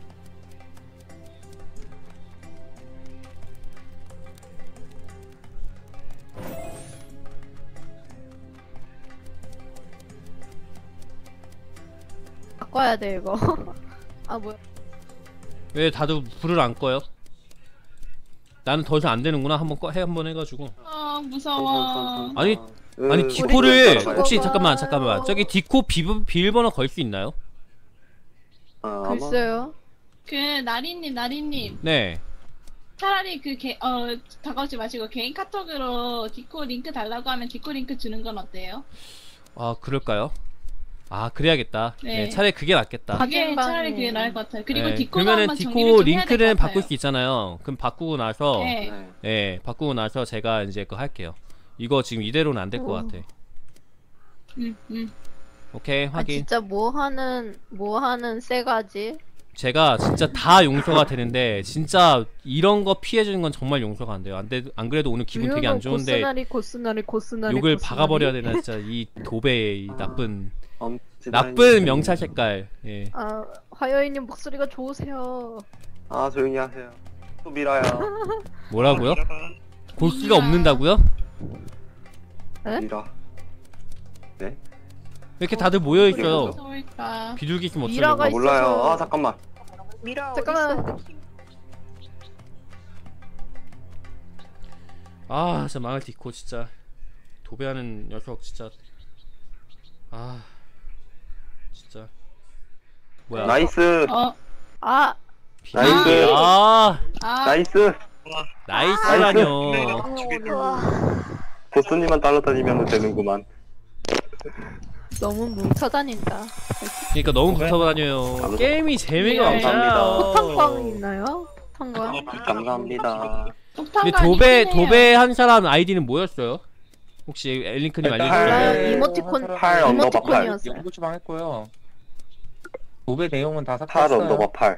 바꿔야 돼 이거. 아 뭐야? 왜 다들 불을 안 꺼요? 나는 더 이상 안 되는구나. 한번 해가지고. 무서워. 아니 우리 디코를 따라가요. 혹시 따라가요. 잠깐만 저기 디코 비밀번호 걸 수 있나요? 아, 아마 글쎄요. 그 나린님 네. 차라리 다가오지 마시고 개인 카톡으로 디코 링크 달라고 하면 디코 링크 주는 건 어때요? 아 그럴까요? 아 그래야겠다. 네. 네, 차라리 그게 낫겠다. 그게 차라리 그게 나을 것 같아요. 그리고 네, 디코도 그러면은 한번 정리를 디코 좀 해야 될 것 링크는 같아요. 바꿀 수 있잖아요. 그럼 바꾸고 나서 네. 예, 바꾸고 나서 제가 이제 그거 할게요. 이거 지금 이대로는 안 될 것 같아. 오케이 아 확인. 진짜 뭐 하는 쎄가지? 제가 진짜 다 용서가 되는데 진짜 이런 거 피해주는 건 정말 용서가 안 돼요. 안 그래도 오늘 기분 되게 안 좋은데 고스나리 욕을 박아버려야 되나 진짜 이 도배의 이 나쁜 명찰 색깔. 예. 아 화요일님 목소리가 좋으세요. 아 조용히 하세요. 또 미라야. 뭐라고요? 골수가 없는다고요? 에? 미라. 네? 왜 이렇게 다들 모여 있어요? 서울까? 비둘기 좀 미라가 어쩌려고? 몰라요. 있어서. 아 잠깐만. 미라 잠깐만. 어딨어? 아 진짜 망할 디코 진짜 도배하는 녀석 진짜. 아 진짜 뭐야? 나이스. 아 나이스. 아 나이스. 나이스라뇨. 보스님만 따라다니면 되는구만. 너무 뭉쳐다닌다. 그러니까 너무 붙어 다녀요. 게임이 재미가 네. 없어요. 폭탄광 있나요? 폭탄광? 감사합니다. 근데 도배 한 사람 아이디는 뭐였어요? 혹시 엘링크님 아, 알려주세요. 이모티콘 팔 언더바 팔. 이모티콘이었어요. 연구 주방했고요. 도배 내용은 다 8 삭제했어요. 언더바 8.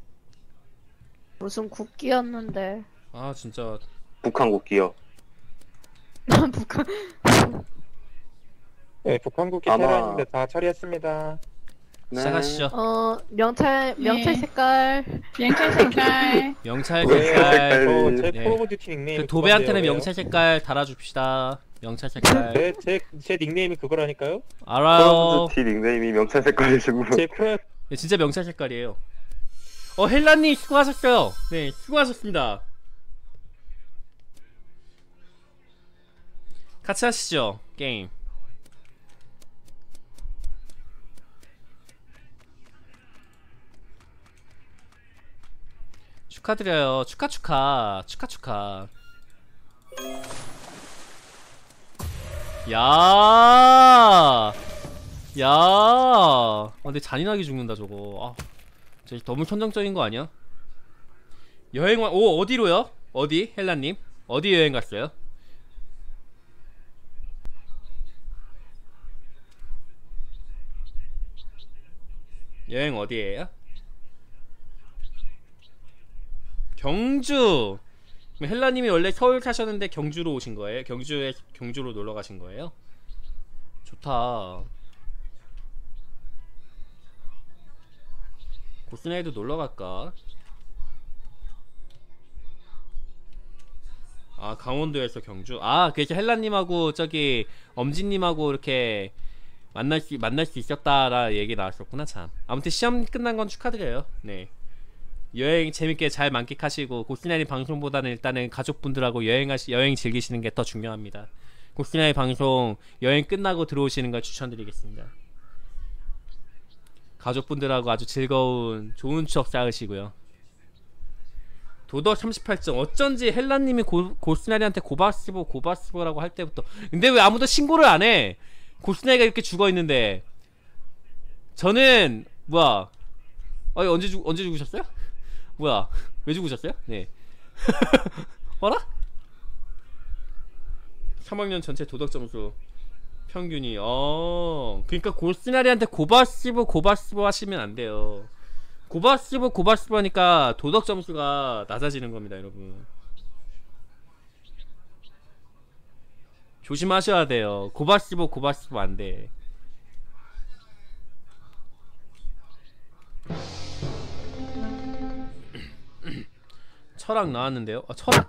무슨 국기였는데. 아 진짜 북한 국기요. 북한. 네, 북한국기 아마- 테러했는데 다 처리했습니다. 네. 시작하시죠. 명찰 네. 색깔. 명찰 색깔. 명찰 네. 색깔. 제 네. 프로브 듀티 닉네임. 그 도배한테는 명찰 색깔 달아줍시다. 명찰 색깔. 제 닉네임이 그거라니까요. 알아요. 티 닉네임이 명찰 색깔이시고. 제 프로 네, 진짜 명찰 색깔이에요. 헬라님 수고하셨어요. 네, 수고하셨습니다. 같이 하시죠 게임. 축하드려요. 축하. 근데 잔인하게 죽는다 저거. 진짜 너무 천정적인 거 아니야? 어디로요? 어디? 헬라님? 어디 여행 갔어요? 여행 어디에요? 경주! 헬라님이 원래 서울 사셨는데 경주로 오신 거예요? 경주로 놀러 가신 거예요? 좋다. 고스나이도 놀러 갈까? 아 강원도에서 경주. 그래서 헬라님하고 저기 엄지님하고 이렇게 만날 수 있었다라 얘기 나왔었구나. 참 아무튼 시험 끝난 건 축하드려요. 네, 여행 재밌게 잘 만끽하시고 고스나이 방송보다는 일단은 가족분들하고 여행 즐기시는 게 더 중요합니다. 고스나이 방송 여행 끝나고 들어오시는 걸 추천드리겠습니다. 가족분들하고 아주 즐거운 좋은 추억 쌓으시고요. 도덕 38점. 어쩐지 헬라님이 고스나리한테 고바스보라고 할 때부터. 근데 왜 아무도 신고를 안 해? 고스나리가 이렇게 죽어있는데. 저는 뭐야? 언제 죽으셨어요? 뭐야? 왜 죽으셨어요? 네. 어라? 3학년 전체 도덕 점수 평균이 그러니까 고스나리한테 고바스보 하시면 안 돼요. 고바스보 하니까 도덕 점수가 낮아지는 겁니다, 여러분. 조심하셔야 돼요. 고바스보 안 돼. 철학 나왔는데요. 철학?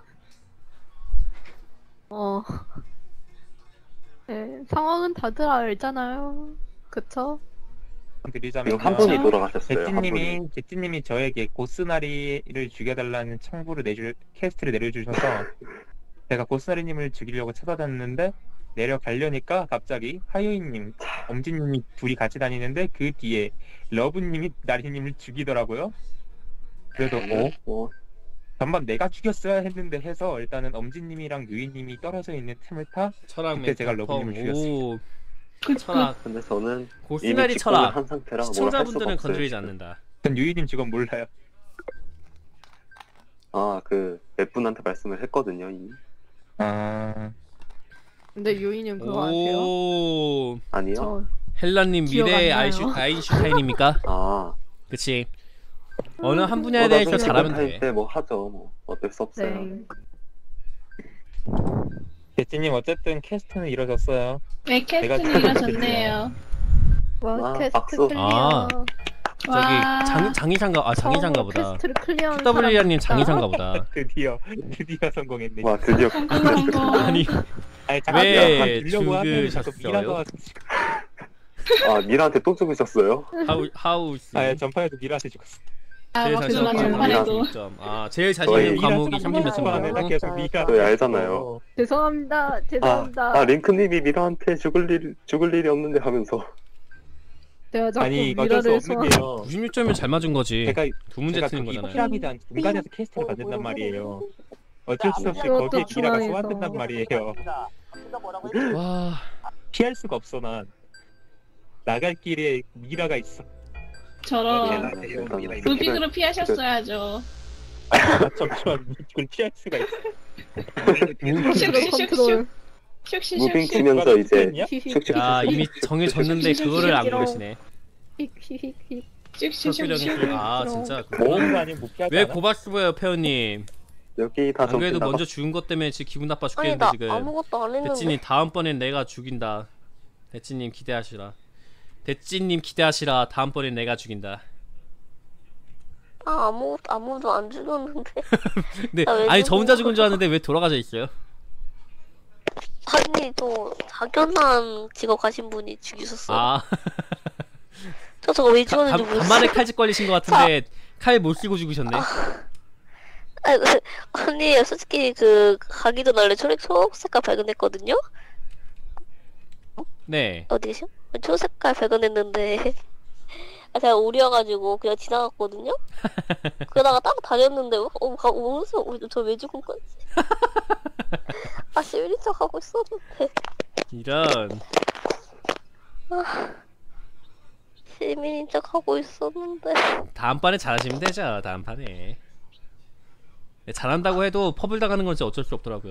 네, 상황은 다들 알잖아요. 그쵸? 지금 한 분이 돌아가셨어요. 한 분이. 제찌님이 저에게 고스나리를 죽여달라는 퀘스트를 내려주셔서 제가 고스나리님을 죽이려고 찾아다녔는데 내려가려니까 갑자기 하요이님, 엄지님이 둘이 같이 다니는데 그 뒤에 러브님이 나리님을 죽이더라고요. 그래서 전반 내가 죽였어야 했는데 해서 일단은 엄지님이랑 유이님이 떨어져 있는 틈을 타 철학 그때 제가 메타펑. 러브님을 죽였어요. 오 철학. 근데 저는 이미 고스나리 직공을 철학. 한 상태라 뭘 할 수가 시청자분들은 없어요. 건드리지 지금. 않는다. 전 유이님 직업 몰라요. 아, 그 몇 분한테 말씀을 했거든요 이미. 아 근데 유이님 그거 아세요? 오 아니요? 저 헬라님 기억 미래 안 나요. 아인슈타인입니까? 아, 그치. 어느 한 분야에 대해서 나중에 잘하면 직업 돼. 할때 뭐 하죠. 뭐 어쩔 수 없어요. 네. 대찌님 어쨌든 캐스트는 이뤄졌어요. 네, 캐스트는 이뤄졌네요. 와 아, 퀘스트 박수. 클리어. 아. 저기 와. 장의상가 장의상가 보다. 퀘스트를 클리어한 QW리아님 사람 장의상가 보다. 드디어 성공했네. 와, 드디어 성공. 아니 아니 왜 주려고 하면 자꾸 죽으셨어요? 미라가 와서 아, 미라한테 또 죽으셨어요? 하우스. 아 전파에도 미라한테 죽었어. 아, 제일 맞구나. 자신 있는 전판에도. 제일 자신 있는 저희 과목이 미라 30몇 전파에다 점이에요. 계속 미라. 저희 알잖아요. 죄송합니다. 죄송합니다. 링크님이 미라한테 죽을 일이 없는데 하면서. 제가 자꾸 아니 어쩔 수 미라를 없는 소환. 게요. 96점이면 잘 맞은 거지. 제가 두 문제 제가 틀린 거기 거잖아요. 피라미드 한 중간에서 캐스팅을 받는단 말이에요. 어쩔 수 없이 그것도 거기에 미라가 중앙에서. 소환된단 말이에요. 와 피할 수가 없어 난. 나갈 길에 미라가 있어. 저런 일단 무빙으로 피하셨어야죠. 아, 잠시만 이걸 피할 수가 있어. 슈슈 컨트롤. 무빙 슉슉슉슉. 치면서 이제 히히. 슉슉 야 이미 정해졌는데 그거를 안 그러시네. 휙휙휙. 슉슉슉슉. 아 진짜. 모으는 거 아니면 못 피하지 왜 않아? 고발수보예요 페어님? 여기 다 안 그래도 적힌다고. 먼저 죽은 것 때문에 지금 기분 나빠 아니 죽겠는데 나 지금. 아무것도 안 했는데. 대찌님 다음번엔 내가 죽인다. 대찌님 기대하시라. 대찌님 기대하시라. 다음번엔 내가 죽인다. 아 아무도 안 죽였는데. 근데 아, 왜 아니 저 혼자 죽은 죽은 줄 알았는데 왜 돌아가져 있어요? 아니 저 자견한 직업 가신 분이 죽이셨어요. 아 저 저거 왜 죽었는지 모르겠어요. 간만에 칼집 걸리신 것 같은데 칼 못 쓰고 죽으셨네. 아니 솔직히 그 가기 전 원래 초록색깔 발견했거든요. 네. 어디죠? 초록색깔 발견했는데 제가 오려가지고 그냥 지나갔거든요. 그러다가 딱 다녔는데 저 왜 죽은 거지? 아 시민인 척 하고 있었는데. 이런. 시민인 척 하고 있었는데. 다음판에 잘하시면 되죠. 다음판에. 네, 잘한다고 해도 퍼블 당하는 건 진짜 어쩔 수 없더라고요.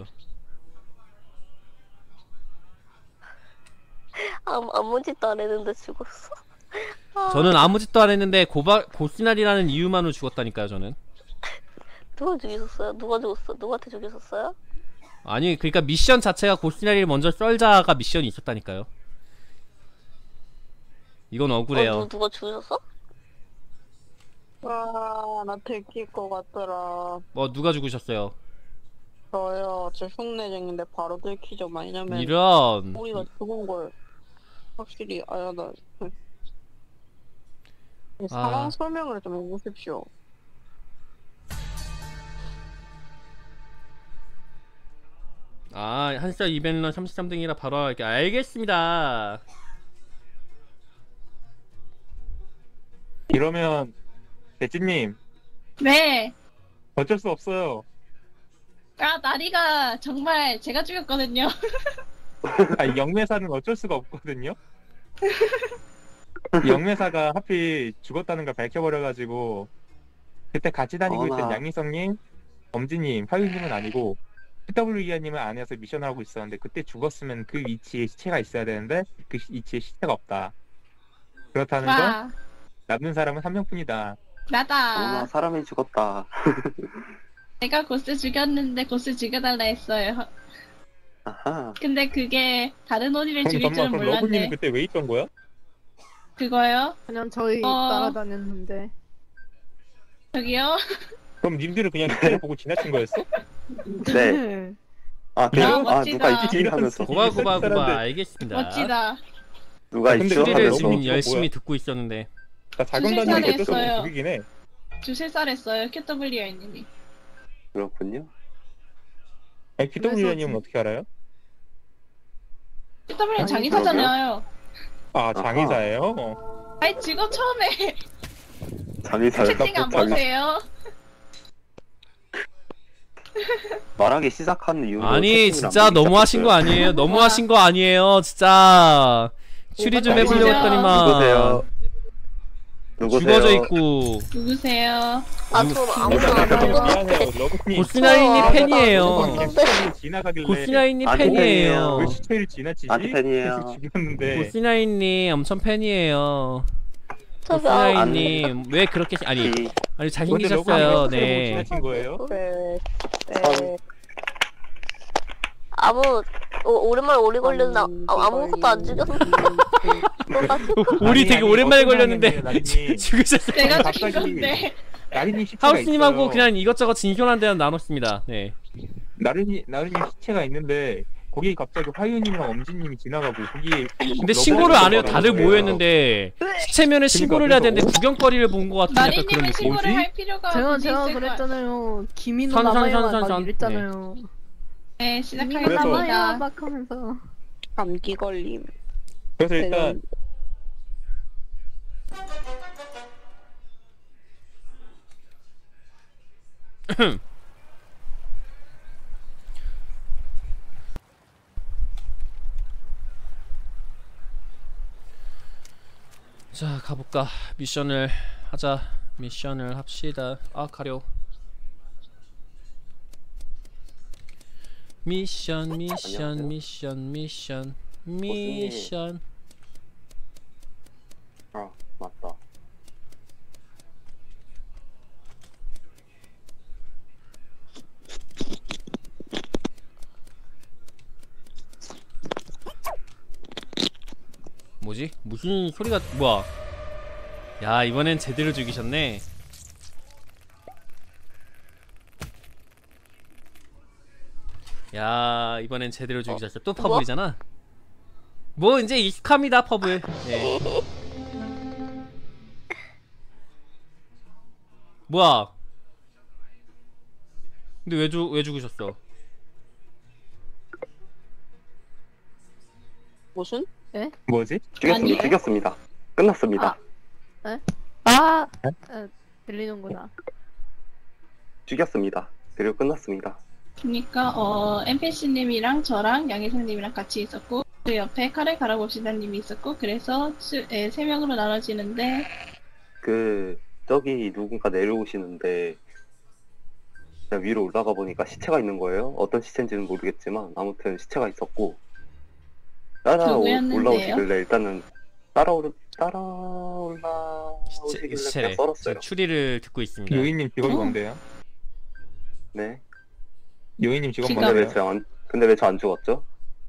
아무 짓도 안 했는데 죽었어. 저는 아무 짓도 안 했는데 고시날이라는 이유만으로 죽었다니까요. 저는. 누가 죽이셨어요? 누가 죽었어? 누구한테 죽이셨어요? 아니 그러니까 미션 자체가 고시날이를 먼저 썰자가 미션이 있었다니까요. 이건 억울해요. 누가 죽이셨어? 나 들킬 것 같더라. 뭐 누가 죽으셨어요? 저요, 저 흉내쟁인데 바로 들키죠. 왜냐면 이런. 우리가 죽은 걸 확실히 나 상황 설명을 좀 해주십시오. 아 한시절 200런 33등이라 바로 할게. 알겠습니다. 이러면 대찌님 네. 어쩔 수 없어요. 아, 나리가 정말 제가 죽였거든요. 아니 영매사는 어쩔 수가 없거든요. 영매사가 하필 죽었다는 걸 밝혀버려가지고 그때 같이 다니고 있던 양희성님, 엄지님, 하윤님은 아니고 PWE님은 안에서 미션을 하고 있었는데 그때 죽었으면 그 위치에 시체가 있어야 되는데 그 위치에 시체가 없다. 그렇다는 건 와, 남는 사람은 한 명뿐이다. 나다. 사람이 죽었다. 내가 고스 죽였는데 고스 죽여달라 했어요. 아하. 근데 그게 다른 오리를 죽일 줄은 그럼 러브님은 몰랐네. 그때 왜 있던 거야? 그거요? 그냥 저희 따라다녔는데. 저기요? 그럼 님들은 그냥 그때를 보고 지나친 거였어? 네. 그냥 멋지다. 누가 있지 하면서. 고바 알겠습니다. 멋지다. 누가 있죠 추리를 하면서. 지금 열심히 듣고 있었는데. 나 자경단이 어쩔 수 없이 했어요. 죽이긴 해. 주실살 했어요. QWI님이. 그렇군요. 아니 PWE님은 어떻게 알아요? QWI님 장의사잖아요. 아 장의사예요? 아이 직업 처음에 장의사였다. 채팅 안 보세요? 말하기 시작하는 이유는 아니 채팅이랑 진짜 미리 너무하신 거 시작했어요. 아니에요? 너무하신 거 아니에요? 진짜 추리 좀 해보려고 누구세요? 했더니만 누구세요? 죽어져 있고. 누구세요? 아저 아무도 안 미안해요, 죽었는데. 러브님. 고스나이님 저 팬이에요. 아무도 시간이 지나가길래 고스나이님 아니, 팬이에요. 왜 시체를 지나치지? 안티팬이에요. 계속 죽였는데. 고스나이님 엄청 팬이에요. 저기 아, 고스나이님 왜 그렇게 아니 이- 아니 근데 잘생기셨어요. 러브님 못 네. 지나친 거예요? 네. 아무 오랜만에 오래 걸렸나 아무것도 안 죽였는데. 우리 되게 아니, 오랜만에 어떤 걸렸는데 상황인데요, 나린님? 죽으셨어요. 내가 갑자기 죽인 건데. 나린님 시체가 하우스님하고 있어요. 그냥 이것저것 진솔한 대화 나눴습니다. 네. 나린님 시체가 있는데 거기 갑자기 화유님이랑 엄지님이 지나가고 거기에 근데 신고를 안 해요. 다들 모였는데 시체면에 신고를 해야 되는데 구경거리를 본 것 같은 약간 그런 마리님은 느낌. 신고를 뭐지? 할 필요가 제가 굳이 있을 것 그랬잖아요. 김인호 선, 선, 남아요 선, 막 선. 이랬잖아요. 네, 김인호 남아요 시작하겠습니다. 막 하면서. 감기 걸림. 그래서 일단 자 가볼까. 미션을 하자. 미션을 합시다. 아 가려. 미션 미션 미션 미션 미션. 아 맞다. 뭐지? 무슨 소리가 뭐야? 야 이번엔 제대로 죽이셨네. 야 이번엔 제대로 죽이셨어. 또 퍼블이잖아. 뭐 이제 익숙합니다 퍼블. 네. 뭐야? 근데 왜 죽으셨어? 무슨? 뭐지? 죽였습니다. 죽였습니다. 끝났습니다. 아, 들리는구나. 죽였습니다. 그리고 끝났습니다. 그니까 NPC님이랑 저랑 양혜성님이랑 같이 있었고 그 옆에 카레 갈아봅시다님이 있었고 그래서 세 명으로 나눠지는데 그 저기 누군가 내려오시는데 그냥 위로 올라가 보니까 시체가 있는 거예요. 어떤 시체인지는 모르겠지만 아무튼 시체가 있었고 누구였는데요? 올라오시길래 일단은 따라올라오시길래 시체 그냥 썰었어요. 추리를 듣고 있습니다. 요인님 직업이 뭔데요? 네. 요인님 직업 직업. 뭔데요? 근데 왜 저 안 죽었죠?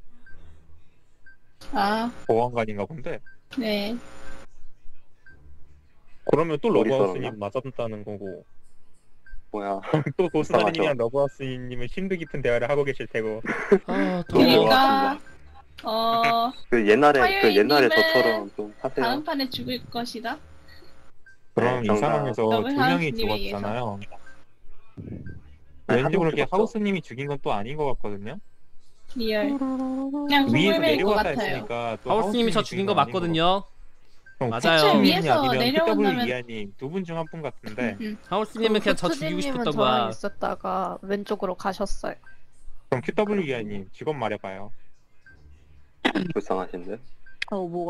아, 보안관인가 본데. 네. 그러면 또 머리 러브하우스님 맞았다는 거고 뭐야? 또 고스나리님이랑 러브하우스님은 심도 깊은 대화를 하고 계실 테고. 아 그러니까 그 옛날에 화요일님은 저처럼 좀 하세요. 다음 판에 죽을 것이다. 그럼 이 정답. 상황에서 두 명이 러브하우스님에 죽었잖아요. 네, 왠지 한명 모르게 죽었죠. 하우스님이 죽인 건 또 아닌 것 같거든요. 리얼. 그냥 위에서 소울메일 것 내려왔다 같아요. 했으니까 또 하우스님이 저 죽인 거 맞거든요. 맞아요. 위에서 아니면 내려온다면- PW이하님 두 분 중 한 분 같은데. 하우스님은 그냥 저 죽이고 싶었던 저랑 거야. 있었다가 왼쪽으로 가셨어요. 그럼 QW이하님 직업 말해봐요. 불쌍하신데? 뭐가?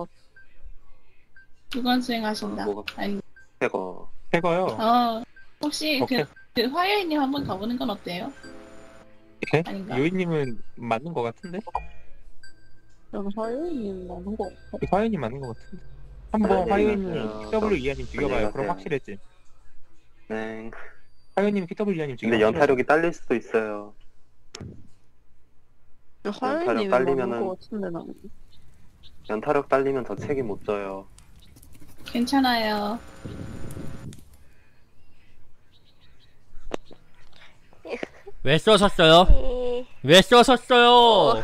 두건 수행하신다. 뭐가? 아니, 해거. 해거요. 혹시 오케이. 그 화요일님 한번 가보는 건 어때요? 네? 아닌가? 요인님은 맞는 것 같은데? 저는 화요일님 나는 거. 화요님 맞는 것 같은데. 한번 화요님 QW이하님 죽여봐요. 안녕히 그럼 가세요. 확실해지. 네. 화요님 QW이하님 죽여. 근데 연타력이 딸릴 수도 있어요. 화요일님 딸리면은- 맞는 거 같은데 나는. 연타력 딸리면 저 책임 못 져요. 괜찮아요. 왜 써셨어요? 왜 써셨어요?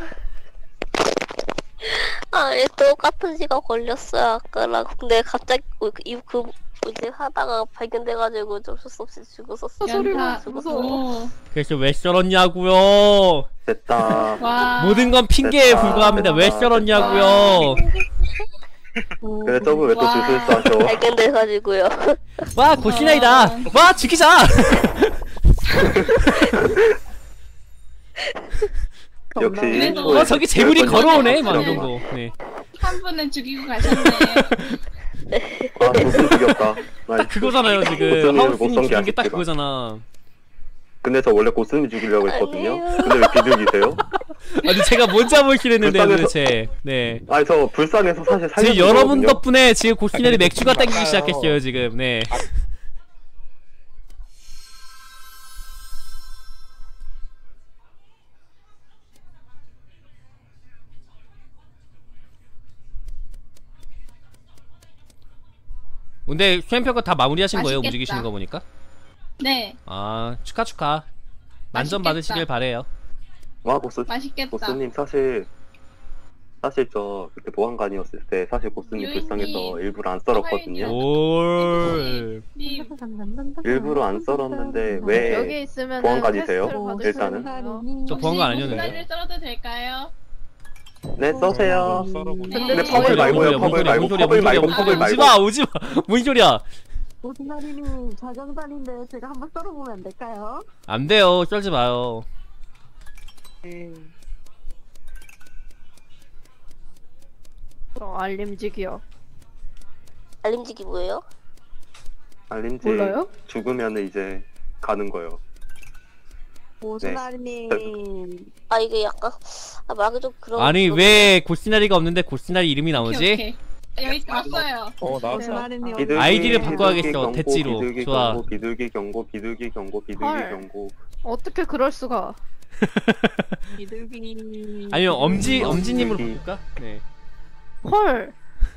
아니 똑같은 시간 걸렸어요 아까랑. 근데 갑자기 이제 하다가 발견돼가지고 어쩔 수 없이 죽었었어. 연타 죽었어. 그래서 왜 썰었냐고요? 됐다. 와. 모든 건 핑계에 됐다. 불과합니다. 왜 됐다. 썰었냐고요? 그래 저거 왜 또 와. 주술사 하셔? 와 고시나이다. 와 죽이자. 역시 그래도- 저기 재물이 열 번이나 걸어오네 확실하구만. 망경고. 네. 한 분은 죽이고 가셨네요. 아 무슨 죽였다. 딱 그거잖아요 지금. 고스님을 못 하우스님 쏜 게 죽인 게 딱 아쉽지만. 그거잖아. 근데 저 원래 고스님 죽이려고 했거든요. 근데 왜 비둘기세요? 아니 제가 뭔 잘못을 했는데 불쌍해서- 도대체. 네. 아니 저 불쌍해서 사실 지금 살려준 여러분 거거든요. 덕분에 지금 고시넬이 근데 맥주가 좀 땡기기 아까요. 시작했어요 지금. 네. 근데 수행평가 다 마무리하신 거예요? 맛있겠다. 움직이시는 거 보니까? 네, 아 축하. 만점 맛있겠다. 네. 받으시길 바래요. 와 고스 맛있겠다. 고스님 사실 저 그때 보안관이었을 때 사실 고스님 유인님. 불쌍해서 일부러 안 썰었거든요. 올. 님, 일부러 안 썰었는데 여기 왜 있으면 보안관이세요? 일단은 저 보안관 혹시 아니었는데. 고스란히를 썰어도 될까요? 네 써세요. 근데 근데 펍을 말고요. 펍을 말고 펍을 말고 펍을 말고. 오지마. 뭔 소리야? 고스나리님 자경단인데 제가 한번 썰어보면 안 될까요? 안 돼요. 썰지 마요. 알림직이요. 알림직이 뭐예요? 알림지 몰라요? 죽으면 이제 가는 거요. 고스나리님 아 이게 약간 말하기 좀 그런. 아니 왜 고시나리가 없는데 고시나리 이름이 나오지? 오케이. 여기 왔어요. 나왔어. 고스나리님 비둘기, 아이디를 비둘기 바꿔야겠어, 경고, 대찌로. 비둘기 좋아. 경고, 비둘기 경고, 비둘기 경고, 비둘기 헐. 경고. 어떻게 그럴 수가? 비둘기 아니면 엄지님으로 비둘기. 바꿀까? 네. 헐.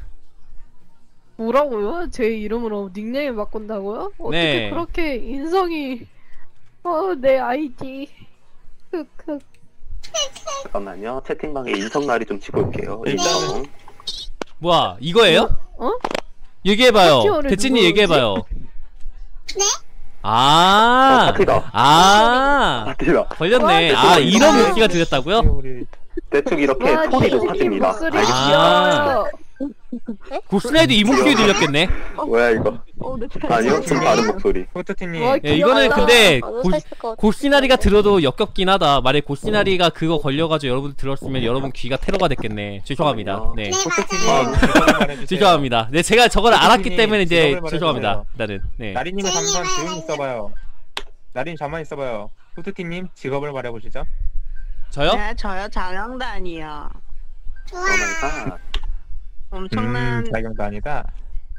뭐라고요? 제 이름으로 닉네임 바꾼다고요? 어떻게 네. 그렇게 인성이 내 아이디 흑흑 잠깐만요. 채팅방에 인성날이 좀 치고 올게요. 일단은- 인성. 뭐야 이거예요? 어? 얘기해봐요. 파티어를 대진이 누구지? 얘기해봐요. 네? 아. 파티다. 아. 파티다. 걸렸네. 와, 아 대충 이런 이렇게. 목소리가 들렸다고요? 대충 이렇게 와, 소리도 님 사집니다. 목소리 알겠습니다. 귀여워요. 고스나리도 이 목소리 들렸겠네. 뭐야 이거? 아니요, 좀 다른 목소리. 포트팀님. 와, 예, 이거는 근데 안 웃어있을 것 같아. 고시나리가 들어도 역겹긴 하다. 만약 고시나리가 그거 걸려가지고 여러분들 들었으면 여러분 귀가 테러가 됐겠네. 죄송합니다. 네. 포트팀님. 죄송합니다. 네, 제가 저걸 알았기 포트팀님, 때문에 이제 직업을 죄송합니다. 말해주세요. 일단은 네. 나리님은 잠깐 조용히 있어봐요. 나리님 잠만 있어봐요. 포트팀님 직업을 말해보시죠. 저요? 네, 저요 자경단이요. 오마이갓. 엄청난 자경도 아니다.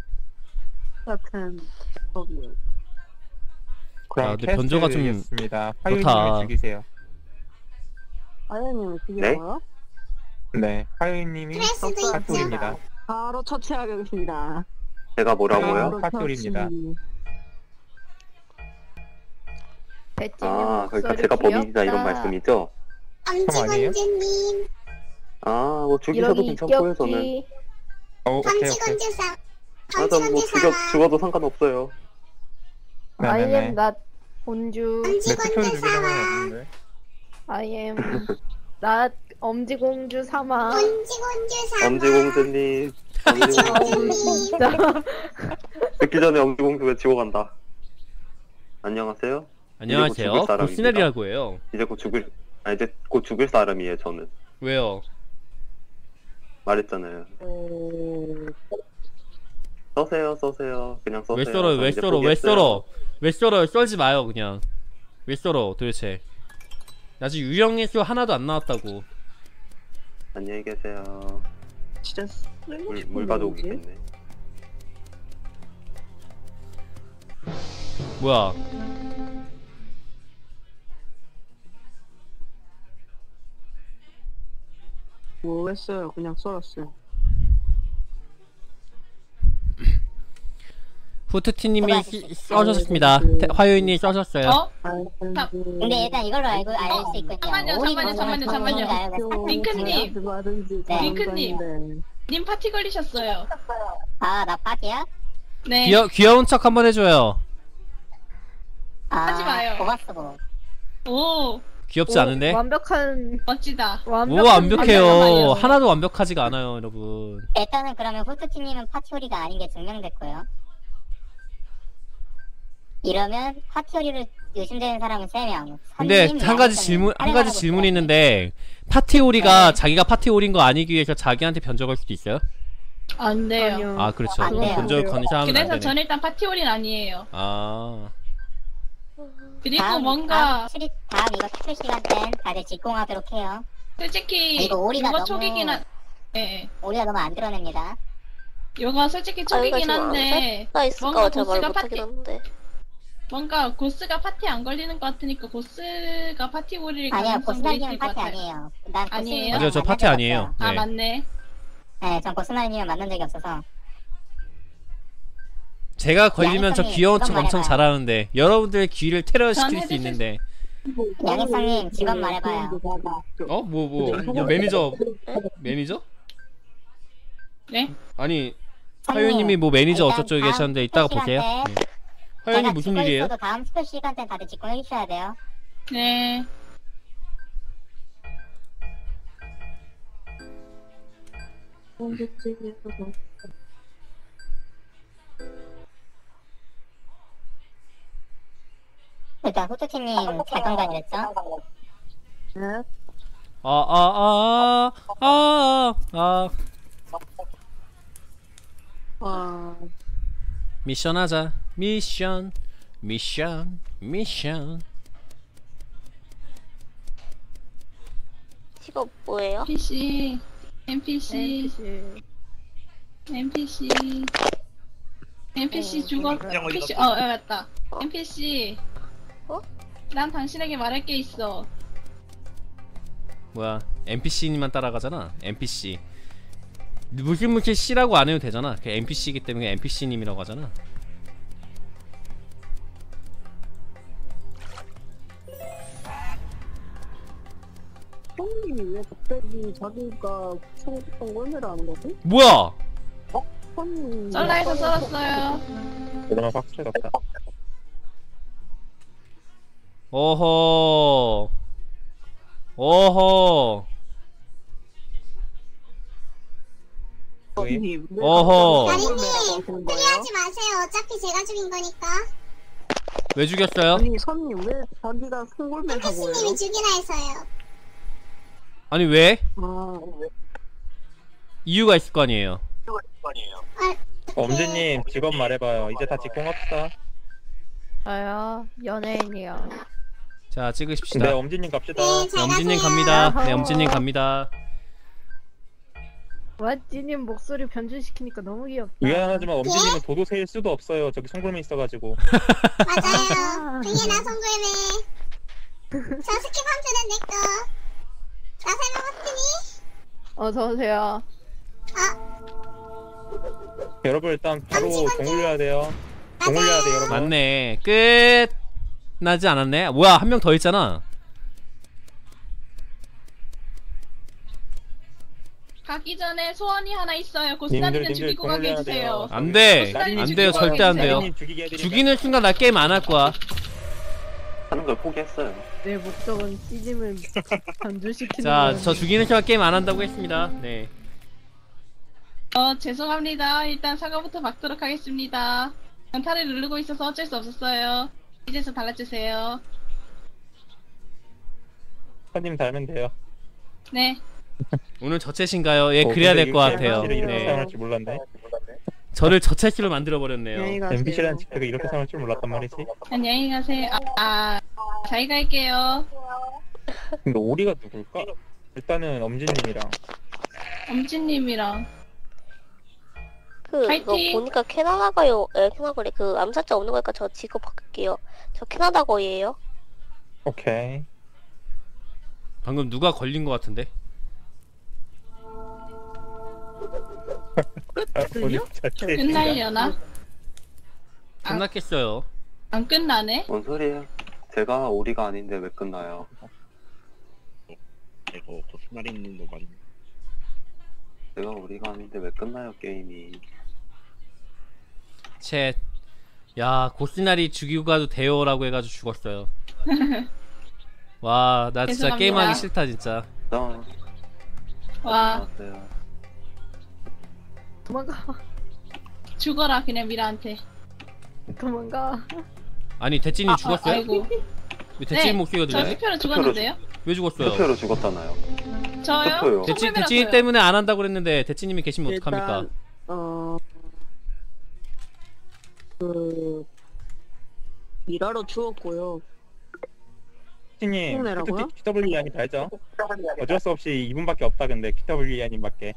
같은 법이에요. 그럼 근데 변조가 좀 습니다 그렇다. 화요일님을 죽이세요. 아연님 그게 네? 뭐요? 네, 화요일님이 사투리입니다. 바로 처치하겠습니다. 제가 뭐라고요? 바로 사투리입니다. 처치. 대찌님 아, 그러니까 목소리 제가 범인이다 이런 귀엽다. 말씀이죠? 아니에요? 아, 뭐 죽이셔도 이러기 괜찮고요, 저는. 귀엽지. 오케이. 아, 전뭐 죽어도 상관없어요. I am 네네네. not 본주. 네, 투표를 죽이려면 없는데. I am not 엄지공주 사마. 엄지공주님. 엄지공주님. 진짜. 듣기 전에 엄지공주 외치고 간다. 안녕하세요. 안녕하세요. 죽을 사람입니다. 고시나리라고 해요. 이제 곧 죽을 사람이에요, 저는. 왜요? 말했잖아요. 써세요. 그냥 써세요. 왜 썰어요? 왜 이제 썰어? 왜 포기했어요. 썰어? 왜 썰어요? 썰지 마요 그냥. 왜 썰어 도대체? 아직 유령의 수 하나도 안 나왔다고. 안녕히 계세요. 진짜 쓰고 싶은 물 가져오고 거지? 있겠네. 뭐야? 뭐 했어요? 그냥 썰었어요. 후트티님이 써셨습니다. 화요일님 써셨어요. 어? 근데 일단 이걸로 알고 알 수 있거든요. 잠깐만요. 링크님. 네. 링크님. 님 파티 걸리셨어요. 아, 나 파티야? 네. 귀여운 척 한번 해줘요. 하지 마요. 고맙소 뭐. 오. 귀엽지 않은데? 완벽한 멋지다. 뭐 완벽해요. 반장이에요. 하나도 완벽하지가 않아요, 여러분. 일단은 그러면 후트팀님은 파티오리가 아닌 게 증명됐고요. 이러면 파티오리를 의심되는 사람은 3명. 근데 한 가지 질문이 있는데 파티오리가 자기가 파티오리인 거 아니기 위해서 자기한테 변적할 수도 있어요? 안 돼요. 아 그렇죠. 안 돼요. 변적 건의사하면 안 그래서 되네. 전 일단 파티올인 아니에요. 아 그리고 뭔가 다음 이거 투표 시간 땐 다들 직공하도록 해요. 솔직히 이거 오리가 이거 너무 초기긴 한. 예. 오리가 너무 안 드러냅니다. 이거 솔직히 초기긴 한데 나 있을까? 뭔가 제가 말 보스가 못하긴 한데. 뭔가 고스가 파티 안 걸리는 것 같으니까 고스가 파티 오릴 아니요, 가능성도 고스나님은 있을 것 파티 같아요. 아니에요. 난 아니에요? 맞아요, 저 파티 아니에요. 아 네. 맞네. 네, 전 고스나님을 만난 적이 없어서. 제가 걸리면 저 양해성님, 귀여운 척 직업 엄청 말해봐요. 잘하는데 여러분들의 귀를 테러시킬 저는 수 해주실 있는데 양해성님 직업 말해봐요. 어? 뭐 매니저? 매니저? 네? 아니 하유님이 뭐 매니저 일단 어쩌고 다음 계셨는데 이따가 투표 보세요. 시간 때 네. 하유님 제가 무슨 직고 일이에요? 있어도 다음 투표 시간 땐 다들 직공해 주셔야 돼요. 네. 일단 호투팀님 자경단이랬죠? 네. 미션 하자. 미션 직업 뭐예요? NPC 죽어. NPC 맞다. NPC. 난 당신에게 말할 게 있어. 뭐야 NPC님만 따라가잖아. NPC 무실무실 C라고 안 해도 되잖아. 그 NPC이기 때문에 NPC님이라고 하잖아. 형님이 왜 갑자기 자기가 청했던 꼴매를 하는 거지? 뭐야? 형님. 썰라에서 썰었어요. 그러면 확실히 같다. 어허 어허 나린님 무리하지 마세요. 어차피 제가 죽인 거니까. 왜 죽였어요? 아니 선님 왜 자기가 송골매 하고 해요? NPC님이 죽이나 해서요. 아니 왜? 아, 이유가 있을 거 아니에요. 엄지님 직업 말해봐요. 이제 다 직공합시다. 저요 연예인이요. 자 찍으십시다. 네, 엄지님 갑시다. 네, 엄지님 갑니다. 네, 엄지님 갑니다. 왓지님 목소리 변주시키니까 너무 귀엽다. 미안하지만 엄지님은 도도 세일 수도 없어요. 저기 송골매 있어가지고. 맞아요. 그게 나 송골매. 저 스킵함수는 내꺼. 나 설명했더니. 어서오세요. 여러분 일단 바로 종 올려야 돼요. 종 올려야 돼요, 여러분. 맞네. 끝 나지 않았네. 뭐야 한 명 더 있잖아. 가기 전에 소원이 하나 있어요. 고스나리는 죽이고 가게 해주세요. 안돼 안돼요. 절대 안돼요. 죽이는 순간 나 게임 안 할 거야. 하는 걸 포기했어요. 내 목적은 찌짐을 변주시키는 자 거였는데. 저 죽이는 순간 게임 안 한다고 했습니다. 네. 죄송합니다. 일단 사과부터 받도록 하겠습니다. 연타를 누르고 있어서 어쩔 수 없었어요. 이제서 달라주세요. 선님 달면 돼요. 네. 오늘 저챗인가요? 예 그래야 될 것 같아요. 이렇게 네. 사용할 줄 몰랐네. 저를 저챗으로 만들어 버렸네요. MBC라는 지표가 이렇게 사용할 줄 몰랐단 말이지. 안녕히 가세요. 잘 갈게요. 근데 오리가 누굴까? 일단은 엄지님이랑. 엄지님이랑. 그거 파이팅! 보니까 캐나다가요. 캐나다래. 그 암살자 없는 거니까 저 직업 바꿀게요. 저 캐나다 거예요. 오케이. 방금 누가 걸린 것 같은데? 끝나려나? 끝났겠어요. 안 끝나네? 뭔 소리예요? 제가 오리가 아닌데 왜 끝나요? 이거 고스나리님도 많이. 제가 오리가 아닌데 왜 끝나요 게임이? 챗. 야 고스나리 죽이고 가도 돼요라고 해가지고 죽었어요. 와 나 진짜 죄송합니다. 게임하기 싫다 진짜. 와, 도망가. 죽어라 그냥 미라한테. 도망가. 아니 대찐이 죽었어요? 아이고. 왜 대찐 목소리가 저 들리지? 투표로 죽었는데요? 왜 죽었어요? 투표로 죽었잖아요. 저요? 투표요. 대치 때문에 안 한다고 그랬는데 대치님이 계시면 어떡합니까? 일단 일하러 추웠고요. 팀님 힘내라고요? QWER님 봐야죠. 어쩔 수 없이 이분밖에 없다 근데 QWER님밖에.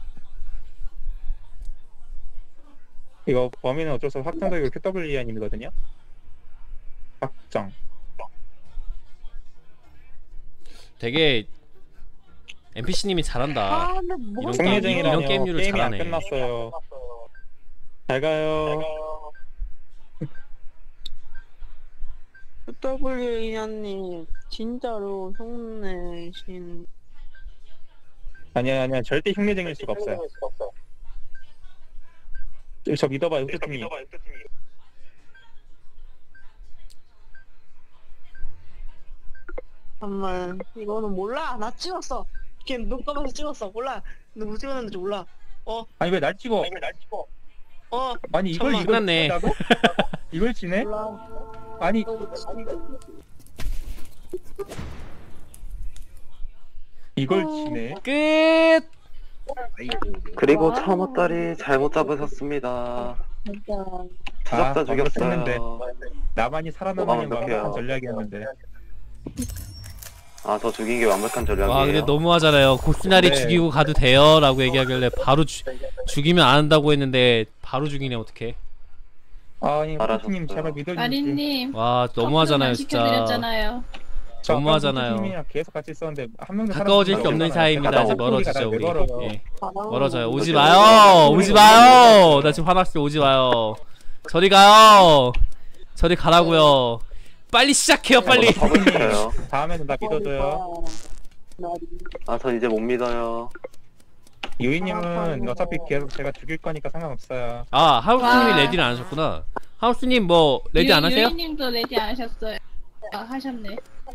이거 범인은 어쩔 수 없이 확정적으로 QWER님이거든요. 확정. 되게 NPC님이 잘한다. 근데 뭐가 성내쟁이라뇨. 이런 게임류를 게임이 안 잘하네. 끝났어요. 잘 가요. WER님 진짜로 흉내신 아니야 절대 흉내쟁일 수가 없어요. 저 믿어봐요 후드팀이. 정말 이거는 몰라. 나 찍었어. 걔 눈감아서 찍었어. 몰라. 누구 찍었는지 몰라. 아니 왜 날 찍어? 아니 이걸 정말. 이걸 끝났네. 친다고? 이걸 치네? 아니 이걸 치네. 끝. 그리고 참호딸이 잘못 잡으셨습니다. 추적자 죽였는데 죽였어요. 나만이 살아남는 게 완벽해요. 완벽한 전략이었는데. 아, 저 죽인 게 완벽한 전략이에요. 와 근데 너무하잖아요. 고스나리 네. 죽이고 가도 돼요 라고 얘기하길래 바로 죽이면 안 한다고 했는데 바로 죽이네. 어떡해. 아니 알아서 후드팀님 했어요. 제발 믿어주세요. 마린님. 와 너무하잖아요 커플만 진짜. 시켜드렸잖아요. 너무하잖아요. 후드팀이랑 계속 같이 있었는데 한 명도 가까워질 수 없는 사이입니다. 이제 가까워. 멀어지죠 우리. 멀어요. 예. 멀어져요. 오지 마요. 오지 마요. 나 지금 화났어. 오지 마요. 저리 가요. 저리 가라고요. 빨리 시작해요 빨리. 잡으세요. 다음에는 나 믿어줘요. 아, 전 이제 못 믿어요. 유이님은 어차피 계속 제가 죽일 거니까 상관없어요. 아 하우스님이 와. 레디를 안 하셨구나. 하우스님 뭐 레디 안 하세요? 유이님도 레디 안 하셨어요. 하셨네.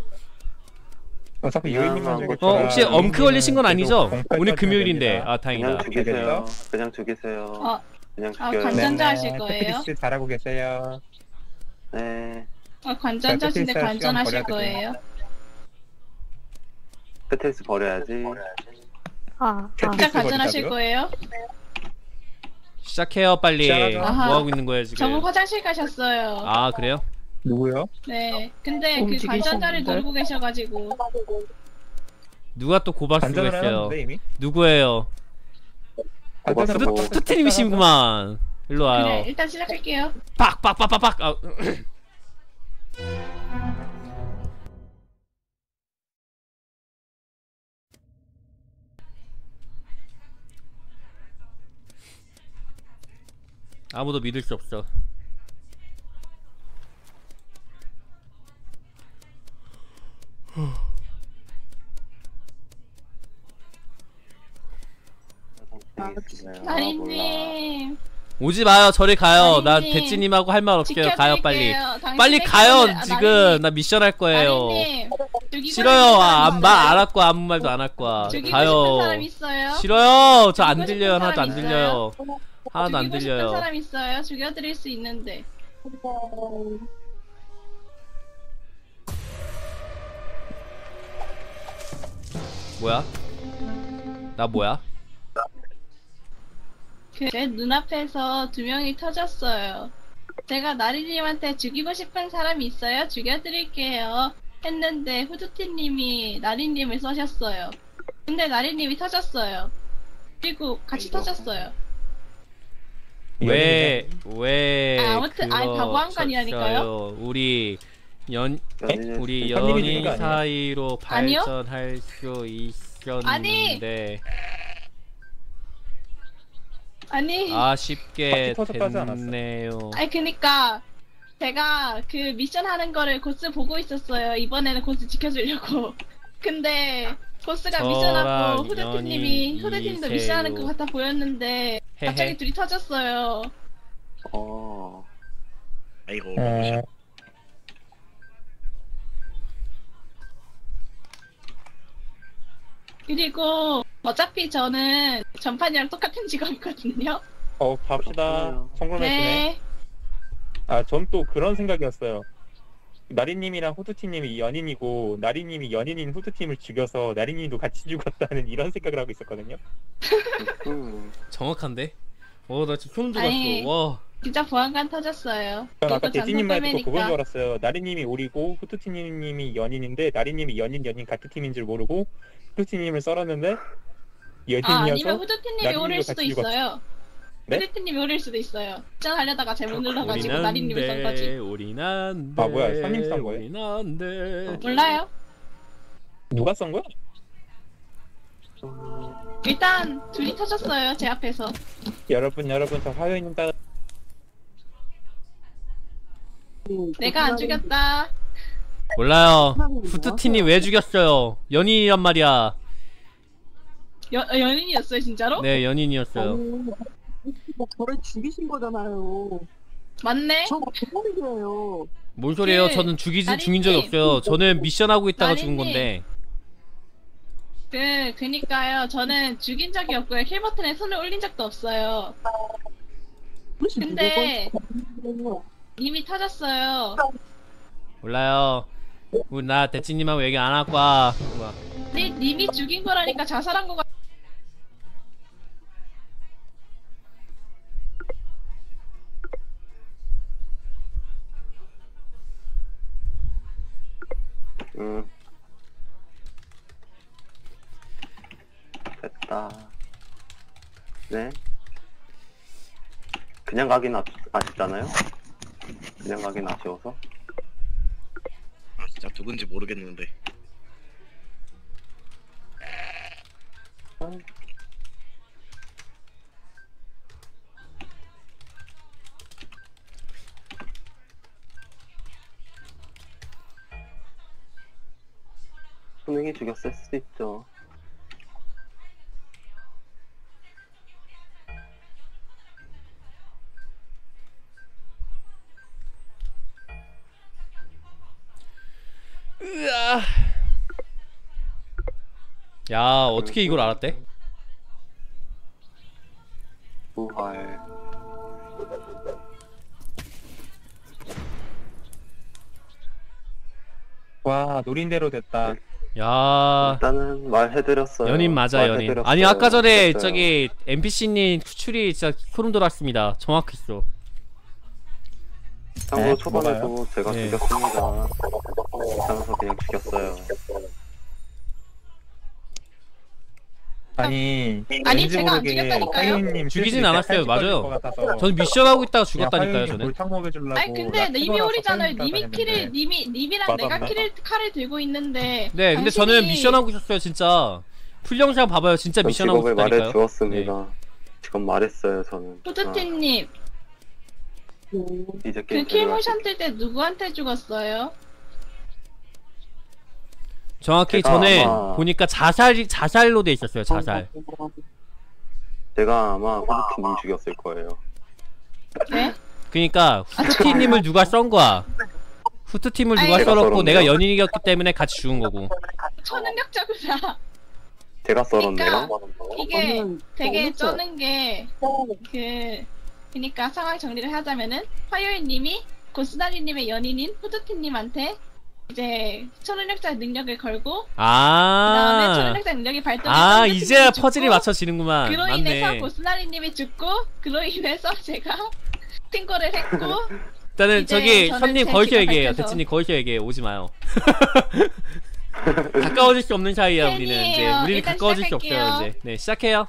어차피 유이님만 죽일 혹시 거라 엄크 걸리신 건 아니죠? 계속 오늘 공팔까지 금요일인데. 해야 됩니다. 아 그냥 다행이다. 죽이세요. 그냥 죽이세요. 아, 그냥 죽여요. 관전자 하실 거예요? 테트리스 잘하고 계세요. 네. 관전자신데 테트리스 관전하실 시험 버려야 거예요? 테트리스 버려야지. 진짜 관전하실 거예요? 시작해요 빨리. 시작하죠. 뭐 아하. 하고 있는 거예요 지금? 저분 화장실 가셨어요. 아 그래요? 누구요? 네. 근데 그 관전자를 노리고 계셔가지고. 누가 또 고발 관전을 수했어요? 해놨는데 이미? 누구예요? 관전을 뭐 투트님이시구만. 일로 와요. 그래, 일단 시작할게요. 빡빡빡빡빡. 아, 아무도 믿을 수 없어. 나리님. 오지 마요. 저리 가요. 나 나린님, 대찌님하고 할 말 없게요. 가요 빨리. 지켜드릴게요. 당신 빨리 뺏기면- 가요. 지금 나린님, 나 미션 할 거예요. 나리님, 죽이고 싫어요. 싶은 사람 말 있어요? 안 할 거야. 아무 말도 안 할 거야. 죽이고 가요. 싶은 사람 있어요? 싫어요. 저 안 죽이고 들려요. 싶은 하나도 안 사람 들려요. 하나도 안 죽이고 싶은 들려요. 사람 있어요? 죽여드릴 수 있는데. 뭐야? 나 뭐야? 제 눈앞에서 두 명이 터졌어요. 제가 나리님한테 죽이고 싶은 사람이 있어요? 죽여드릴게요. 했는데 후드티님이 나리님을 쏘셨어요. 근데 나리님이 터졌어요. 그리고 같이 터졌어요. 왜 아무튼 바보한 거 아니라니까요? 우리 우리 현님이 죽인 거 연인 아니에요? 사이로 아니요? 발전할 수 있었는데 아니 아쉽게 바퀴 터졌다지 않았어? 됐네요. 아니 그니까 제가 그 미션 하는 거를 고스 보고 있었어요. 이번에는 고스 지켜주려고. 근데 고스가 미션하고 후드티님이 후드티님도 미션하는 것 같아 보였는데 갑자기 헤헤. 둘이 터졌어요. 아이고. 그리고 어차피 저는 전판이랑 똑같은 직업이거든요. 갑시다. 성공했네. 네. 아, 전 또 그런 생각이었어요. 나리님이랑 후드티님이 연인이고 나리님이 연인인 후드팀을 죽여서 나리님도 같이 죽었다는 이런 생각을 하고 있었거든요. 정확한데? 나 진짜 소름 아니, 돋았어. 와. 진짜 보안관 터졌어요. 전 아까 그것도 대진님만 듣고 그건 줄 전속뱀이니까. 알았어요. 나리님이 오리고 후드티님이 연인인데 나리님이 연인 같은 팀인 줄 모르고 후드티님을 썰었는데 연인이어서 아니면 후드티님이 나리님도 오릴 수도 같이 죽었지. 있어요. 네? 후드티님이 오릴 수도 있어요. 하려다가 잘못 눌러가지고 나리님을 썬 거지. 우린 안 돼. 아, 뭐야, 선님 썬 거예요? 우린 안 돼. 몰라요? 누가 썬 거야? 일단 둘이 터졌어요. 제 앞에서. 여러분 저 화요일님 따라 내가 안 죽였다. 몰라요. 후트티님 왜 죽였어요? 연인이란 말이야. 연인이었어요 진짜로? 네, 연인이었어요. 저를 죽이신 거잖아요. 맞네. 저 대범이에요. 뭔 소리예요? 저는 죽인 적이 없어요. 저는 미션 하고 있다가 죽은 나린님. 건데. 그니까요. 저는 죽인 적이 없고요. 킬 버튼에 손을 올린 적도 없어요. 근데 이미 터졌어요. 몰라요. 나 대치님하고 얘기 안 할 거야. 님이 죽인 거라니까 자살한 거 같. 됐다. 네. 그냥 가긴 아쉽잖아요? 그냥 가긴 아쉬워서. 아 진짜 누군지 모르겠는데. 손흥이 죽였을 수도 있죠. 으아. 야, 어떻게 이걸 알았대? 부활. 와 노린대로 됐다. 야. 일단은 말해드렸어요. 연인 맞아, 연인. 말해드렸어요. 아니 아까 전에 됐어요. 저기 NPC님 추출이 진짜 소름 돋았습니다. 정확했어. 참고로 네, 초반에도 뭐가요? 제가 네. 죽였습니다. 그래서 그냥 죽였어요. 아니 아니, 제가 안 죽였다니까요. 화요일님 죽이진 슬슬 않았어요. 할 맞아요. 것 같아서 저는 미션 하고 있다가 그냥 죽었다니까요. 화요일님 저는. 골탕 먹여주려고 아니 근데 나 님이 피곤해서 오리잖아요. 화요일 님이랑 내가 맞았나? 칼을 들고 있는데. 네, 근데 저는 미션 하고 있었어요, 진짜. 풀 영상 봐봐요. 진짜 전 미션 하고 직업을 있었다니까요. 말해주었습니다. 지금 말했어요, 저는. 후드티님 이제 그 게임 킬모션 뜰 때 누구한테 죽었어요? 정확히 제가 전에 아마- 보니까 자살로 돼 있었어요. 자살. 제가 아마 후드티님 죽였을 거예요. 네? 그러니까 후트티님을 누가 썬 거야. 후트팀을 누가 아니, 제가 썰었고 썰었네요. 내가 연인이었기 때문에 같이 죽은 거고. 초능력자구나. 제가 썰었네요. 이게 되게 어렵죠? 쩌는 게 그니까 상황 정리를 하자면은 화요일님이 고스나리님의 연인인 후드티님한테 이제 초능력자 능력을 걸고 그다음에 아. 초능력자 능력이 발동해서 아, 후드티님이 이제야 죽고, 퍼즐이 맞춰지는구만. 그로 인해서 맞네. 고스나리님이 죽고 그로 인해서 제가 신고를 했고 일단은 이제 저기 저는 선님 제 거기서 길을 얘기해요. 밝혀서. 대치님 거기서 얘기해. 오지 마요. 가까워질 수 없는 사이야 우리는. 이제 팬이에요. 우리는 일단 가까워질 수 시작할게요. 없어요. 이제. 네, 시작해요.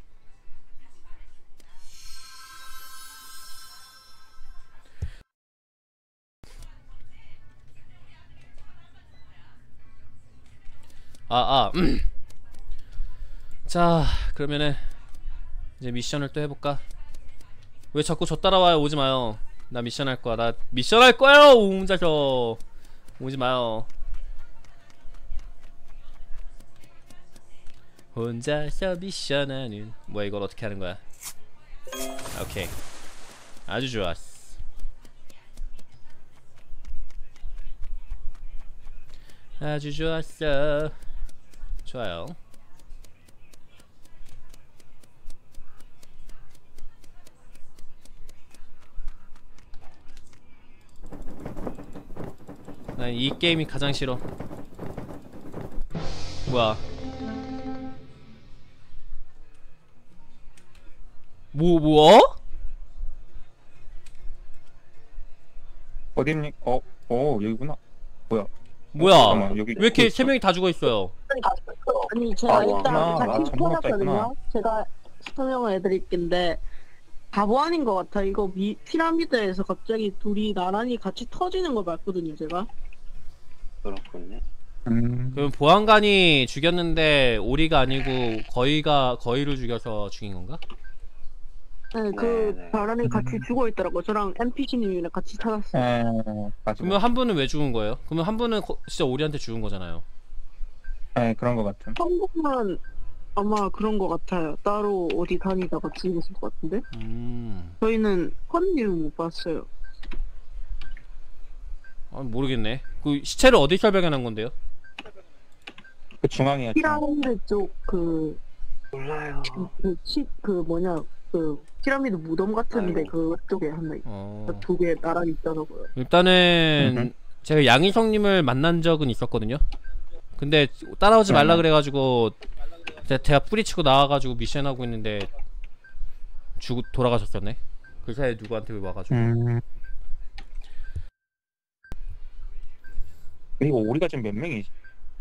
자, 그러면은 이제 미션을 또 해볼까? 왜 자꾸 저 따라와요? 오지 마요. 나 미션 할 거야. 나 미션 할 거예요. 혼자서 오지 마요. 혼자서 미션하는. 뭐야, 이걸 어떻게 하는 거야? 오케이, 아주 좋았어. 아주 좋았어. 좋아요. 난 이 게임이 가장 싫어. 뭐야? 뭐? 어딨니? 여기구나. 뭐야? 뭐야? 여기 왜 이렇게 세 명이 다 죽어 있어요? 아니 제가 일단 나 같이 전문 업자 있구나. 찾았거든요. 제가 설명을 해드릴 게 바보 아닌 것 같아. 이거 피라미드에서 갑자기 둘이 나란히 같이 터지는 걸 봤거든요. 제가. 그렇군요. 그럼 보안관이 죽였는데 오리가 아니고 거의를 죽여서 죽인 건가? 네, 나란히 같이 죽어 있더라고. 저랑 NPC님이랑 같이 찾았어요. 그러면 한 분은 왜 죽은 거예요? 그러면 한 분은 진짜 오리한테 죽은 거잖아요. 네, 그런 거 같은. 한 분은 아마 그런 것 같아요. 따로 어디 다니다가 죽었을 것 같은데. 저희는 컨님은 못 봤어요. 모르겠네. 그 시체를 어디서 발견한 건데요? 그 중앙이었죠. 피라미드 쪽 몰라요. 피라미드 무덤 같은데 그쪽에 하나 두 개 나란히 있더라고요. 일단은 제가 양희성님을 만난 적은 있었거든요. 근데 따라오지 말라 그래가지고 제가 뿌리치고 나와가지고 미션하고 있는데 돌아가셨었네. 그 사이에 누구한테 와가지고. 이거 오리가 지금 몇 명이지?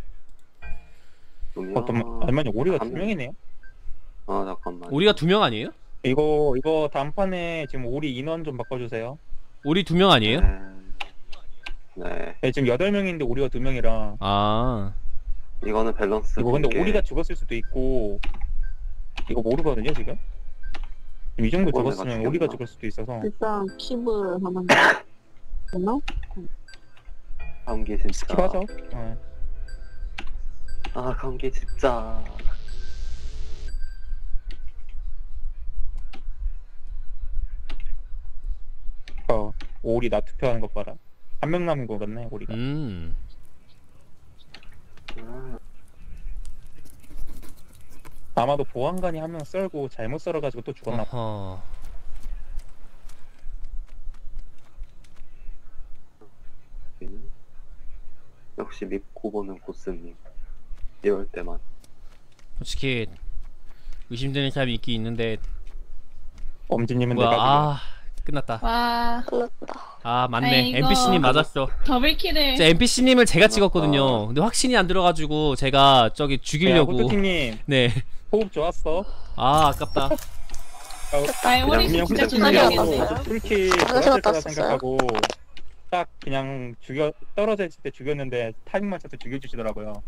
잠깐만요. 오리가 2명이네요? 잠깐만. 오리가 2명 아니에요? 이거 다음판에 지금 오리 인원 좀 바꿔주세요. 오리 2명 아니에요? 네. 지금 8명인데 오리가 2명이라. 이거는 밸런스. 이거 근데 오리가 죽었을 수도 있고 이거 모르거든요 지금. 이 정도 죽었으면 오리가 죽을 수도 있어서. 일단 킵을 하면 되나? 감기 진짜. 킵하죠. 감기 진짜. 오리 나 투표하는 것 봐라. 한 명 남은 거 같네 오리가. 아마도 보안관이 한 명 썰고 잘못 썰어가지고 또 죽었나 봐. 역시 믿고 보는 고스님. 이럴 때만. 솔직히 의심되는 사람이 있긴 있는데. 엄지님은 내가 끝났다. 와. 맞네. 아이고. NPC님 맞았어. 더블킬을. NPC님을 제가 찍었거든요. 근데 확신이 안 들어가지고 제가 저기 죽이려고. 호두팀님. 네. 호흡 좋았어. 아깝다. 오리 진짜 조사하겠네. 풀킬 좋았을 거라 생각하고 딱 그냥 떨어져 있을 때 죽였는데 타이밍 맞춰서 죽여주시더라고요.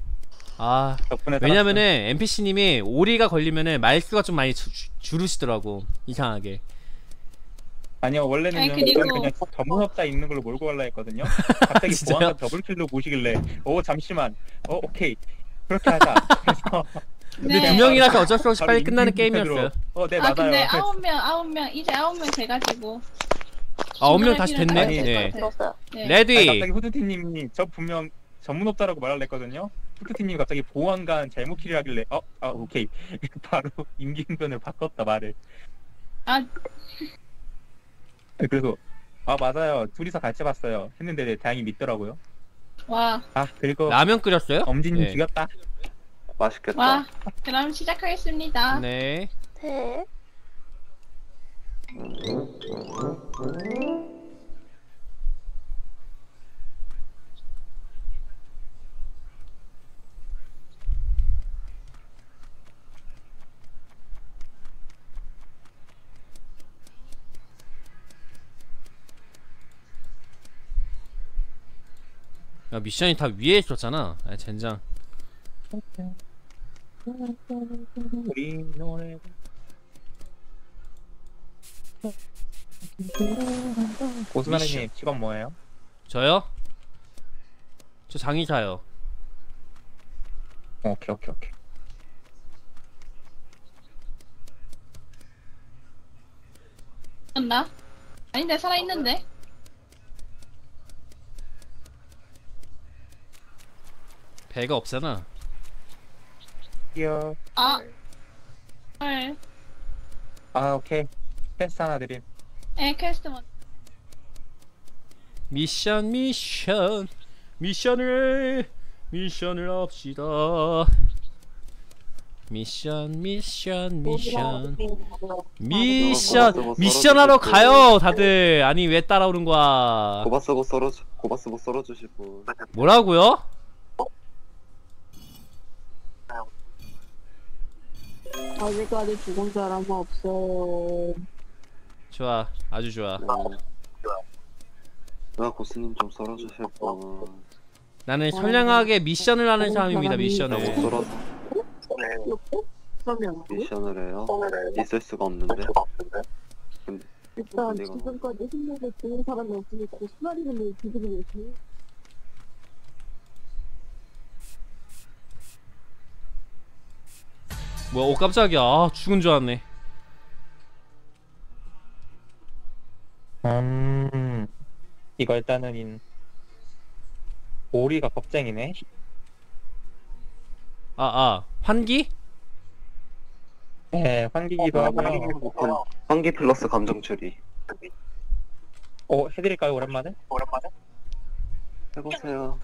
왜냐면은 NPC님이 오리가 걸리면은 말수가 좀 많이 줄으시더라고. 이상하게. 아니요, 원래는 그냥 전문업자 있는 걸로 몰고 갈라 했거든요. 갑자기 보안관 더블킬로 보시길래 잠시만 오케이 그렇게 하자. 그래서 근데 2명이라서 어쩔 수 없이 빨리 끝나는 게임이었어요. 네, 맞아요. 근데 9명 이제 9명 돼가지고 9명 다시 됐네. 네. 레디. 갑자기 후드티님이 저 분명 전문업자라고 말을 했거든요. 후드티님이 갑자기 보안관 잘못 킬을 하길래 오케이 바로 임기응변을 바꿨다 말을. 그래서 맞아요 둘이서 같이 봤어요 했는데 다행히 믿더라고요. 와. 그리고 라면 끓였어요? 엄지님 죽였다. 맛있겠다. 와, 그럼 시작하겠습니다. 네. 야, 미션이 다 위에 있었잖아. 젠장. 우리 노래 고스나리님 직업 뭐예요? 저요? 저 장의사요. 오케이. 나? 아닌데 살아있는데? 배가 없잖아. 귀여워. 헐. 오케이. 퀘스트 하나 드림. 퀘스트 먼저. 미션. 미션을 합시다. 미션 하러 가요 다들. 아니 왜 따라오는 거야? 고바스고 썰어주실 분. 뭐라고요? 아직까지 죽은 사람은 없어. 좋아, 아주 좋아. 누가 고스님 좀 썰어주실 분. 나는 선량하게 미션을 하는 사람입니다. 미션을. 미션을 해요? 있을 수가 없는데. 일단 지금까지 힘내서 죽은 사람이 없으니까 수나리는 뒤지고 있지. 뭐야? 오 깜짝이야. 아, 죽은 줄 알았네. 이거 일단은 오리가 겁쟁이네. 환기? 네, 환기기도 하고요. 환기 플러스 감정 추리. 해드릴까요 오랜만에? 해보세요.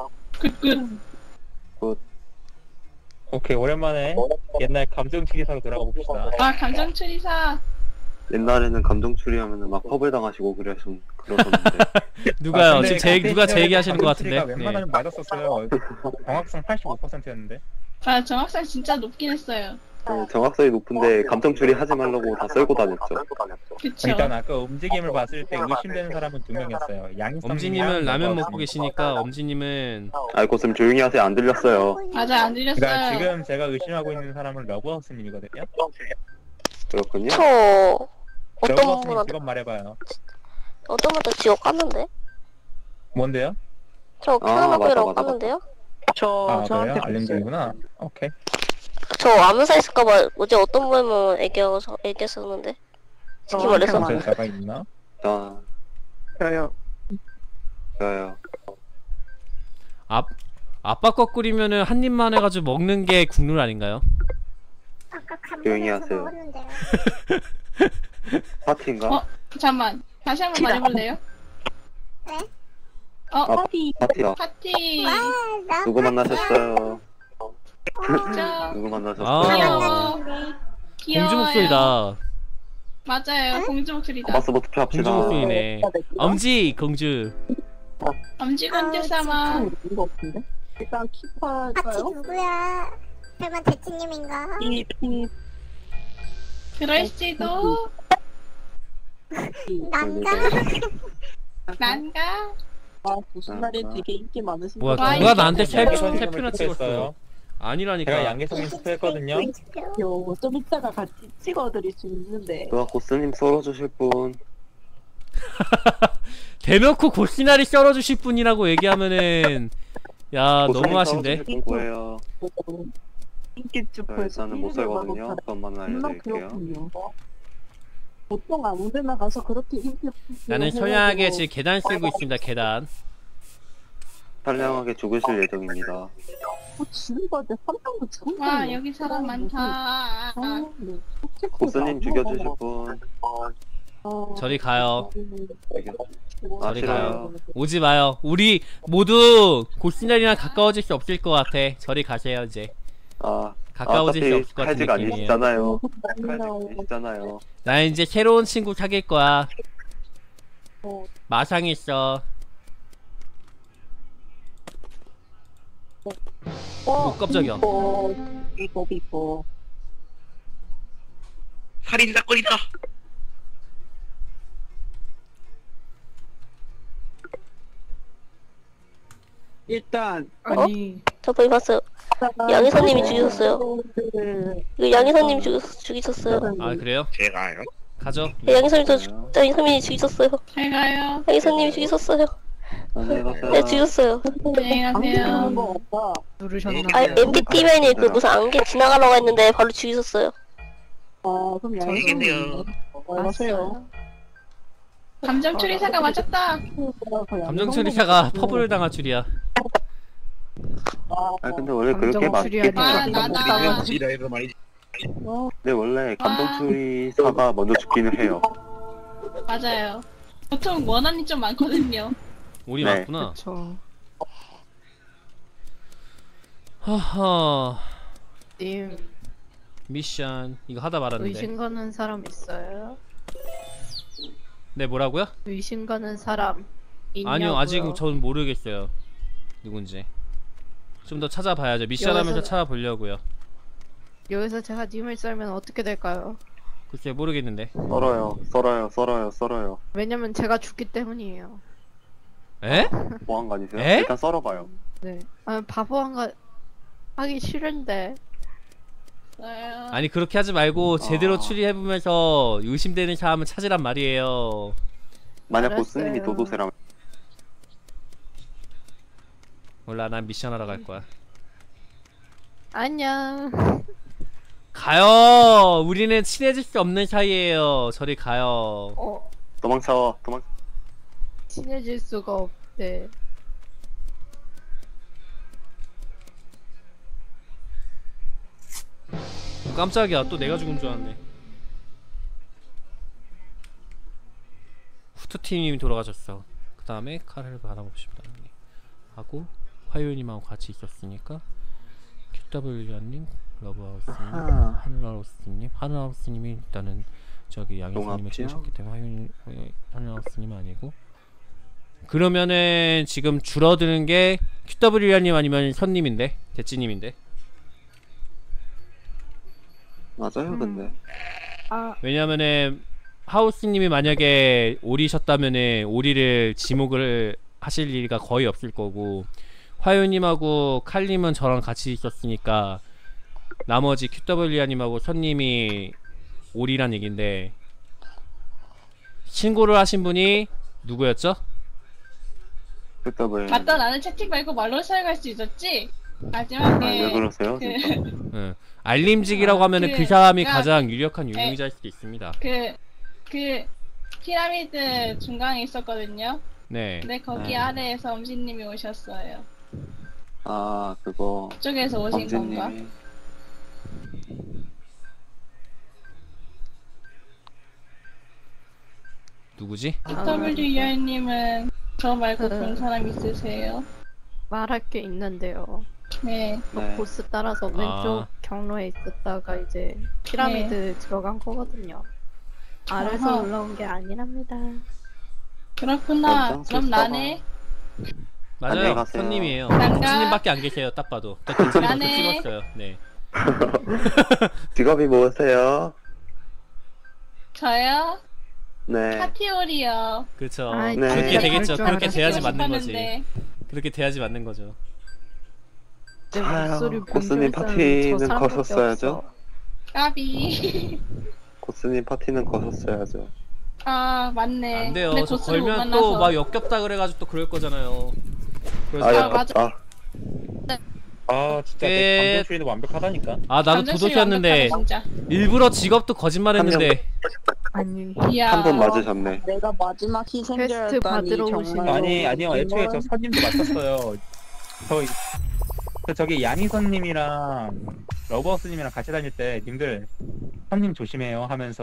오케이, 오랜만에 옛날 감정 추리사로 돌아가 봅시다. 아 감정 추리사. 옛날에는 감정 추리하면은 막 펍을 당하시고 그러셨는데. 누가요? 지금 누가 제 얘기 하시는 것 같은데. 웬만하면 맞았었어요. 정확성 85%였는데. 아 정확성 진짜 높긴 했어요. 정확성이 높은데 감정 추리 하지 말라고 다 썰고 다녔죠. 그쵸. 일단 아까 엄지김을 봤을 때 의심되는 사람은 2명이었어요. 엄지님은 라면 먹고 계시니까 엄지님은 고스님 조용히 하세요. 안 들렸어요. 맞아 안 들렸어요. 그러니까 지금 제가 의심하고 있는 사람은 러브하우스님이거든요. 그렇군요. 저 어떤 러브하우스님 분한테 직업 말해봐요. 어떤 분한테 지옥 깠는데? 뭔데요? 저 캐나다고이라고 깠는데요? 그래요? 알림중이구나. 오케이. 저 암사 있을까봐 어제 어떤 분은 얘기했었는데 특히 말해서 암살자가 있나? 저요. 아빠 거 끓이면은 한 입만 해가지고 먹는 게 국룰 아닌가요? 조용히 하세요. 파티인가? 잠깐만 다시 한번 말해볼래요? 네? 파티요. 파티. 누구 만나셨어요? 진짜. 누구 만나셨어요? 귀여워. 공주 목소리다. 맞아요 공주 목소리다. 고바스부 투표합시다. 공주 목소리네. 엄지 공주. 엄지 공주様. 일단 파티 키파할까요? 누구야? 설마 대치님인가? 그럴지도. 난가? 무슨 날에 되게 인기 많으신 뭐야? 거 누가 나한테 세 양계성님 표나 찍었어? 투표했어요. 아니라니까. 제가 양계성님 투표했거든요. 좀 이따가 같이 찍어드릴 수 있는데. 누가 고스님 썰어주실 분. 대놓고 고시나리 썰어주실 분이라고 얘기하면은 야 너무하신데. 거예요. 인기 투표에서 일단은 못 썰거든요. 그것만 알려드릴게요. 보통 아무데나 가서 그렇게 인기 나는 선량하게 지금 계단 쓰고 있습니다. 계단. 선량하게 죽으실 예정입니다. 지금까지 한 명도 죽은 와 여기 사람 많다. 고스님 죽여주실 분. 저리 가요. 저리 가요. 싫어요. 오지 마요. 우리 모두 고시나리랑 가까워질 수 없을 것 같아. 저리 가세요 이제. 가까워질 수 없을 것 같은 칼직 느낌이에요. 아니시잖아요. 칼직 아니시잖아요. 나 이제 새로운 친구 사귈 거야. 마상 있어. 오 깜짝이야. 이거 살인 사건이다. 일단 저 거기 봤어요. 양희선님이 죽이셨어요. 이거 양희선님 죽이셨어요. 아 그래요? 제가요? 가죠. 양희선님이 죽이셨어요. 잘 가요. 양희선님이 죽이셨어요. 네 죽였어요. 안녕히 가세요. MPT맨이 그 무슨 안개 지나가려고 했는데 바로 죽이셨어요. 그럼 알겠네요. 안녕하세요. 감정 추리사가 맞았다. 감정 처리사가 퍼블을 당할 줄이야. 근데 원래 그렇게 맞겠죠. 나다. 지라에서 많이. 근데 원래 감정 추리사가 먼저 죽기는 해요. 맞아요. 보통 원한이 좀 많거든요. 우리 네. 맞구나. 하하. 님 미션 이거 하다 말았는데. 의심 가는 사람 있어요? 네, 뭐라고요? 의심 가는 사람 있냐고요? 아니요, 아직 전 모르겠어요. 누군지. 좀 더 찾아봐야죠. 미션하면서 찾아보려고요. 여기서 제가 님을 썰면 어떻게 될까요? 글쎄 모르겠는데. 썰어요. 왜냐면 제가 죽기 때문이에요. 에? 보안관이세요? 에? 일단 썰어봐요. 네. 아 바보한가 하기 싫은데. 아니 그렇게 하지 말고 제대로 추리해보면서 의심되는 사람을 찾으란 말이에요. 만약 알았어요. 보스님이 도도새라면 몰라, 난 미션하러 갈 거야. 안녕. 가요. 우리는 친해질 수 없는 사이예요. 저리 가요. 도망쳐. 친해질 수가 없대. 깜짝이야, 또 내가 죽은 줄 알았네. 후트팀님이 돌아가셨어. 그 다음에 칼을 받아봅시다. 하고 화요님하고 같이 있었으니까 QW님, 러브하우스님, 하늘하우스님이 일단은 저기 양현수님을 찍으셨기 때문에 하늘하우스님은 아니고, 그러면은 지금 줄어드는 게 QW님 아니면 선님인데, 대찌님인데. 맞아요, 근데. 왜냐면은 하우스님이 만약에 오리셨다면은 오리를 지목을 하실 리가 거의 없을 거고, 화요님하고 칼님은 저랑 같이 있었으니까 나머지 QW님하고 선님이 오리란 얘긴데, 신고를 하신 분이 누구였죠? 맞다, 나는 채팅 말고 말로 사용할 수 있었지? 마지막에 왜 그러세요? 응. 알림직이라고 하면은 그 사람이 가장 유력한 유용자일 수도 있습니다. 그 피라미드 중간에 있었거든요. 네. 근데 거기 아래에서 엄지님이 오셨어요. 그거 그쪽에서 오신 건가? 누구지? WER님은 저 말고 본 사람 있으세요? 말할 게 있는데요. 네. 보스 따라서 왼쪽 경로에 있었다가 이제 피라미드 들어간 거거든요. 아래서 아하. 올라온 게 아니랍니다. 그렇구나. 그럼 나네. 맞아요. 선님이에요. 난가? 대치님밖에 안 계세요. 딱 봐도. 대치님밖에 나네. 찍었어요. 네. 직업이 뭐세요? 저요? 네. 카티올이요. 그렇죠. 네. 그렇게 되겠죠. 줄 그렇게 돼야지 알았는데. 맞는 거지. 그렇게 돼야지 맞는 거죠. 아유, 고스님 파티는 거셨어야죠. 까비. 고스님 파티는 거셨어야죠. 아 맞네. 안 돼요. 근데 저 고스를 못 걸면 만나서. 또 막 역겹다 그래가지고 또 그럴 거잖아요. 역겹다. 진짜 내 감정 추리도 완벽하다니까. 나도 감정 추리 도도시였는데 완벽하다, 진짜. 일부러 직업도 거짓말했는데. 아니. 한 번 맞으셨네. 내가 마지막 희생자였다니 받으러 정말. 아니요. 애초에 저 선님도 맞췄어요. 저기 양희선님이랑 러브하우스님이랑 같이 다닐 때 님들 선님 조심해요 하면서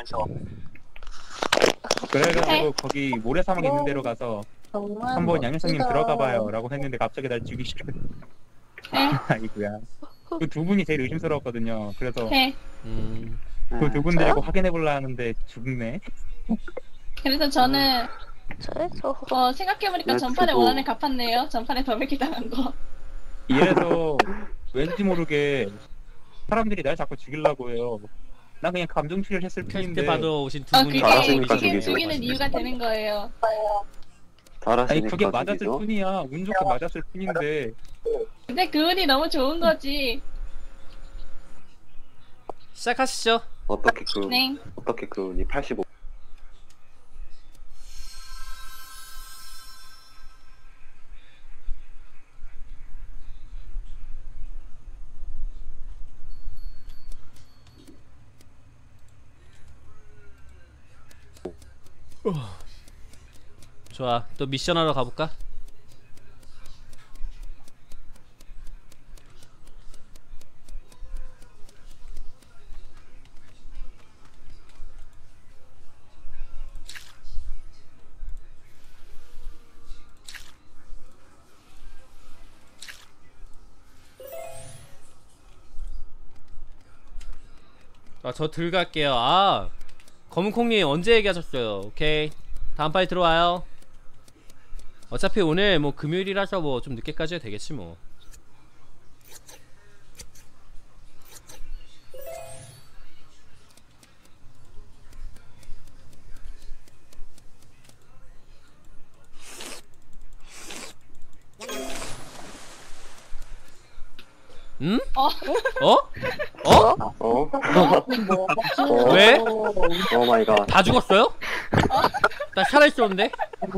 그래가지고 거기 모래사막 있는 데로 가서 한번 양희선님 들어가봐요 라고 했는데 갑자기 날 죽이시더라고요. 아이고야. 그 두 분이 제일 의심스러웠거든요. 그래서 그 두 분 데리고 확인해보려 하는데 죽네. 그래서 저는 생각해보니까 네, 전판에 그거- 원한을 갚았네요. 전판에 더블킬 당한 거. 이래서 왠지 모르게 사람들이 날 자꾸 죽이려고 해요. 난 그냥 감정 추리를 했을 뿐인데. 그때 봐도 오신 두 분이 그게 죽이는 이유가 되는 거예요. 아니 그게 맞았을 뿐이야. 운 좋게 맞았을 뿐인데. 근데 그 운이 너무 좋은 거지. 시작하시죠. 어떻게 네. 그 운이 85. 좋아. 또 미션 하러 가볼까? 저 들어갈게요. 아 검은콩님 언제 얘기하셨어요? 오케이 다음 파이 들어와요. 어차피 오늘 뭐 금요일이라서 뭐 좀 늦게까지 해도 되겠지 뭐. 응? 어? 왜? 오 마이 갓. 다 죽었어요? 나 살아있었는데?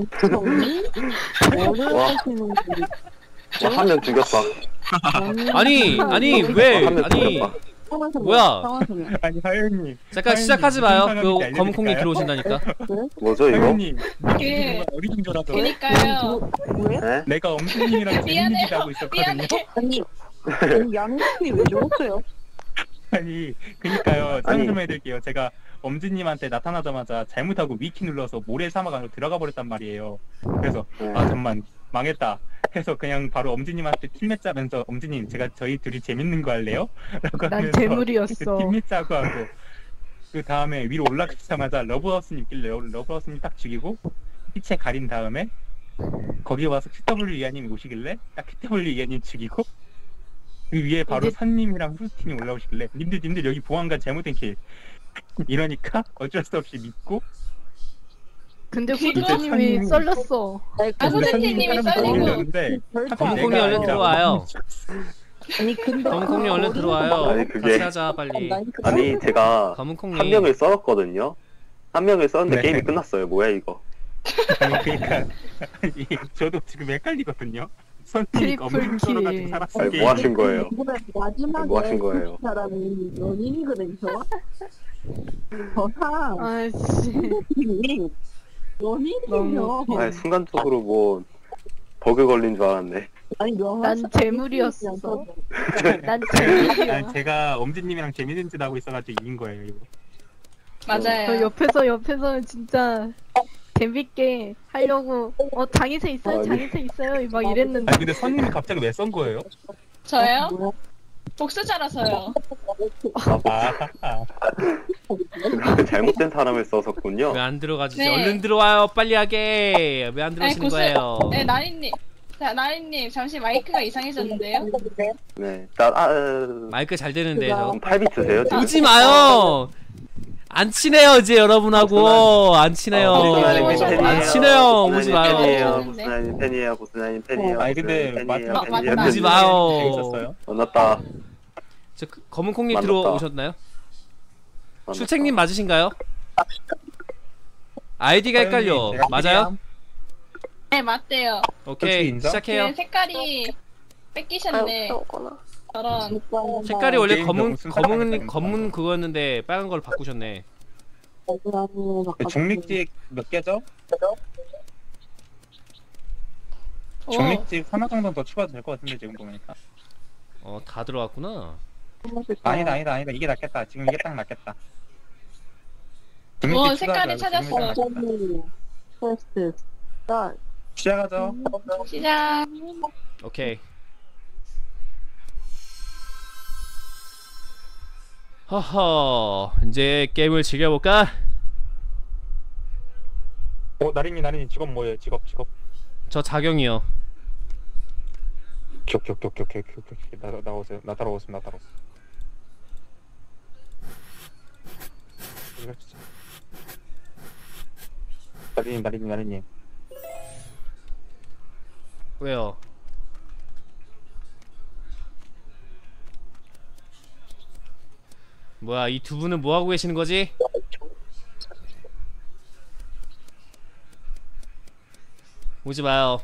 와, 한 명 죽였다. 아니 왜? 아니 뭐야? 아니 하연님. 잠깐 시작하지 마요. 그 검은콩님 들어오신다니까. 뭐죠 이거? 하연님. 그 어리둥절하죠. 그니까요. 네? 내가 엄청님이랑 재밌는 짓 하고 있었거든요. 아니 양님이 왜 죽었어요? 아니 그니까요. 설명 좀 해드릴게요. 제가 엄지님한테 나타나자마자 잘못하고 위키 눌러서 모래 사막 안으로 들어가 버렸단 말이에요. 그래서 아 잠만 망했다 해서 그냥 바로 엄지님한테 팀맵 짜면서 엄지님 제가 저희 둘이 재밌는 거 할래요? 라고 난 하면서 괴물이었어. 팀맵 짜고 하고 그 다음에 위로 올라가자마자 러브하우스님 있길래 러브하우스님 딱 죽이고 시체 가린 다음에 거기 와서 QW 이하님이 오시길래 딱 QW 이하님 죽이고 그 위에 바로 산님이랑 후스팀이 올라오시길래 님들 여기 보안관 잘못된 킬 이러니까 어쩔 수 없이 믿고 근데 후드님이 썰렸어. 후드님이 썰리고 검은콩이 얼른 들어와요. 아니 근데 검은콩이 얼른 들어와요. 아니 그게 같이 하자 빨리. 아니 제가 검은콩님. 한 명을 썰었거든요. 한 명을 썰었는데 네. 게임이 끝났어요. 뭐야 이거? 아니 그러니까 아니, 저도 지금 헷갈리거든요. 선생님이 엄청 썰어가지고 살았어. 아니 뭐 하신 거예요? 마지막에 뭐 하신 거예요? 그 사람이 연인이거든요. 저 사람 아씨. 연인이요. 아니 순간적으로 뭐 버그 걸린 줄 알았네. 아니 난 재물이었어. 난 재물이야. 아니, 제가 엄지님이랑 재밌는 짓 하고 있어가지고 이긴 거예요 이거. 맞아요. 저 옆에서 진짜 재밌게 하려고 장의세 있어요? 장의세 있어요? 막 이랬는데. 아니 근데 선님이 갑자기 왜 썬 거예요? 저요? 복수자라서요. 잘못된 사람을 써섰군요. 왜 안 들어가지? 네. 얼른 들어와요 빨리 하게. 왜 안 들어오시는 거예요? 네, 나린님. 자, 나린님, 잠시 마이크가 이상해졌는데요? 네. 마이크 잘 되는데 저. 8비트세요 지금? 오지 마요. 안 친해요 이제 여러분하고 안 친해요. 안 친해요. 오지 마요. 보스나님 팬이에요. 보스나님 팬이에요. 아니 근데 오지 마요. 재밌었어요. 만났다. 저 검은콩님 만났다. 들어오셨나요? 출첵님 맞으신가요? 아이디가 헷갈려. 맞아요? 네, 맞대요. 오케이 시작해요. 그 색깔이 뺏기셨네. 저런. 색깔이 원래 검은 그거였는데 빨간 걸로 바꾸셨네. 중립집 몇 개죠? 중립집 하나 정도 더 추가도 될 것 같은데 지금 보니까. 다 들어왔구나. 아니다 이게 낫겠다. 지금 이게 딱 낫겠다. 색깔이 찾았어. 테스트. 시작하죠. 시작. 오케이. 허허 이제 게임을 즐겨볼까? 나린이 직업 뭐예요? 직업. 저 자경이요. 기억. 나오세요. 나 따라오세요. 나린님. 왜요? 뭐야 이 두 분은 뭐 하고 계시는 거지? 오지 마요.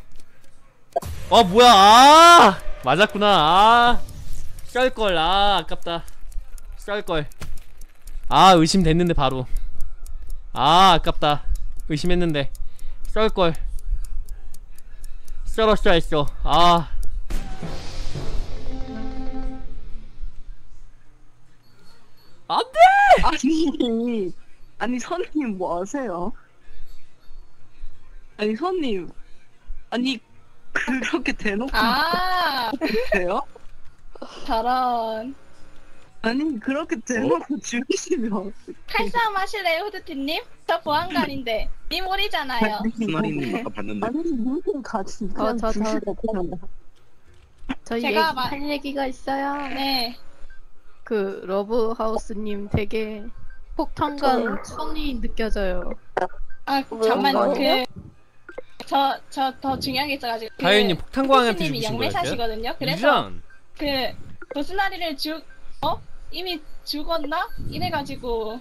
뭐야 맞았구나. 쌀걸. 아깝다. 쌀걸. 의심됐는데 바로. 아깝다. 의심했는데 쌀걸. 썰었어야 했어. 안돼. 아니 선님 뭐 하세요? 아니 선님 아니 그렇게 대놓고 아 돼요? 저런. 아니 그렇게 대놓고 죽이시면 칼싸움 하실래요, 후드티님? 저 보안관인데 님 오리잖아요. 스나리님 아까 봤는데. 아니 무슨 가진 그냥 저 죽이시면 그냥 저희 제가 할 얘기가 있어요. 네. 그 러브하우스님 되게 폭탄감 천이 느껴져요. 아 잠만 저 더 중요한 게 있어가지고 다현님 폭탄광한테 님이 죽으신 거였어요? 영매사시거든요. 그래서 유전! 그 보스나리를 이미 죽었나? 이래가지고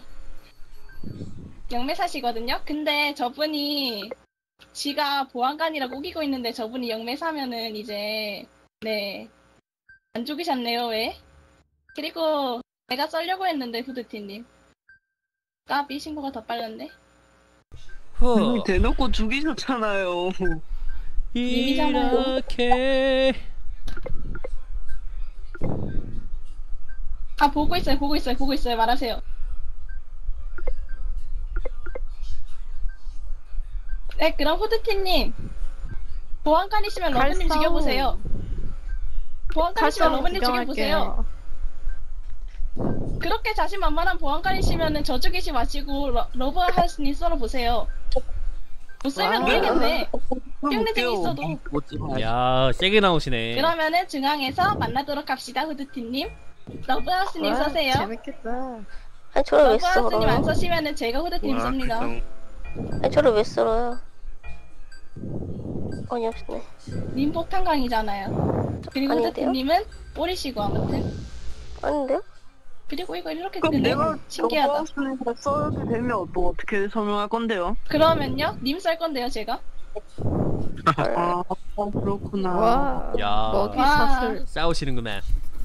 영매사시거든요. 근데 저분이 지가 보안관이라고 우기고 있는데 저분이 영매사면은 이제 네 안 죽이셨네요. 왜? 그리고 내가 썰려고 했는데 후드티님 까비 신고가 더 빨랐네. 후. 대놓고 죽이셨잖아요. 이렇게 아 보고 있어요. 말하세요. 네 그럼 후드티님 보안관이시면 러브님 죽여보세요. 보안관이시면 러브님 죽여보세요. 그렇게 자신만만한 보안관이시면은 저 죽이지 마시고 러브하우스님 썰어보세요. 못 썰면 모르겠네. 흉내쟁이 있어도. 야 세게 나오시네. 그러면은 중앙에서 만나도록 합시다, 후드티님. 러브하우스님 써세요. 재밌겠다. 아니 저를 왜 러브하우스님 안 썰어요? 써시면은 제가 후드티님 씁니다. 아니 저를 왜 썰어요? 아니 없네. 님 폭탄강이잖아요. 그리고 아닌데요? 후드티님은 꼬리시고 아무튼. 아닌데요? 그리고 이거 이렇게 그럼 뜨네. 내가 신기하다. 러브하우스님과 썰게 되면 또 어떻게 설명할 건데요? 그러면요? 님 썰 건데요, 제가? 아 그렇구나. 와. 야 먹이 와. 사슬. 싸우시는구나.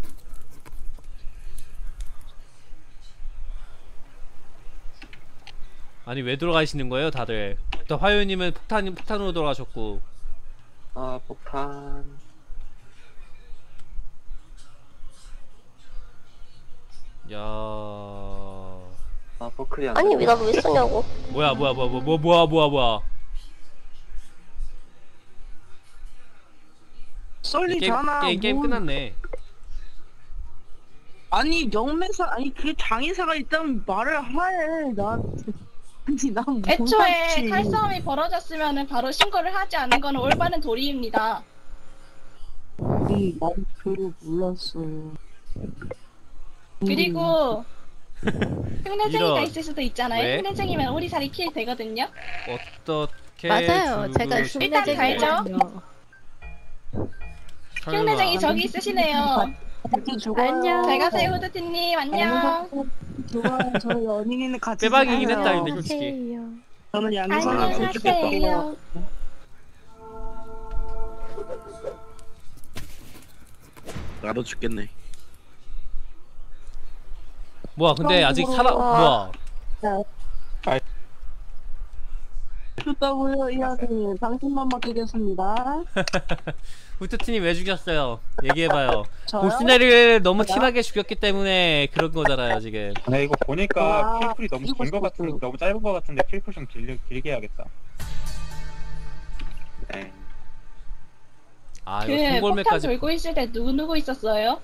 아니 왜 돌아가시는 거예요 다들? 또 화요님은 폭탄으로 돌아가셨고. 아 폭탄. 야 아 포클이 안 아니 돼. 왜 나도 왜 쓰냐고. 뭐야 썰리잖아. 게임 뭐. 끝났네. 아니 영매사 아니 그 장의사가 있다면 말을 해. 난 아니 난 애초에 칼싸움이 벌어졌으면은 바로 신고를 하지 않은 건 올바른 도리입니다. 난 그걸 몰랐어요. 그리고 흉내쟁이가 이런. 있을 수도 있잖아요. 왜? 흉내쟁이면 오리살이 킬 되거든요. 어떻게 맞아요. 제가 일단 흉내쟁이거든요. 흉내쟁이 저기 있으시네요. 안녕. 잘 가세요, 후드티님. 안녕. 좋아요. 저 연인이는 같이 빼박이긴 살아요. 했다 근데 솔직히. 안녕하세요. 저는 양사랑 안녕하세요. 나도 죽겠네. 뭐야 근데 아직 살아 뭐야 좋다고요 이하님 당신만 맡기겠습니다. 후트티님 왜 죽였어요? 얘기해봐요. 저요? 보스나리를 너무 티나게 죽였기 때문에 그런 거잖아요 지금. 나 이거 보니까 아, 필풀이 너무 긴 거 같은데 너무 짧은 거 같은데 필풀 좀 길게 해야겠다. 네. 아 이거 그 폭탄 송골매까지. 돌고 있을 때 누구 있었어요?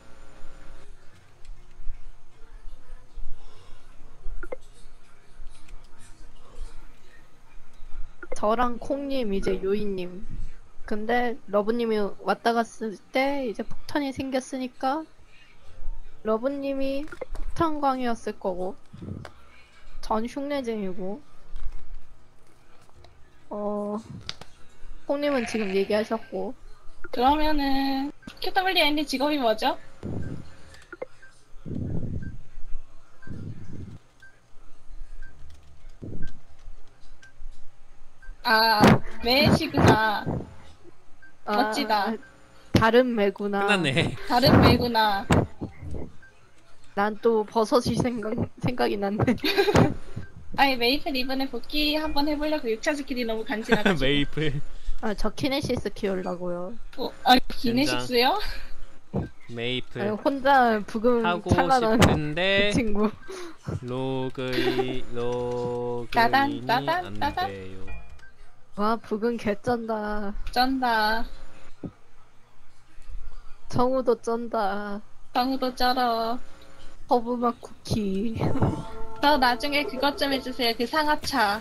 저랑 콩님 이제 요이님. 근데 러브님이 왔다 갔을 때 이제 폭탄이 생겼으니까 러브님이 폭탄광이었을 거고 전 흉내쟁이고 콩님은 지금 얘기하셨고 그러면은 QWND 직업이 뭐죠? 아, 매시구나. 멋지다. 다른 매구나. 끝났네. 다른 매구나. 난 또 버섯이 생각이 났네. 아니 메이플 이번에 복귀 한번 해보려고 6차 스킬이 너무 간지나가지고. 메이플. 아, 저 키네시스 키우려고요. 아, 기네식스요? 메이플. 아니, 혼자 부금 하고 찬란한 싶은데 그 친구. 로그인이 따단, 안 따단. 돼요. 와, 부금 개쩐다. 쩐다. 정우도 쩐다. 정우도 쩔어. 허브맛 쿠키. 저 나중에 그것 좀 해주세요. 그 상하차.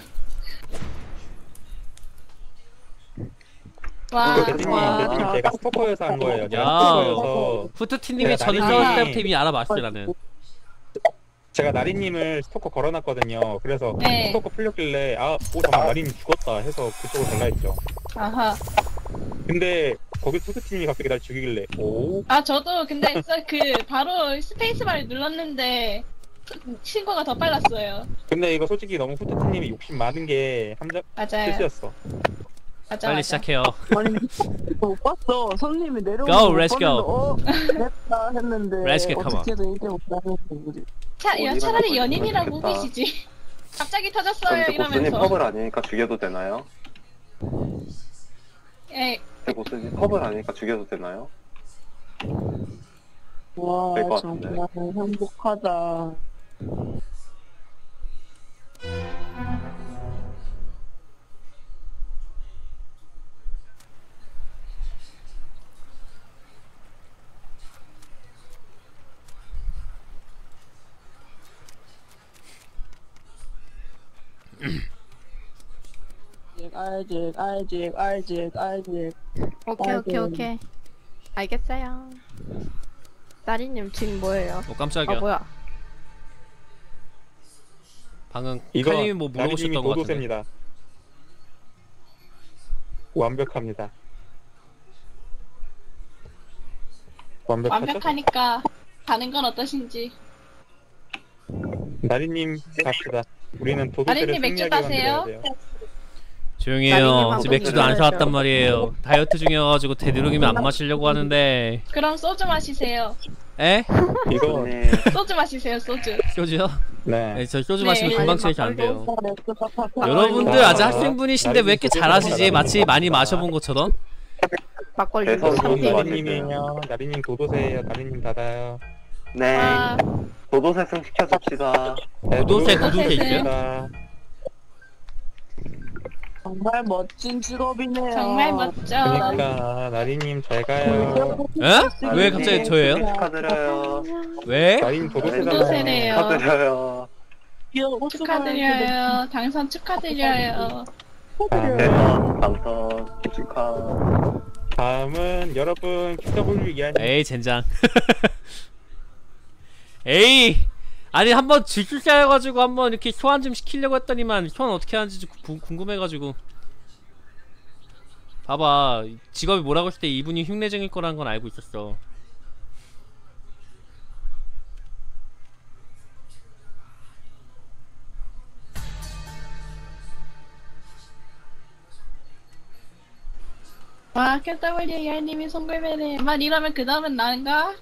와. 대표님 제가 스토커여서 한 거예요. 제가 야, 스토커여서 후트티님이 제가 저는 나린이- 싸울 때부터 이미 알아봤어요 나는. 제가 나리님을 스토커 걸어놨거든요. 그래서 네. 스토커 풀렸길래 잠깐 나리님 죽었다 해서 그쪽으로 전화했죠. 아하. 근데 거기 후트티님이 갑자기 날 죽이길래 저도 근데 바로 스페이스바를 눌렀는데 신고가 더 빨랐어요. 근데 이거 솔직히 너무 후트티님이 욕심 많은 게 맞아요. 실수였어. 빨리 시작해요. 아니 못 봤어. 손님이 내려오는 Go, 거 let's go. 봤는데 됐다 했는데 Let's get, come on. 어떻게든 이게 못하는 거지. 차라리 연인이라고 우기시지. 갑자기 터졌어요 그럼 보스님 이러면서. 펍을 아니니까 죽여도 되나요? 예. 보스님 펍을 아니니까 죽여도 되나요? 와 될것 같은데. 정말 행복하다. 알직. 오케이. 알겠어요. 나리님 지금 뭐예요? 깜짝이야. 뭐야? 방금 이거 칼님이 뭐 나리님이 물어보셨던 것 같은데. 도도새입니다. 완벽합니다. 완벽하죠? 완벽하니까 가는 건 어떠신지. 나리님 갑시다. 우리는 도도새를 나리님 맥주 승리하게 가세요? 만들어야 돼요. 조용히 나리님 해요. 한번 지금 맥주도 안 들어야죠. 사왔단 말이에요. 다이어트 중이어가지고 되도록이면 안 마시려고 하는데. 그럼 소주 마시세요. 에? 이거 소주 마시세요. 소주. 소주요? 네. 네, 저 소주 네. 마시면 금방 체시 안 돼요. 아, 여러분들 아직 학생분이신데 왜 이렇게 잘하시지? 마치 많이 마셔본 것처럼? 막걸리. 대선 나리님이에요. 나리님 도도새예요. 나리님 닫아요. 네. 와. 도도새승 시켜줍시다. 도도새 도도새 있어요? 정말 멋진 직업이네요. 정말 멋져. 그러니까 나리님 잘 가요. 에? 왜 갑자기 저예요? 축하드려요. 왜? 나리님 도도새잖아요. 도도새래요. 축하드려요. 축하드려요. 당선 축하드려요. 대선 당선 축하. 다음은 여러분 QW 이하님. 에이 젠장. 에이 아니 한번 질주자여가지고 한번 이렇게 소환 좀 시키려고 했더니만 소환 어떻게 하는지 궁금해가지고. 봐봐 직업이 뭐라고 했을 때 이분이 흉내쟁일 거라는 건 알고 있었어. 와, QWER님이 송글매네. 만 이러면 그 다음은 난가?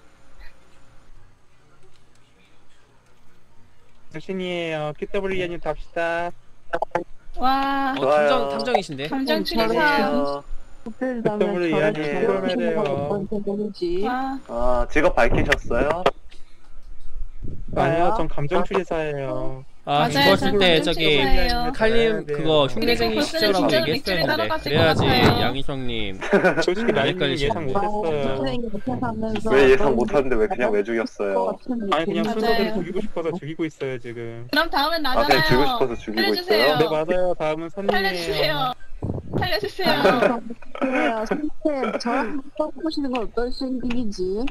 당신이에요. QW 이하님 답시다. 와. 탐정이신데? 감정 추리사. QW 이하님 송글매래요. 와. 직업 밝히셨어요? 아니요, 전 감정 추리사예요. 맞아요, 죽었을 때 저 저기 감정 칼님 그거 흉내쟁이 그리고 시절하고 진짜로 얘기했어야 맥주를 했는데 따라갔을 그래야지 것 같아요. 양희성님 솔직히 나리님 예상 못했어요. 왜 예상 못하는데 왜 그냥 왜 죽였어요? 아니 그냥 맞아요. 순서대로 죽이고 싶어서 죽이고 있어요 지금. 그럼 다음은 그냥 나잖아요. 죽이고 싶어서 죽이고 살려주세요. 있어요? 네 맞아요. 다음은 선님이에요. 살려주세요. 살려주세요. 그래요. 선생님 저랑 바꾸시는 건 어떤 생각이지?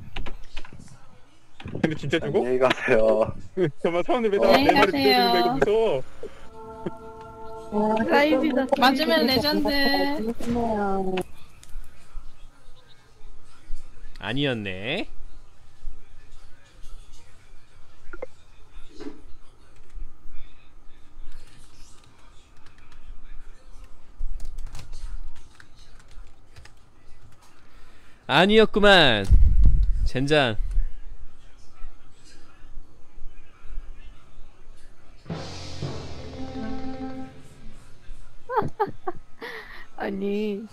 근데 진짜 죽어? 안녕히 가세요. 정말 사람들 안녕히 내 말을 가세요. 들어주는 거 이거 무서워. 라이브다. 맞으면 레전드. 아니었네. 아니었구만. 젠장. 아니.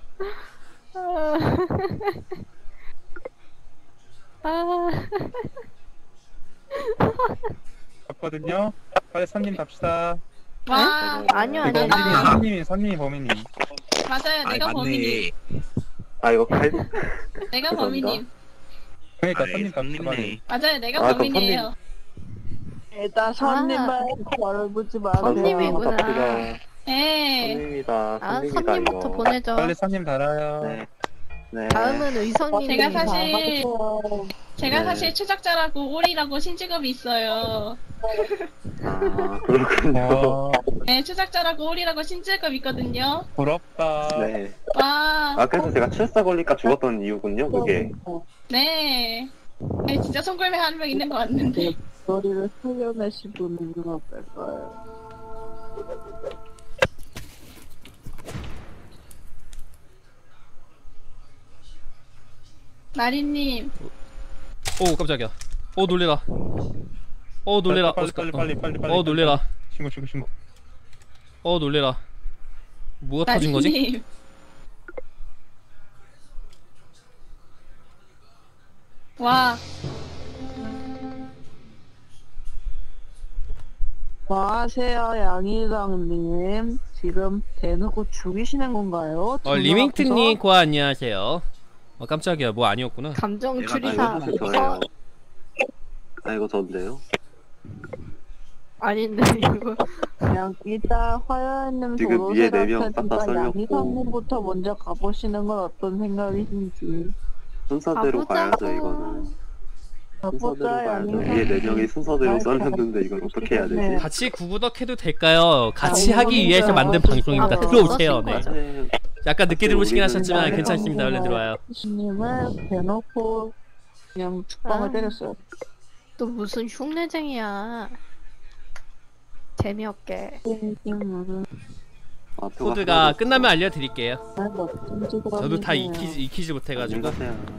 봤거든요. 빨리 선님 갑시다. 와. 아니요, 이거 아니요. 선님이 범인님. 맞아요. 내가 범인님. 아 이거 칼 내가 범인님. 그러니까 아이, 손님 손님네. 맞아요, 내가 아, 그럼 범인이에요. 일단 손님만 말을 붙지 마세요. 손님이구나. 네. 손님이다. 아, 손님이다 손님부터 이거. 보내죠. 빨리 손님 달아요. 네. 네. 다음은 의성님. 제가 네. 사실 추적자라고 올이라고 신직업이 있어요. 아 그렇군요. 어, 네, 추적자라고 올이라고 신직업 있거든요. 부럽다. 네. 와, 아 그래서 제가 출사 걸리니까 죽었던 이유군요. 그게. 네. 네, 진짜 송골매 한 명 있는 거 같는데. 머리를 살려내신 분은 어떨까요? 나리님, 오 깜짝이야. 오 놀래라. 오 놀래라. 빨리. 어 놀래라. 신고. 어 놀래라. 뭐가 터진 거지? 나리님. 와, 뭐 하세요, 양이당님? 지금 대놓고 죽이시는 건가요? 리밍튼님 고아 안녕하세요. 깜짝이야 뭐 아니었구나. 감정 아 추리사. 이거 저예요. 아 이거 저인데요. 아닌데 이거. 그냥 일단 화요일님 지금 위에 4명 싹 다 썰렸고. 양이당님부터 먼저 가보시는 건 어떤 생각이신지. 순서대로 가야죠 이거는. 순서대로 가야죠. 위에 4명이 순서대로 썰렸는데 이걸 어떻게 해야 되지? 같이 구구덕해도 될까요? 같이 하기 위해서 만든 방송입니다. 들어오세요. 네. 약간 늦게 들어오시긴 하셨지만 괜찮습니다. 얼른 들어와요. 님을 대놓고 그냥 죽방을 때렸어요. 또 무슨 흉내쟁이야. 재미없게. 코드가 끝나면 알려드릴게요. 저도 다 익히지 못해가지고.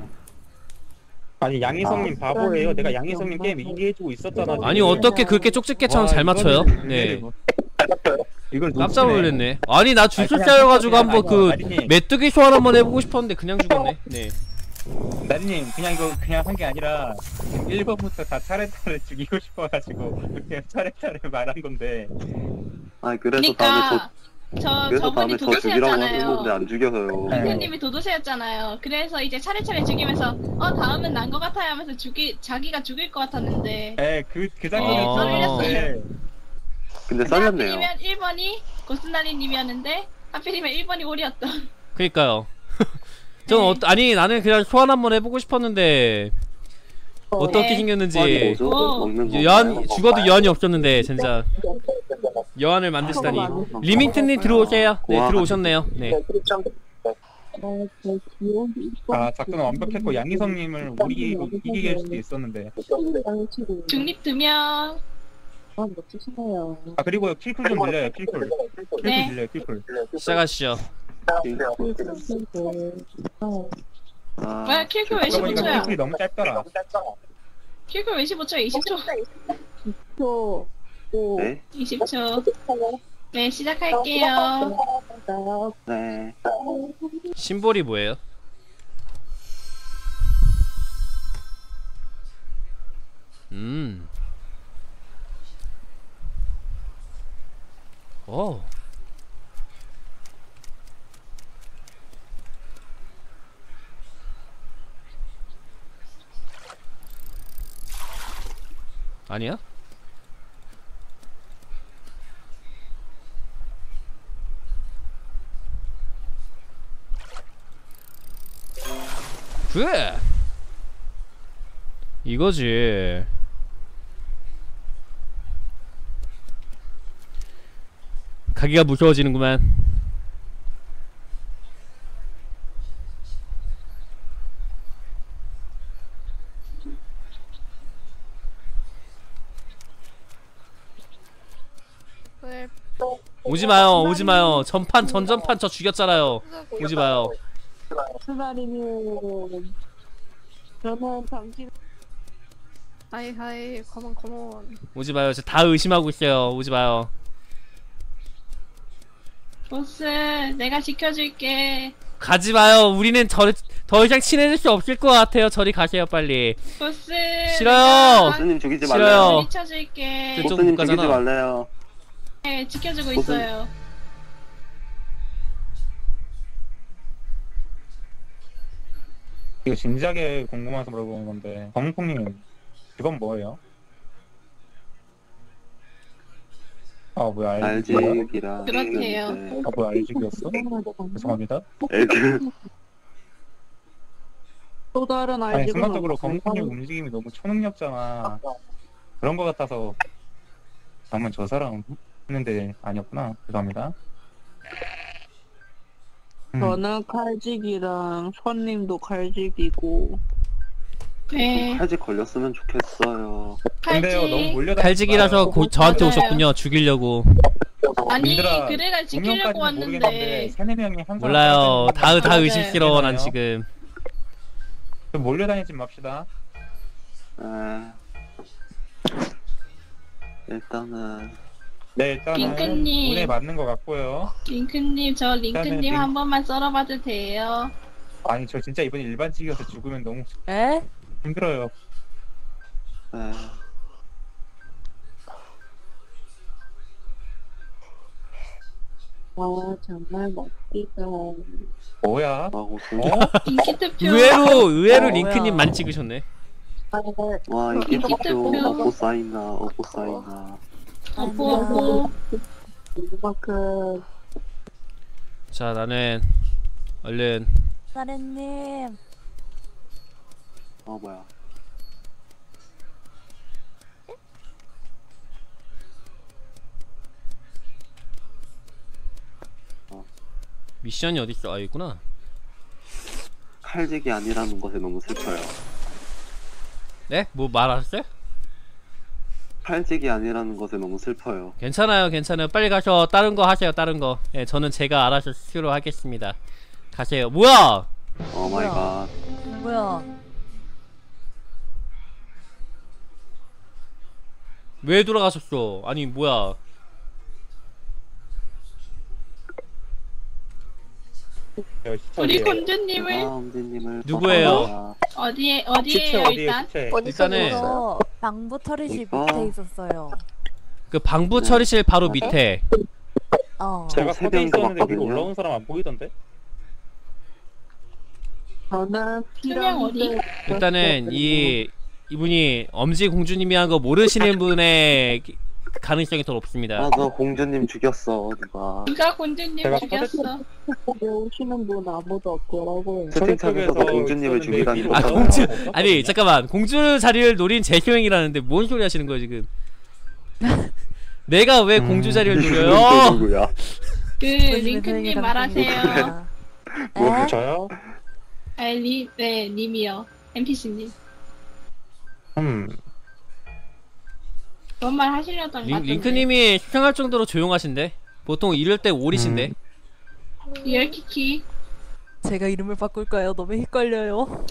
아니 양희성님 바보예요. 내가 양희성님 게임 이해해주고 있었잖아. 아니 어떻게 그렇게 쪽집게처럼 잘 맞춰요? 네. 이걸 깜짝 놀랐네. 아니 나 주술자여가지고 한번 그 메뚜기 소환 한번 해보고 싶었는데 그냥 죽었네. 네. 나리님 그냥 이거 그냥 한 게 아니라 1번부터 다 차례차례 죽이고 싶어가지고 그냥 차례차례 말한 건데. 아 그래서 그러니까 다음에 저분이 저 죽이라고 하는 도도새였잖아요. 건데 안 죽여서요. 선생님이 도도새였잖아요. 그래서 이제 차례차례 죽이면서 다음은 난 것 같아요 하면서 자기가 죽일 것 같았는데. 에 그 장면을 썰렸어요. 근데 썰렸네요. 하필이면 1번이 고스나리님이었는데 하필이면 1번이 올이었던. 그니까요. 전 아니 나는 그냥 소환 한번 해보고 싶었는데 어떻게 네. 생겼는지 먹는 여한 죽어도 여한이 없었는데 진짜 여한을 만드시다니. 리밍튼님 들어오세요. 네 들어오셨네요. 네. 아 작전은 완벽했고 양희성님을 우리 이기게 할 수도 있었는데. 중립 2명. 아 그리고 킬쿨 좀 늘려요. 킬쿨 네. 늘려요. 킬쿨. 시작하시죠. 뭐야 킬쿨 왜 그러니까 15초야? 킬쿨이 너무 짧더라. 킬쿨 왜 15초야? 20초. 네? 20초. 네 시작할게요. 네. 심볼이 뭐예요? 오. 아니야? 그래 이거지. 가기가 무서워지는구만. 오지마요 오지마요. 전전판 저 죽였잖아요. 오지마요. 스나리님, 저는 당신. 하이 컴온. 오지마요. 저 다 의심하고 있어요. 오지마요. 보스 내가 지켜줄게. 가지마요. 우리는 더 이상 친해질 수 없을 것 같아요. 저리 가세요 빨리. 보스 싫어요. 보스님 죽이지 싫어요. 말래요. 지켜줄게. 좀 보스님 가잖아. 죽이지 말래요. 네 지켜주고 보스- 있어요. 이거 진지하게 궁금해서 물어보는 건데 검은콩님 그건 뭐예요? 아 뭐야 알직이야? 알직이라. 그렇대요. 아 뭐야 알직이었어? 죄송합니다. 또 다른 아니 아이디어는 순간적으로 검은콩님 움직임이 너무 초능력자나 그런 거 같아서 잠깐 저 사람 했는데 아니었구나. 죄송합니다. 저는 칼직이랑 손님도 칼직이고. 네. 칼직 걸렸으면 좋겠어요. 근데요 너무 몰려다니지 칼직이라서 마요. 저한테 맞아요. 오셨군요. 죽이려고. 아니 님들아, 그래가 지키려고 운명까지는 모르겠는데 왔는데 세네 명이 항상 몰라요. 다 맞아요. 의심스러워 난 지금. 좀 몰려다니지 맙시다. 일단은 네 일단은 링크님. 운에 맞는 것 같고요. 링크님 저 링크님 일단은 한 번만 썰어봐도 돼요? 아니 저 진짜 이번에 일반직이어서 죽으면 너무 에? 힘들어요. 아 정말 멋지다. 뭐야? 인기 투표. 의외로 링크님만 찍으셨네. 와 이게 투표 어보 사인나. 어보. 이만큼 자 나는 얼른 사례님. 뭐야. 미션이 어딨어? 아 있구나. 칼직이 아니라는 것에 너무 슬퍼요. 네? 뭐 말하셨어요? 칼직이 아니라는 것에 너무 슬퍼요. 괜찮아요. 빨리 가서 다른 거 하세요. 다른 거. 예, 저는 제가 알아서 스스로 하겠습니다. 가세요. 뭐야? 오 마이 갓. 뭐야? 왜 돌아가셨어? 아니 뭐야? 우리 공주님을 누구예요? 어디에요 일단? 일단은 저 방부 처리실 밑에 있었어요. 그 방부 처리실 바로 밑에. 제가 세 코드에 명이서 있었는데 위로 맞거든요. 올라온 사람 안 보이던데? 저는 투명 어디? 일단은 이분이 엄지 공주님이 한 거 모르시는 분의 가능성이 더 높습니다. 너 공주님 죽였어 누가. 누가 공주님 제가 죽였어? 여기 오시는 분 아무도 없더라고요. 채팅창에서 공주님을 죽이다니. 아 공주 아니 잠깐만 공주 자리를 노린 재효행이라는데 뭔 소리 하시는 거예요 지금? 내가 왜 공주 자리를 노려요? 누구야? 그 링크님 말하세요. 뭐 저요? 네 님이요. NPC님. 그런 말 하시려던 것 같은데. 링크님이 수상할 정도로 조용하신데 보통 이럴 때 오리신데. 리얼키키. 제가 이름을 바꿀까요? 너무 헷갈려요.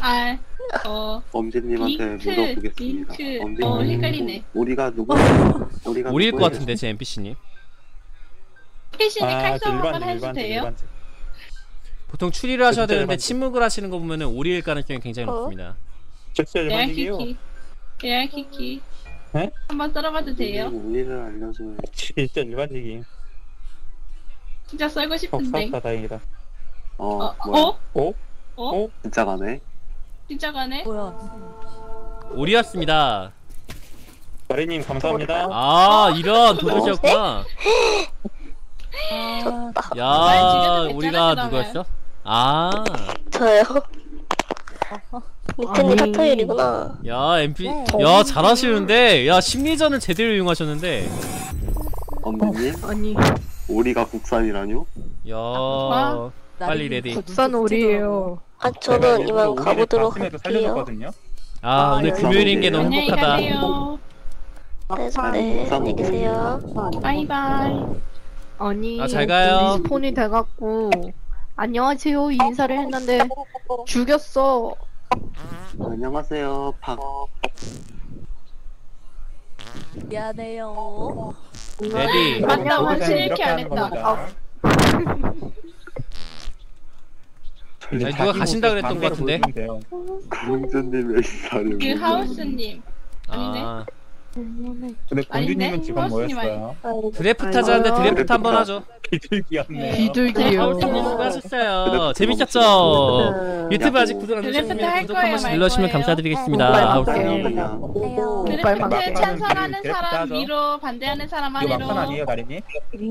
엄지님한테 물어보겠습니다. 엄지님, 헷갈리네. 우리가 누구? 우리가 오리일 것 누구예요? 같은데 제 NPC님. NPC님 칼싸움 한번 해도 돼요? 보통 추리를 하셔야 진짜 되는데 일반직. 침묵을 하시는 거 보면은 오리일 가능성이 굉장히 높습니다. 진짜 일반직이에요. 리얼키키. 네? 한번 썰어봐도 돼요? 우리를 알려줘요. 진짜 일반직이. 진짜 썰고 싶은데. 다 다행이다. 뭐야? 진짜 가네. 진짜 가네? 뭐야? 오리였습니다. 마리님 감사합니다. 아 이런 도둑이었구나. 야 우리가 누구였어? 아 저요. 링크님 사토일이구나. 야 MP 야 잘하시는데 야 심리전을 제대로 이용하셨는데. 엄지님? 아니 오리가 국산이라뇨? 야 빨리 레디. 국산 오리예요. 저는 이만 가보도록 할게요. 아 오늘 금요일인 게 너무 안녕히 행복하다. 가세요. 네, 안녕히 계세요. 바이바이. 아니 잘 가요. 리스폰이 돼갖고 안녕하세요 인사를 했는데 죽였어. 안녕하세요. 미안해요. 레디. 만나면 이렇게 안 했다. 아니, 누가 가신다 그랬던 것 같은데. 공주님의 인사를. 그 하우스님. 아니네. 아 근데 공주님은 지금 희망수님 뭐였어요? 드래프트 하자는데 드래프트 한번 하죠. 비둘기였네요. 비둘기요. 하우스님 수고하셨어요. 재밌었죠? 유튜브 아직 구독 안 드래프트 해주셨으면 할 구독 한 번씩 거예요, 눌러주시면 말 거예요? 감사드리겠습니다. 하우스님. 드래프트 찬성하는 드래프트 사람 하죠. 위로, 반대하는 사람 이거 아래로. 막판 아니에요, 나리님?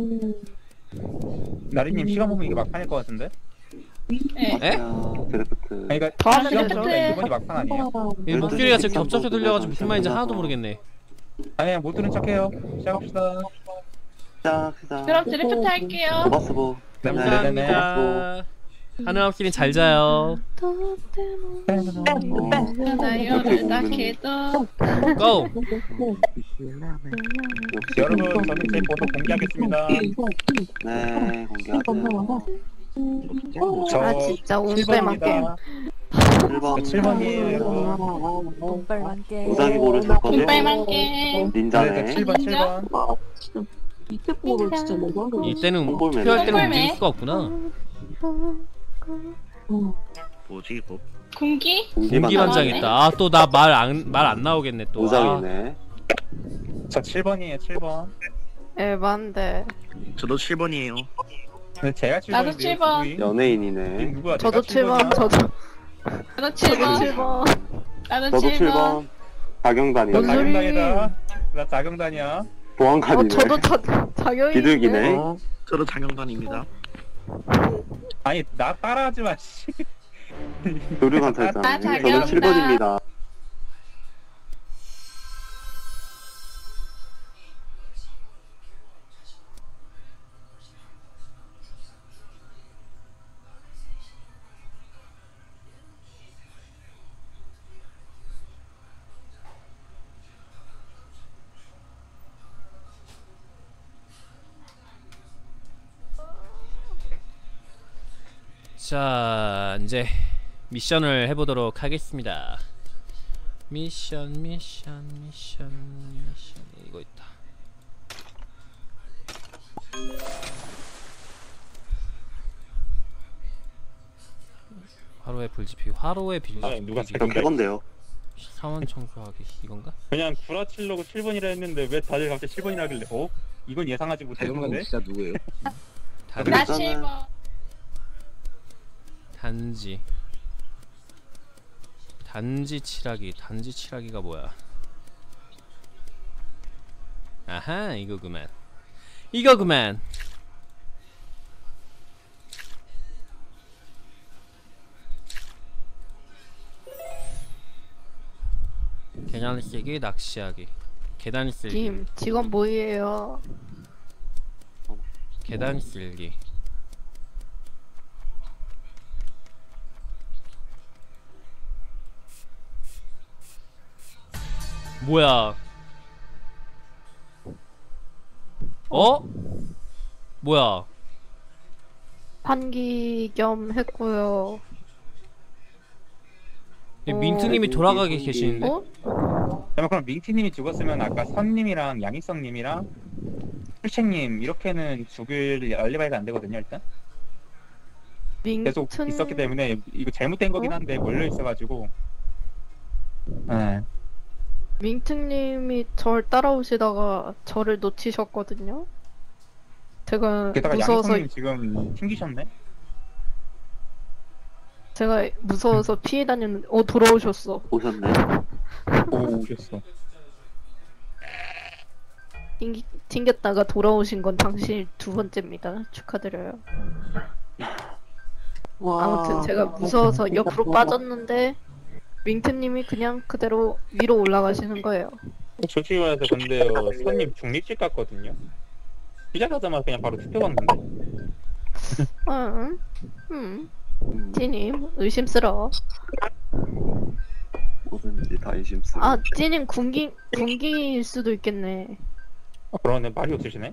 나리님 시간 보면 이게 막판일 것 같은데? 네. 에? 드래프트. 아니, 그러니까 더 하면 시간 드래프트. 보면 이번이 막판 아니에요? 이 목소리가 지금 겹쳐서 들려가지고 무슨 말인지 하나도 모르겠네. 아니, 못 들은 척해요. 시작합시다. 그럼 드래프트 할게요. 고맙소. 감사합니다. 하늘하우스님 잘 자요. 나요를 딱해도. 고! 여러분, 저는 제 번호 공개하겠습니다. 네, 공개하세요. 저 진짜 운빨만 게임. 7번이에요, 여러분. 운빨만 게임. 무작위 고르실 거죠? 운빨만 게임. 닌자네. 7번. 밑에 볼을 진짜 너무 이때는 홍볼맨. 필요할 때는 홍볼맨. 움직일 수가 없구나. 뭐지 이거? 공기? 공기반장 있다. 아 또 나 말 안 나오겠네 또. 아, 무작위네. 저 7번이에요, 7번. 에반데. 저도 7번이에요. 근데 제가 7번인데요. 나도 7번. 연예인이네. 누구야? 저도 내가 7번. 저도 나도 7번. 7번. 나도 저도 7번. 7번. 자경단이네. 뭔 소리? 자경단이다. 나 자경단이야. 보안관이네. 저도 자격이 비둘기네. 저도 장영단입니다. 아니, 나 따라하지 마, 씨. 교류관찰자. 나 저는 자경단. 7번입니다. 자 이제 미션을 해보도록 하겠습니다. 미션 이거 있다. 화로의 불지피 화로의 빌 아니, 누가 저 그건데요. 사원 청소하기 이건가? 그냥 구라치려고 7번이라 했는데 왜 다들 갑자기 7번이라 하길래 이건 예상하지 못했는데? 진짜 누구예요? 다들 나 7번. 단지 칠하기가 뭐야? 아하 이거구만. 계단 쓰기 낚시하기 계단 쓸기 님 직원 뭐예요? 계단 쓸기 뭐야? 어? 뭐야? 환기 겸 했고요. 민트님이 돌아가게 계시는데? 어? 그럼 민티님이 죽었으면 아까 선님이랑 양희성님이랑 풀책님 이렇게는 죽을 알리바이가 안 되거든요 일단. 계속 있었기 때문에 이거 잘못된 거긴 한데 몰려 있어가지고. 네. 민트님이 절 따라오시다가 저를 놓치셨거든요. 제가 게다가 무서워서 양희성님 지금 튕기셨네. 제가 무서워서 피해 다녔는데 돌아오셨어. 오셨네. 오 오셨어. 튕겼다가 돌아오신 건 당신 두 번째입니다. 축하드려요. 와. 아무튼 제가 무서워서 옆으로 빠졌는데 민트님이 그냥 그대로 위로 올라가시는 거예요. 솔직히 말해서 근데요 선님 중립질 같거든요. 시작하자마자 그냥 바로 투표 받는데. 찌님 의심스러워. 뭐든지 다 의심스러워. 아 찌님 군기일 수도 있겠네. 그러네 말이 없으시네.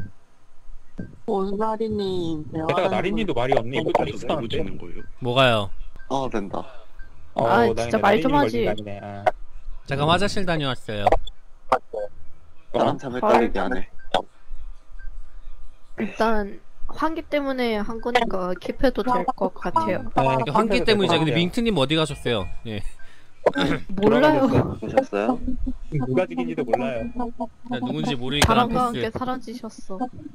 나리님. 게다가 나리님도 말이 없네. 이거 좀 이상한데. 뭐가요? 된다. 진짜 말 좀 하지. 잠깐 화장실 다녀왔어요. 사람 참을 따르기 안 해. 일단 환기 때문에 한 거니까 킵해도 될 것 같아요. 환기 때문이죠. 근데 민트님 어디 가셨어요? 예. 몰라요. 보셨어요? 누가 죽인지도 몰라요. 나 누군지 모르니까 난 바람과 함께 패스. 사라지셨어.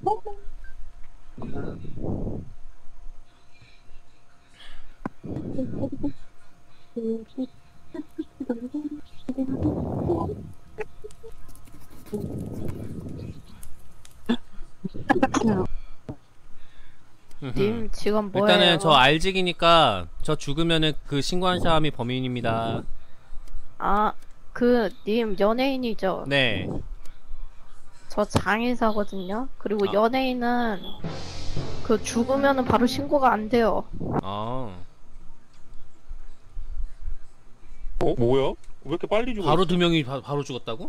님 지금 뭐예요? 일단은 저 알직이니까 저 죽으면은 그 신고한 사람이 범인입니다. 아, 그 님 연예인이죠? 네. 저 장의사거든요. 그리고 아. 연예인은 그 죽으면은 바로 신고가 안 돼요. 아. 뭐야? 왜 이렇게 빨리 죽어? 바로 두 명이 바로 죽었다고?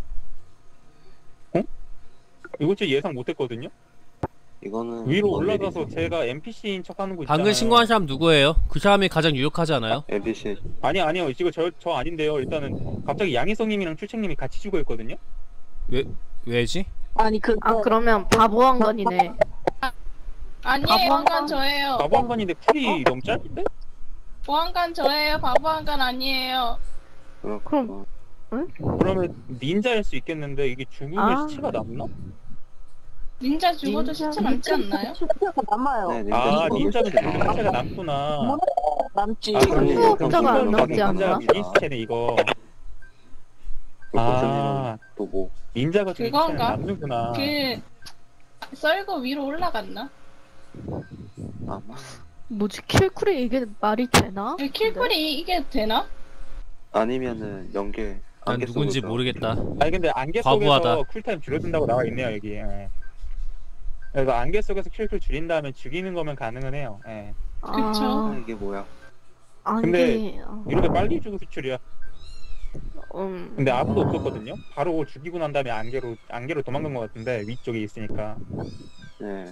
이거 진짜 예상 못했거든요. 이거는 위로 뭔 올라가서 일이죠? 제가 NPC인 척하는 거 있잖아요. 방금 신고한 사람 누구예요? 그 사람이 가장 유력하지 않아요? NPC. 아니요. 지금 저 아닌데요. 일단은 갑자기 양희성님이랑 출첵님이 같이 죽어 있거든요. 왜지? 아니 그러면 바보 한건이네. 아니에요, 왕관 저예요. 바보 한간인데 풀이 너무 짧은데? 보안관 저예요. 바보 한관 아니에요. 그럼 그러면 닌자일 수 있겠는데 이게 죽으면 시체가 남나? 닌자 죽어도 시체 남지 않나요? 시체가 남아요. 네, 아 닌자는 죽어도 시체가 남구나. 남지. 아 그럼 수업자가 안 남지 않나? 닌 시체네 이거. 아 또 뭐? 닌자가 죽은 시체는 그건가? 남는구나. 그 썰고 위로 올라갔나? 뭐지 킬쿨이 이게 말이 되나? 그 킬쿨이 이게 되나? 아니면은 연계. 난 누군지 모르겠다. 아니 근데 안개 과부하다. 속에서 쿨타임 줄여준다고 나와 있네요 여기. 예. 그래서 안개 속에서 킬쿨 줄인 다음에 죽이는 거면 가능은 해요. 예. 그쵸. 이게 뭐야? 근데 이렇게 빨리 죽을 수출이야. 근데 아무도 없었거든요. 바로 죽이고 난 다음에 안개로 도망간 것 같은데 위쪽에 있으니까. 네.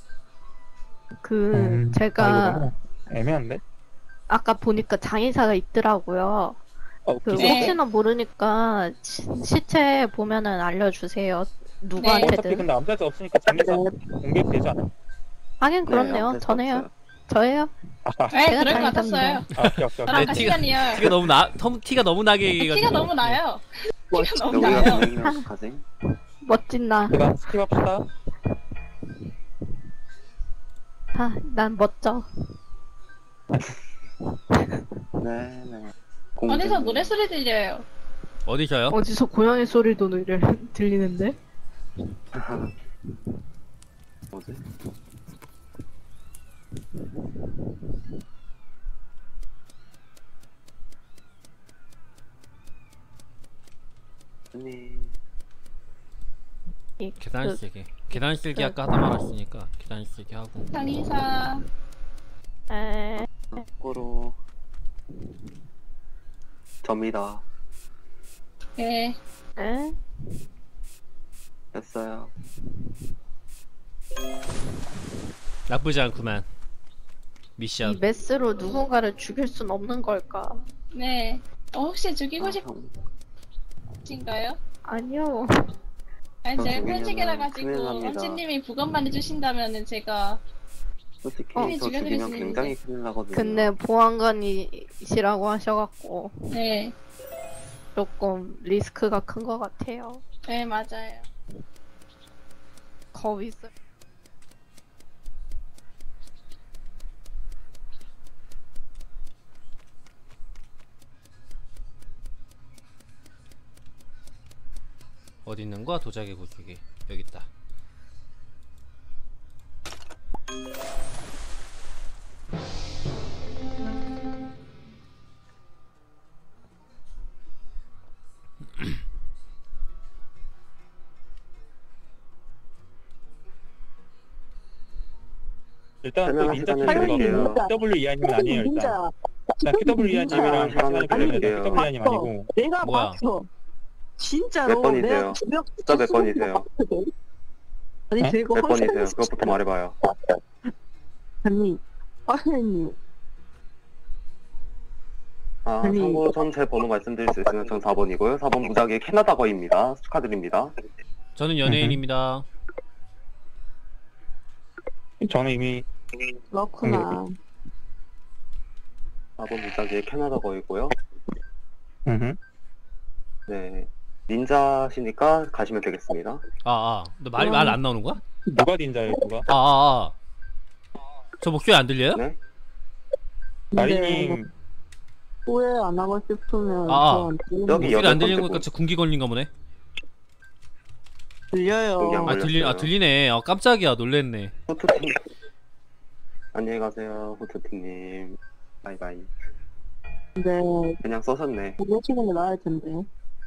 제가 애매한데? 아까 보니까 장의사가 있더라고요. 그 네. 혹시나 모르니까 시체 보면은 알려주세요. 어차피 누구한테든. 근데 암살자 없으니까 장례사 공개되지 않아? 하긴 그렇네요. 암살자 저네요. 저예요. 네, 제가 그럴 것 장의사입니다. 같았어요. 오케이. 저랑 같이 다녀요. 티가 너무 티가 너무 나게 얘기해가지고. 티가 너무 나요. 티가 너무 우리가 나요. 동행이랑 가지? 멋진 나. 제가 스킵합시다. 난 멋져. 네네. 어디서 노래 소리 들려요? 어디서요? 어디서 고양이 소리도 들리는데? 뭐지? 아니. 계단 쓰기. 계단 쓰기 아까 하다 말았으니까 계단 쓰기 하고. 장의사. 거꾸로. 접니다. 네. 됐어요. 나쁘지 않구만. 미션. 이 메스로 누군가를 죽일 순 없는 걸까? 네. 혹시 죽이고 싶으신가요? 아니요. 아니 제가 죽이면은 편식이라 큰일 가지고 납니다. 엄치님이 부검만 해주신다면은 제가 솔직히 큰일 저 죽여드릴 죽이면 수 굉장히 있는데. 큰일 나거든요. 근데 보안관이시라고 하셔갖고 네. 조금 리스크가 큰 것 같아요. 네 맞아요. 겁이 있어. 어디 있는 거야 도자기 구슬기? 여기 있다. 일단 또 닌자 설명할게요. 출신이거 QWEI님은 아니에요 일단. 일단 QWEI님이랑 같이 다녔는데 QWEI님 아니고. 내가 뭐야? 봤어. 진짜로 몇 번이세요? 내가 주력 숫자 몇 번이세요? 아니 네? 제가 몇 번이세요? 그것부터 말해봐요. 아니 아니. 참고로 전 제 번호 말씀드릴 수 있으면 전 4번이고요. 4번 무작위 캐나다 거입니다. 축하드립니다. 저는 연예인입니다. 저는 이미 그렇구나. 4번 무작위 캐나다 거이고요. 네. 닌자시니까 가시면 되겠습니다. 너 말 안 나오는 거야? 누가 닌자예요, 누가? 저 목소리 안 들려요? 네? 나리님 후회 안 하고 싶으면 여기 목소리 안 들리는 거니까 저 군기 걸린가 보네. 들려요. 들리네. 깜짝이야, 놀랬네. 호투팀 안녕히 가세요, 호투팀님. 바이바이. 네. 그냥 써셨네. 보내시는 게 나을 텐데.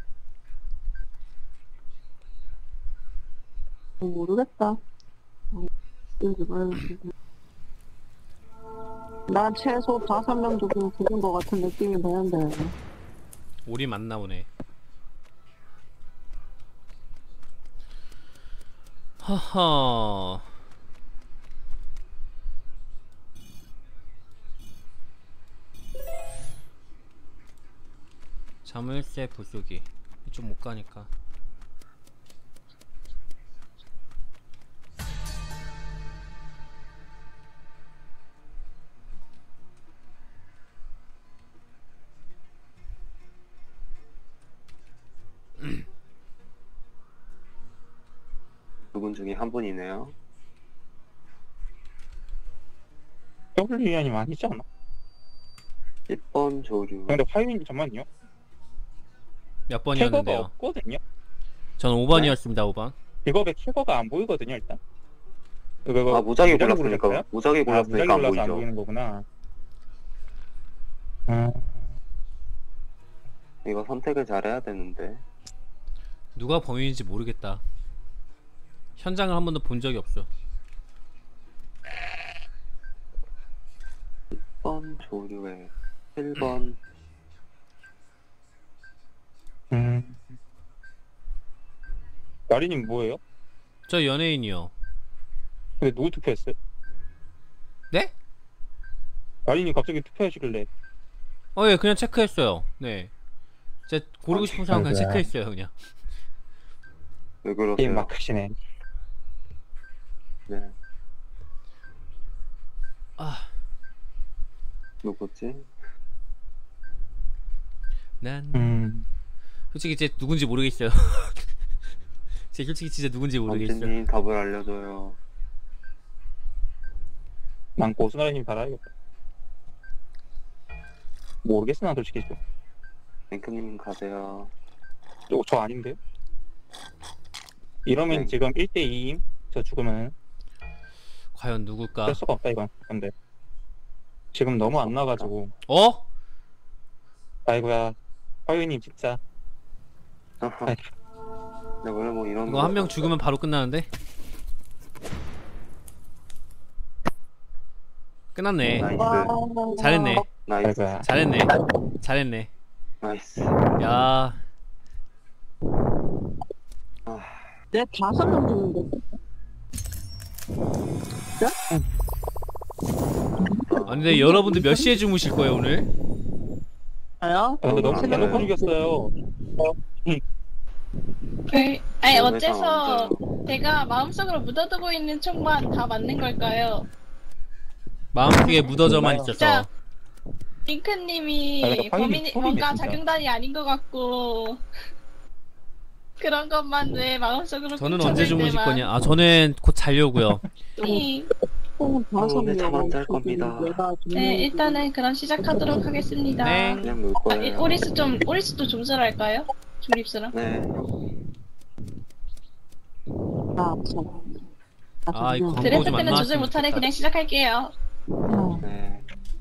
모르겠다. 난 최소 5명 정도 죽은 것 같은 느낌이 드는데. 우리 맞나 보네. 하하. 자물쇠 부수기. 이쪽 못 가니까. 두 분 중에 한 분이네요. WEN이 아니지 않아? 10번 조류. 근데 화요일 잠만요. 몇 번이었는데요? 캐거가 없거든요. 저는 5번이었습니다. 5번. 직업에 캐거가 안 보이거든요, 일단. 무작위 골랐으니까. 무작위 골랐으니까 안 보이죠. 안 보이는 거구나. 이거 선택을 잘해야 되는데. 누가 범인인지 모르겠다. 현장을 한 번도 본 적이 없어. 10번 조류에 1번. 나리님 뭐예요? 저 연예인이요. 근데 누구 투표했어요? 네? 나리님 갑자기 투표하시길래. 예, 그냥 체크했어요. 네. 제가 고르고 싶은 사람 그냥 체크했어요, 그냥. 왜 그러세요? 게임 막히시네. 네. 누구지? 난 솔직히 이제 누군지 모르겠어요. 제 솔직히 진짜 누군지 모르겠어요. 언제님 답을 알려줘요. 난 고수나리님 달아야겠다. 모르겠어, 난 솔직히 좀. 랭크님 가세요. 저 아닌데요? 이러면 지금 1대2임? 저 죽으면 과연 누굴까? 뺄 수가 없다 이건. 근데 지금 너무 안 나가지고. 아이고야, 화요님 진짜. 네, 원래 뭐 이런 이거 한 명 죽으면 바로 끝나는데? 끝났네. 나이스. 잘했네. 나이스. 잘했네. 잘했네. 나이스. 야. 내 5명 죽는데. 아니 근데 여러분들 몇 시에 주무실 거예요 오늘? 아요? 근데 너무 생각을 죽였어요. 아니 어째서 제가 마음속으로 묻어두고 있는 총만 다 맞는 걸까요? 마음속에 묻어져만 있어서. 진짜 링크님이 화요일 뭔가 진짜. 작용단이 아닌 것 같고 그런 것만 왜 마음속으로 저는 언제 주무실 거냐? 저는 곧 자려고요. 오늘 잠 안 잘 겁니다. 네, 일단은 그럼 시작하도록 하겠습니다. 네. 그냥 놀 거예요. 오리스도 조절할까요? 조립스랑. 네. 이 광고 드레스 좀 안 때문에 조절 나왔으면 못하네. 좋겠다. 그냥 시작할게요. 네.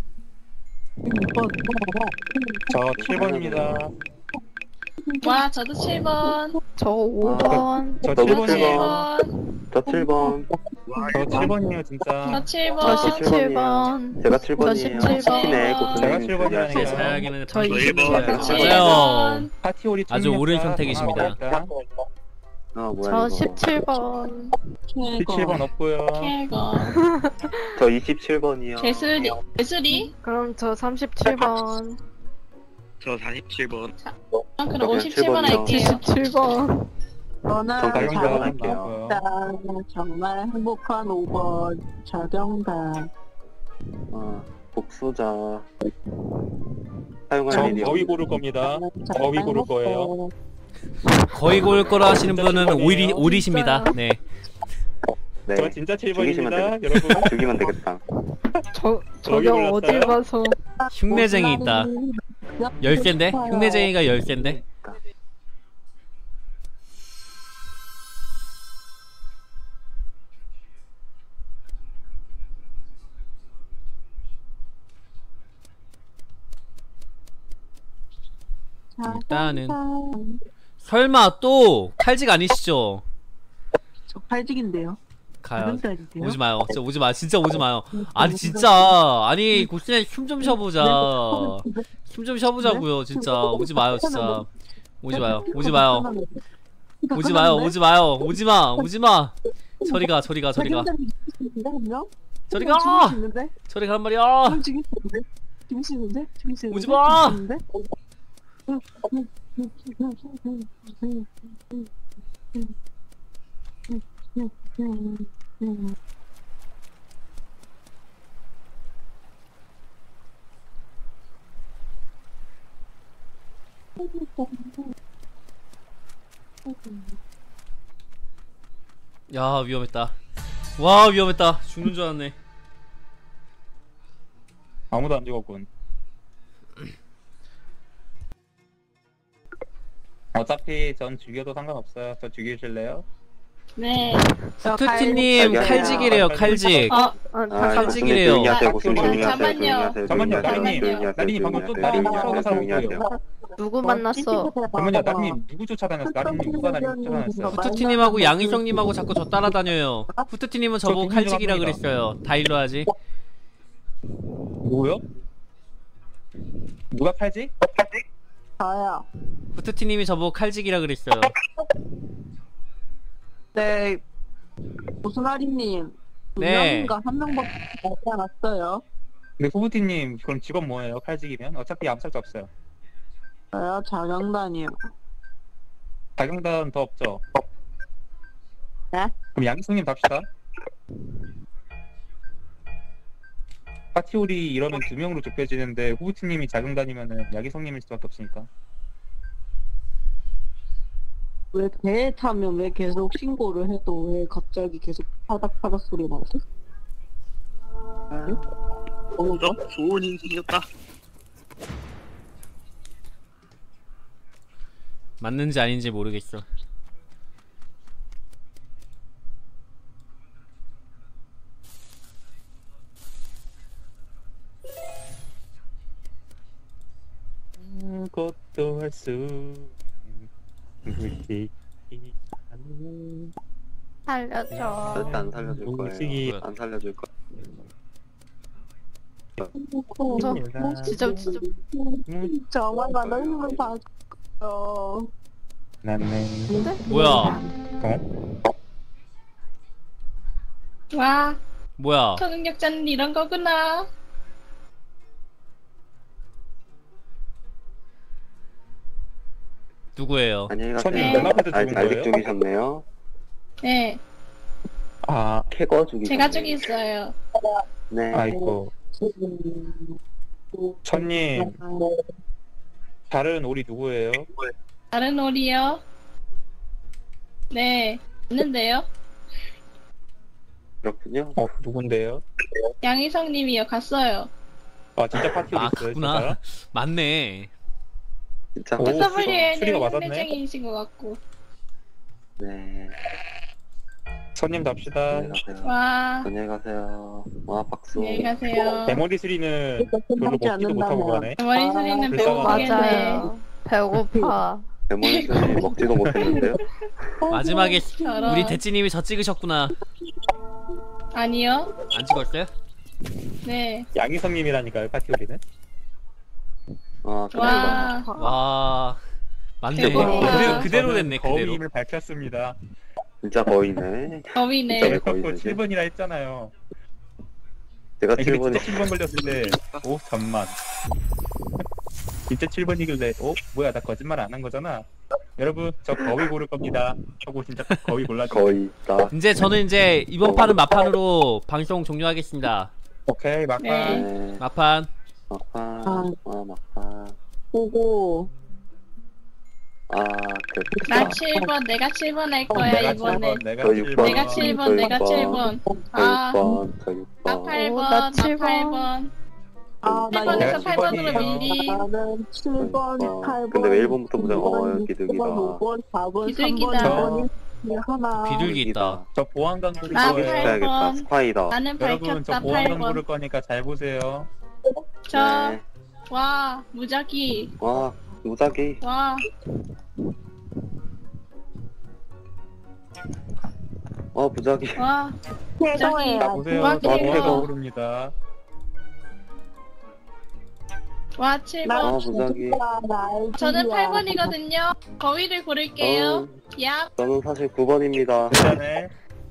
저 7번입니다. 와, 저도 7번. 저 5번. 저 저도 7번이에요. 7번. 저 7번. 저 7번이에요 진짜. 저 7번. 저 17번. 제가 7번이에요. 저 17번. 치킨에 제가 고수님 7번이라니까요. 사야기는 저 17번. 맞아요. 파티오리 아주 옳은 선택이십니다. 뭐야 저 이거. 17번. 17번 없고요. 캐거. 저 27번이요. 재수리? 그럼 저 37번. 저 47번. 그럼 그냥 57번 7번이요. 할게요. 17번. 저는 정답 자경단 할게요. 정말 행복한 5번 자경단. 복수자. 사용할 저 일이 거위 고를 겁니다. 거위 고를 거예요. 거의 고를 거라 하시는 분은 오리십니다. 네. 네. 저 진짜 죽이시면 7번입니다, 되겠다. 여러분. 죽이면 되겠다. 저게 어딜 봐서 흉내쟁이 있다. 10개인데? 흉내쟁이가 10개인데? 일단은 설마 또 칼직 아니시죠? 저 칼직인데요. 가요. 칼직인데요? 오지 마요. 진짜 오지 마. 진짜 오지 마요. 아니 진짜 아니 고스네 춤 좀 쉬어보자. 춤 좀 쉬어보자고요. 진짜 오지 마요. 진짜 오지 마요. 오지 마요. 오지 마요. 오지 마요. 오지 마. 오지 마. 저리 가. 저리 가. 저리 가. 저리 가. 저리 간 말이야. 오지 마. 야 위험했다. 와 위험했다. 죽는 줄 알았네. 아무도 안 죽었군. 어차피 전 죽여도 상관없어요. 저 죽이실래요? 네. 후트티님 칼직이래요. 칼직. 칼직이래요. 잠깐만요, 나린이 방금 또 나린이 쫓아오는 사람 누구예요? 누구 만났어? 잠깐만요, 나린님 누구 쫓아다녔어? 나린님 누가 나린님 쫓아다녔어요? 후트티님하고 양희성님하고 자꾸 저 따라다녀요. 후트티님은 저보고 칼직이라 그랬어요. 다 일로 하지. 누구요? 누가 칼직? 저요. 후트티님이 저보고 칼직이라 그랬어요. 네. 고스나리님. 네. 2명인가 1명밖에 못 나갔어요. 근데 후부티님 그럼 직업 뭐예요? 칼직이면? 어차피 암살자 없어요. 저요? 자경단이요. 자경단 더 없죠? 네? 그럼 양희성님 갑시다. 파티올이 이러면 2명으로 좁혀지는데 후부티님이 자경단이면은 양희성님일 수밖에 없으니까. 왜 배에 타면 왜 계속 신고를 해도 왜 갑자기 계속 파닥파닥 소리 나지? 좋은 인생이었다. 맞는지 아닌지 모르겠어. 아무것도 할 수 살려줘. 절대 안 살려줄 거예요. 안 살려줄 거. 진짜 정말 많은 힘을 봐줘요. 나는 뭐야? 와, 뭐야? 초능력자는 이런 거구나. 누구예요? 안녕히 가세요. 눈앞에서 죽은 아직 거예요? 죽이셨네요. 네, 아, 캐거 죽이셨네. 제가 죽였어요. 네. 아이고. 천님 다른 오리 누구예요? 다른 오리요? 네, 있는데요. 그렇군요. 누군데요? 양희성님이요. 갔어요. 아 진짜 파티 아 있어요? 그구나. 맞네. 진짜. SW에는 추리가 맞았네. 현대쟁이신 것 같고. 네. 손님 답시다. 안녕히 가세요. 와, 안녕히 가세요. 와, 박수. 안녕히 가세요. 대머리 수리는 별로 먹지도 못하고 가네. 머리 소리는 불쌍하다. 배고프겠네. 맞아요. 배고파. 데몬스터님 먹지도 못했는데요. 마지막에 저런. 우리 대찌님이 저 찍으셨구나. 아니요. 안 찍었어요? 네. 양희성님이라니까요 파티 오리는. 아, 와, 와 맞네. 대박이다. 그대로 됐네. 거위 그대로. 힘을 밝혔습니다. 진짜 거의네. 거위네. 진짜 거 거의네. 7번이라 했잖아요. 제가 아니, 근데 7번이. 진짜 7번 걸렸을 때, 오 잠만. 진짜 7번이길래, 뭐야 나 거짓말 안 한 거잖아. 여러분 저 거위 고를 겁니다. 하고 진짜 거위 골라줘. 거의 있다. 이제 저는 이제 이번 판은 마판으로 방송 종료하겠습니다. 오케이 막판. 네. 네. 마판. 막판. 막판. 보고 나 7번, 내가 7번 할 거야, 이번에. 내가 저 7번. 내가 7번, 내가 7번. 저 6번, 저 6번. 나 8번, 나 나 7번. 8번. 나 8번에서 8번으로 7번이에요. 밀리. 나는 7번, 8번. 근데 왜 1번부터 보자? 비둘기다. 5번, 4번, 비둘기다. 3번, 2번 하나. 비둘기 있다. 저 보안 강구 나 거예요. 해야겠다. 8번. 스파이다. 나는 여러분 저 밝혔다, 보안 강구 8번. 를 거니까 잘 보세요. 저, 네. 와, 무작위. 와, 무작위. 와, 무작위. 와. 최고예요. 자 보세요. 와, 저 보안 최고. 강구입니다. 와, 나 7번. 무작위. 저는 8번이거든요. 거위를 고를게요. 야, 저는 사실 9번입니다. 괜찮네.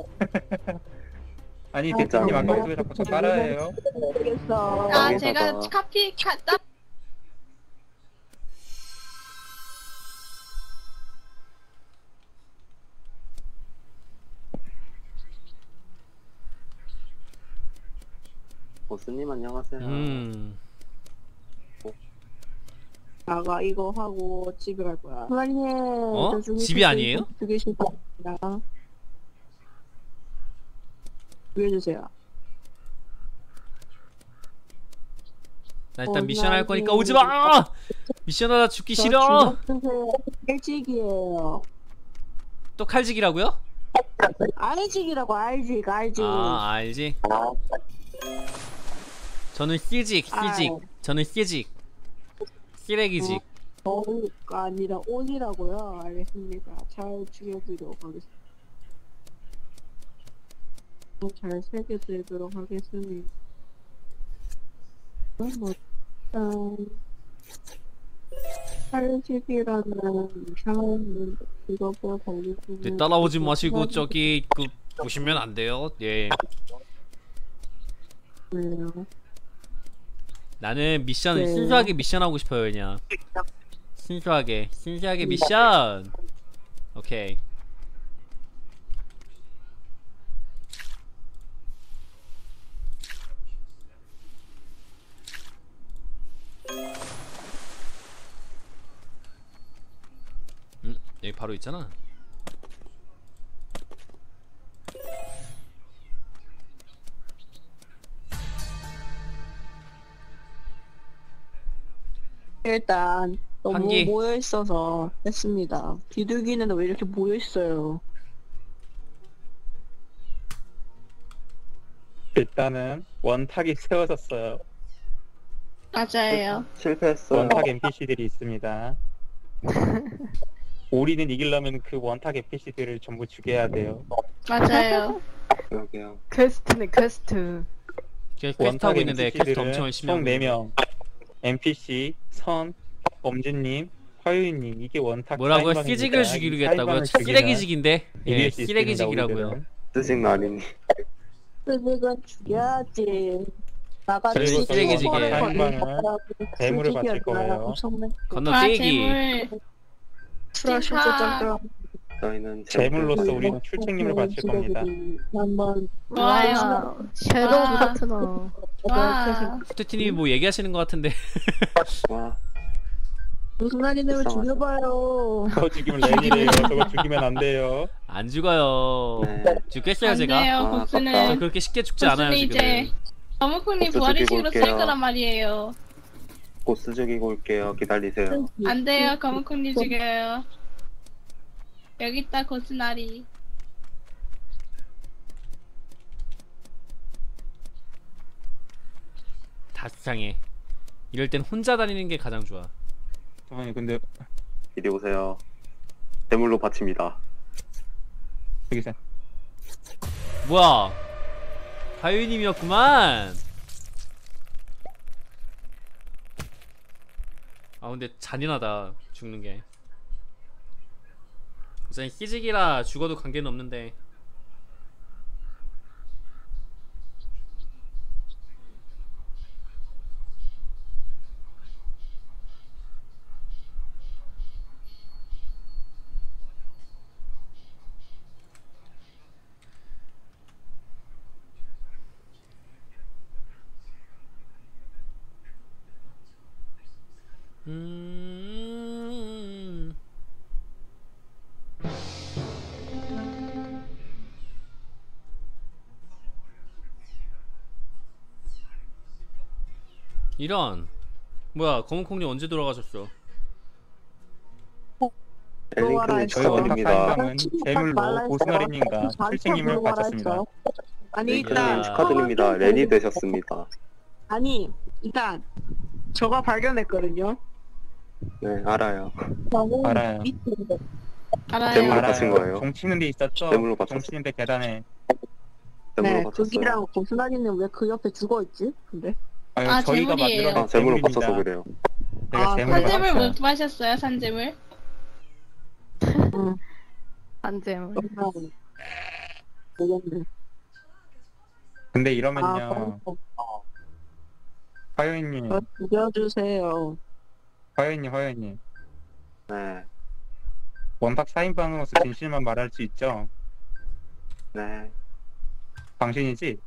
아니 대표님 아까 왜 자꾸 저 따라해요? 모르겠어. 아, 제가 카피, 딱. 보스님 안녕하세요. 나가 이거 하고 집에 갈 거야. 사장님, 저 중에 집이 아니에요? 두 개씩 받습니다. 주세요. 나 일단 미션 할 거니까 오지 마. 미션 하다 죽기 싫어. 칼직이에요. 또 칼직이라고요? 알직이라고 알직. 아 알지. 저는 씨직. 저는 씨직. 쓰레기직. 어가 아니라 온이라고요. 알겠습니다. 잘 죽여드리도록 하겠습니다. 잘 새겨드리도록 하겠습니다. 칼직이라는 이상한 직업을 걸리고 네, 따라오지 마시고 저기 보시면 안 돼요. 예. 나는 미션을 순수하게 미션하고 싶어요 그냥. 순수하게 미션. 오케이. 여기 바로 있잖아. 일단 너무 한기. 모여 있어서 했습니다. 비둘기는 왜 이렇게 모여 있어요? 일단은 원탁이 세워졌어요. 맞아요. 실패했어요. 원탁 NPC들이 있습니다. 우리는 이기려면 그 원탁 NPC들을 전부 죽여야 돼요. 맞아요. 그러게요. 퀘스트네 퀘스트. 퀘스트 하고 있는데 퀘스트 엄청 열심히 하고 총 4명 NPC, 선, 범주님, 화유님 이게 원탁 뭐라고요? 사인방입니다. 쓰직을 죽이겠다고요? 이 사인방을 쓰레기직인데. 이길 예, 수 있습니다, 쓰레기직이라고요. 우리들은. 쓰직 나린이. 쓰직은 죽여야지. 나가지. 그리고 쓰레기지게. 사인방은 대물을 바칠 거예요. 건너뛰기. 칭찬. 저희는 재물로서 우리는 출첵님을 바칠 겁니다. 한번 좋아요. 섀도우 와. 파트너. 와. 후테티님이 뭐 얘기하시는 것 같은데. 와, 무슨 말이냐면 불쌍하다. 죽여봐요. 저거 죽이면 렌이래요. 저거 죽이면 안 돼요. 안 죽어요. 네. 죽겠어요 안 제가. 돼요, 아, 복수는. 저 그렇게 쉽게 죽지 않아요 복수는 지금. 이제 어묵콩님 복수 부활의식으로 죽이고 쓸 올게요. 거란 말이에요. 보스 죽이고 올게요. 기다리세요. 안 돼요, 거묵콩님 죽여요. 여기 있다, 고스나리. 다 수상해. 이럴 땐 혼자 다니는 게 가장 좋아. 아니 근데 이리 오세요. 대물로 바칩니다. 여기서 뭐야? 다유님이었구만. 아 근데 잔인하다 죽는 게. 우선 희직이라 죽어도 관계는 없는데. 이런. 뭐야 검은콩님 언제 돌아가셨어? 엘링크님 저희 원탁 축하드립니다. 사인방은 제물로 고스너리님과 출생님을 바쳤습니다. 아니 엘링크님 일단 축하드립니다. 레니 되셨습니다. 아니 일단 저가 발견했거든요. 네, 알아요. 알아요. 재물로 바친 거예요. 종치는 데 있었죠? 재물로 바쳤어요. 종치는 데 계단에. 재물로 네, 바쳤어요. 그기랑 고스나리는 왜 그 옆에 죽어 있지? 근데 아유, 저희가 재물이에요. 만들어낸 재물로 재물입니다. 바쳐서 그래요. 제가 재물로 산재물 바쳤어요. 못 마셨어요, 산재물? 안재물. 모르겠네. 근데 이러면요. 화요일님, 죽여주세요. 화요일님. 네, 원탁 사인방으로서 진실만 말할 수 있죠? 네. 당신이지?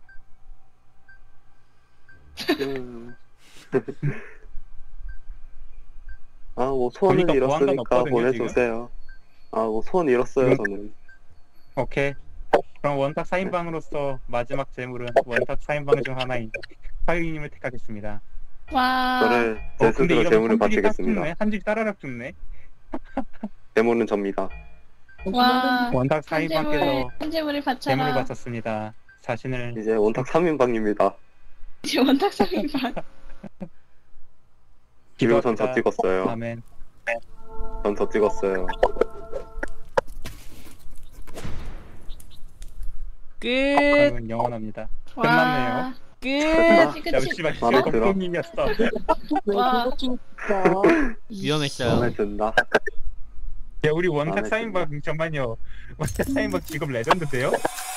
아, 뭐 소원을 보니까 보안관 잃었으니까 없거든요, 보내주세요. 아, 뭐 소원 잃었어요, 이거- 저는. 오케이. 그럼 원탁 사인방으로서 마지막 재물은 원탁 사인방 중 하나인 화요일님을 택하겠습니다. 와. 저를 제 근데 스스로 이러면 재물을 한 줄이 딱 바치겠습니다. 죽네. 한 줄이 따라락 죽네. 재물은 접니다. 와. 원탁 사인방께서 산재물을 재물을 바쳐라. 바쳤습니다. 자신을 이제 원탁 3인방입니다. 이제 원탁 사인방. 그리고 전 저 찍었어요. 아멘. 전 저 찍었어요. 끝. 그러면 영원합니다. 끝났네요. 끝. 잠시만, 마음에 들어. 검통님이었어. 와. 위험했어요. 마음에 든다. 야, 우리 원탁 마음에 사인방 잠만요. 원탁 사인방 직업 레전드인데요?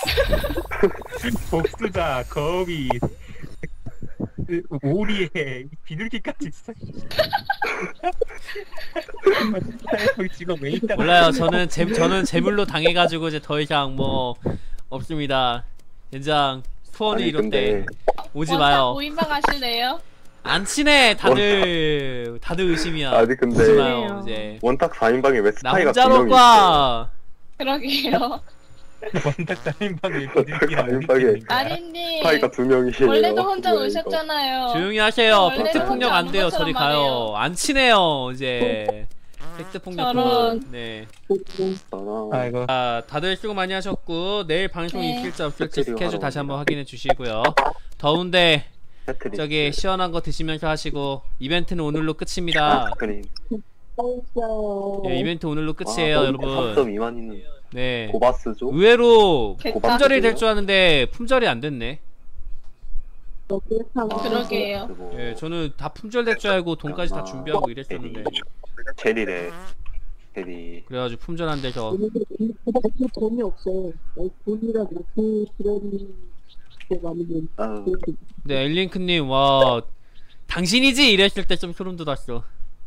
복수자, 거위, 오리에 비둘기까지 있어. 사인방 직업 왜 있다? 몰라요. 저는 재물로 당해가지고 이제 더 이상 뭐 없습니다. 젠장 소원을 아니, 이뤘대. 근데 오지 원탁 마요. 5인방 하실래요? 안 친해. 다들 의심이야. 아니, 근데 오지 마요. 이제 원탁 4인방에 왜 나 스파이가 혼자 2명이 올 있어요? 거야. 그러게요. 원탁 사인방에 비둘기랑 사인방에 오리끼리. 나린님. 스파이가 2명이에요. 원래도 혼자 오셨잖아요. 조용히 하세요. 원래는 팩트 폭력 혼자 안 돼요. 아는 저리 것처럼 가요. 안 친해요. 이제 팩트 폭력 저런. 그만. 네. 아이고. 아, 다들 수고 많이 하셨고 내일 방송이 네. 있을지 없을지 배터리가 스케줄 다시 하러 한번 확인해 주시고요. 더운데 배터리. 저기 시원한 거 드시면서 하시고 이벤트는 오늘로 끝입니다. 그림. 예, 이벤트 오늘로 끝이에요, 여러분. 3.2만이는 네. 고바스죠? 의외로 됐다. 품절이 될 줄 아는데 품절이 안 됐네. 그러게요. 예, 저는 다 품절 될 줄 알고 돈까지 다 준비하고 이랬었는데 제리래. 제리. 그래가지고 품절 안 돼서 돈이 없어. 돈이라 그 그런 게 많이 아, 근데 엘링크님 와 당신이지 이랬을 때 좀 소름 돋았어.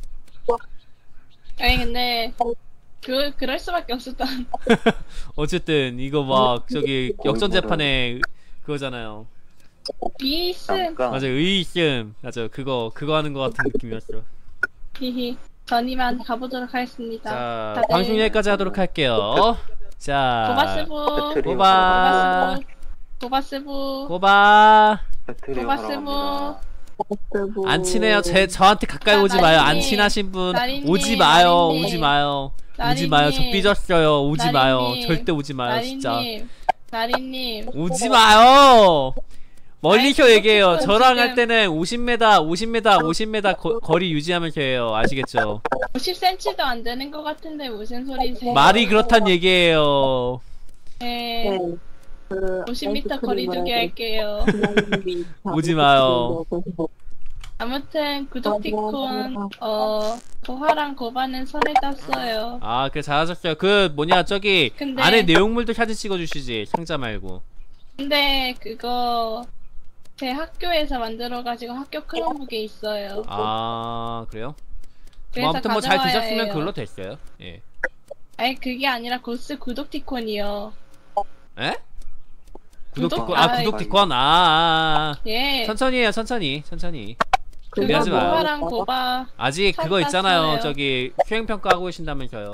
아니 근데 그럴 수밖에 없었다. 어쨌든 이거 막 저기 역전 재판에 그거잖아요. 비스. 맞아 의의심 맞아 그거 하는 거 같은 느낌이었어. 히히. 전 이만 가보도록 하겠습니다. 자 다들 방송 여기까지 하도록 할게요. 자 고바스부. 고바 고바스부. 고바 고바스부. 안 친해요. 저한테 가까이 오지 마요. 안 친하신 분 나린님, 오지 마요. 나린님. 오지 마요. 오지 나린님. 마요. 저 삐졌어요. 오지 마요. 나린님. 절대 오지 마요. 진짜 나린님. 오지 마요. 멀리서 아이, 얘기해요. 지금 저랑 할 때는 50m 거리 유지하면서 해요. 아시겠죠? 50cm도 안 되는 것 같은데 무슨 소리세요? 말이 그렇단 얘기예요. 네. 50m 거리두기 할게요. 오지 마요. 아무튼 구독티콘 고화랑 고바는 선을 땄어요. 아, 그래 잘하셨어요. 그 뭐냐 저기 근데- 안에 내용물도 사진 찍어주시지. 상자 말고. 근데 그거 제 학교에서 만들어가지고 학교 크롬북에 있어요. 아, 그래요? 그래서 뭐 아무튼 뭐 잘 가져와야 드셨으면 해요. 그걸로 됐어요. 예. 아니 그게 아니라 고스 구독티콘이요. 에? 구독- 구독티콘 아, 구독티콘 예. 천천히 해요. 천천히 그거 준비하지 마요. 고화랑 고바 아직 선 그거 있잖아요. 땄어요. 저기 수행평가 하고 계신다면서요.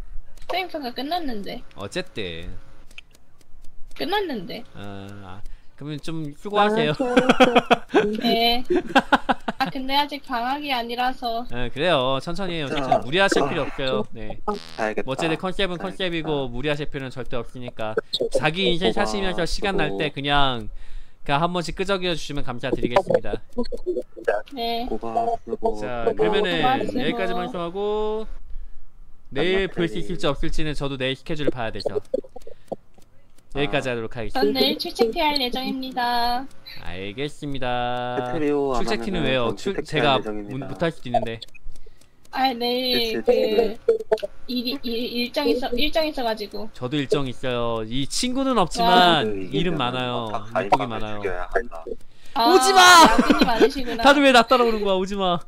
수행평가 끝났는데. 어쨌든 끝났는데. 그러면 좀 수고하세요. 네. 아 근데 아직 방학이 아니라서. 네, 그래요. 천천히 해요. 천천히. 무리하실 필요 없어요. 네. 알겠다. 뭐 어쨌든 컨셉은 컨셉이고 무리하실 필요는 절대 없으니까 자기 인생 사시면서 시간 날 때 그냥 한 번씩 끄적여 주시면 감사드리겠습니다. 네. 자 그러면은 여기까지 방송하고 내일 볼 수 있을지 없을지는 저도 내일 스케줄을 봐야 되죠. 여기까지 하도록 하겠습니다. 전 내일 출첵해야 예정입니다. 알겠습니다. 페트리오 안 출첵티는 하면은 왜요? 전 출첵 제가 할 예정입니다. 못할 수도 있는데. 아 내일 그 일정 있어가지고. 저도 일정 있어요. 이 친구는 없지만 일은 많아요. 이쁘게 많아요. 오지마! 야근이 많으시구나. 다들 왜 나 따라오는 거야? 오지마.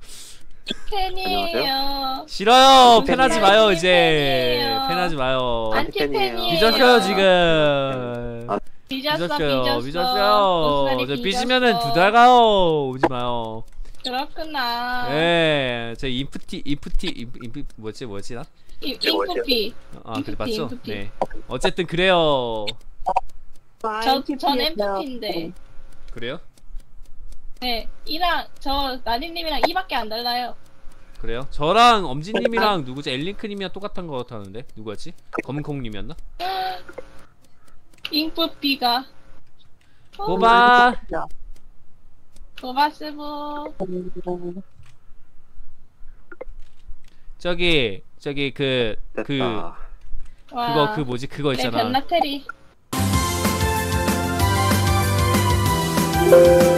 팬이에요. 싫어요. 팬하지 마요 이제. 팬이에요. 팬하지 마요. 안티팬이에요. 삐졌어요 지금. 삐졌어요. 삐졌어요. 저 삐지면은 2달 가요. 오지 마요. 그렇구나. 네, 저 인프티 뭐지 나? 인프피. 아 그래 맞죠? 인프피. 네. 어쨌든 그래요. 전 엠프피인데. 그래요? 네, 나니님이랑 이밖에 안 달라요. 그래요? 저랑 엄지님이랑 누구지? 엘링크님이랑 똑같은 거 같았는데 누구였지? 검은콩님이었나? 인프피가. 고바. 고바스부. 저기 그거 뭐지? 그거 있잖아. 네, 변나테리.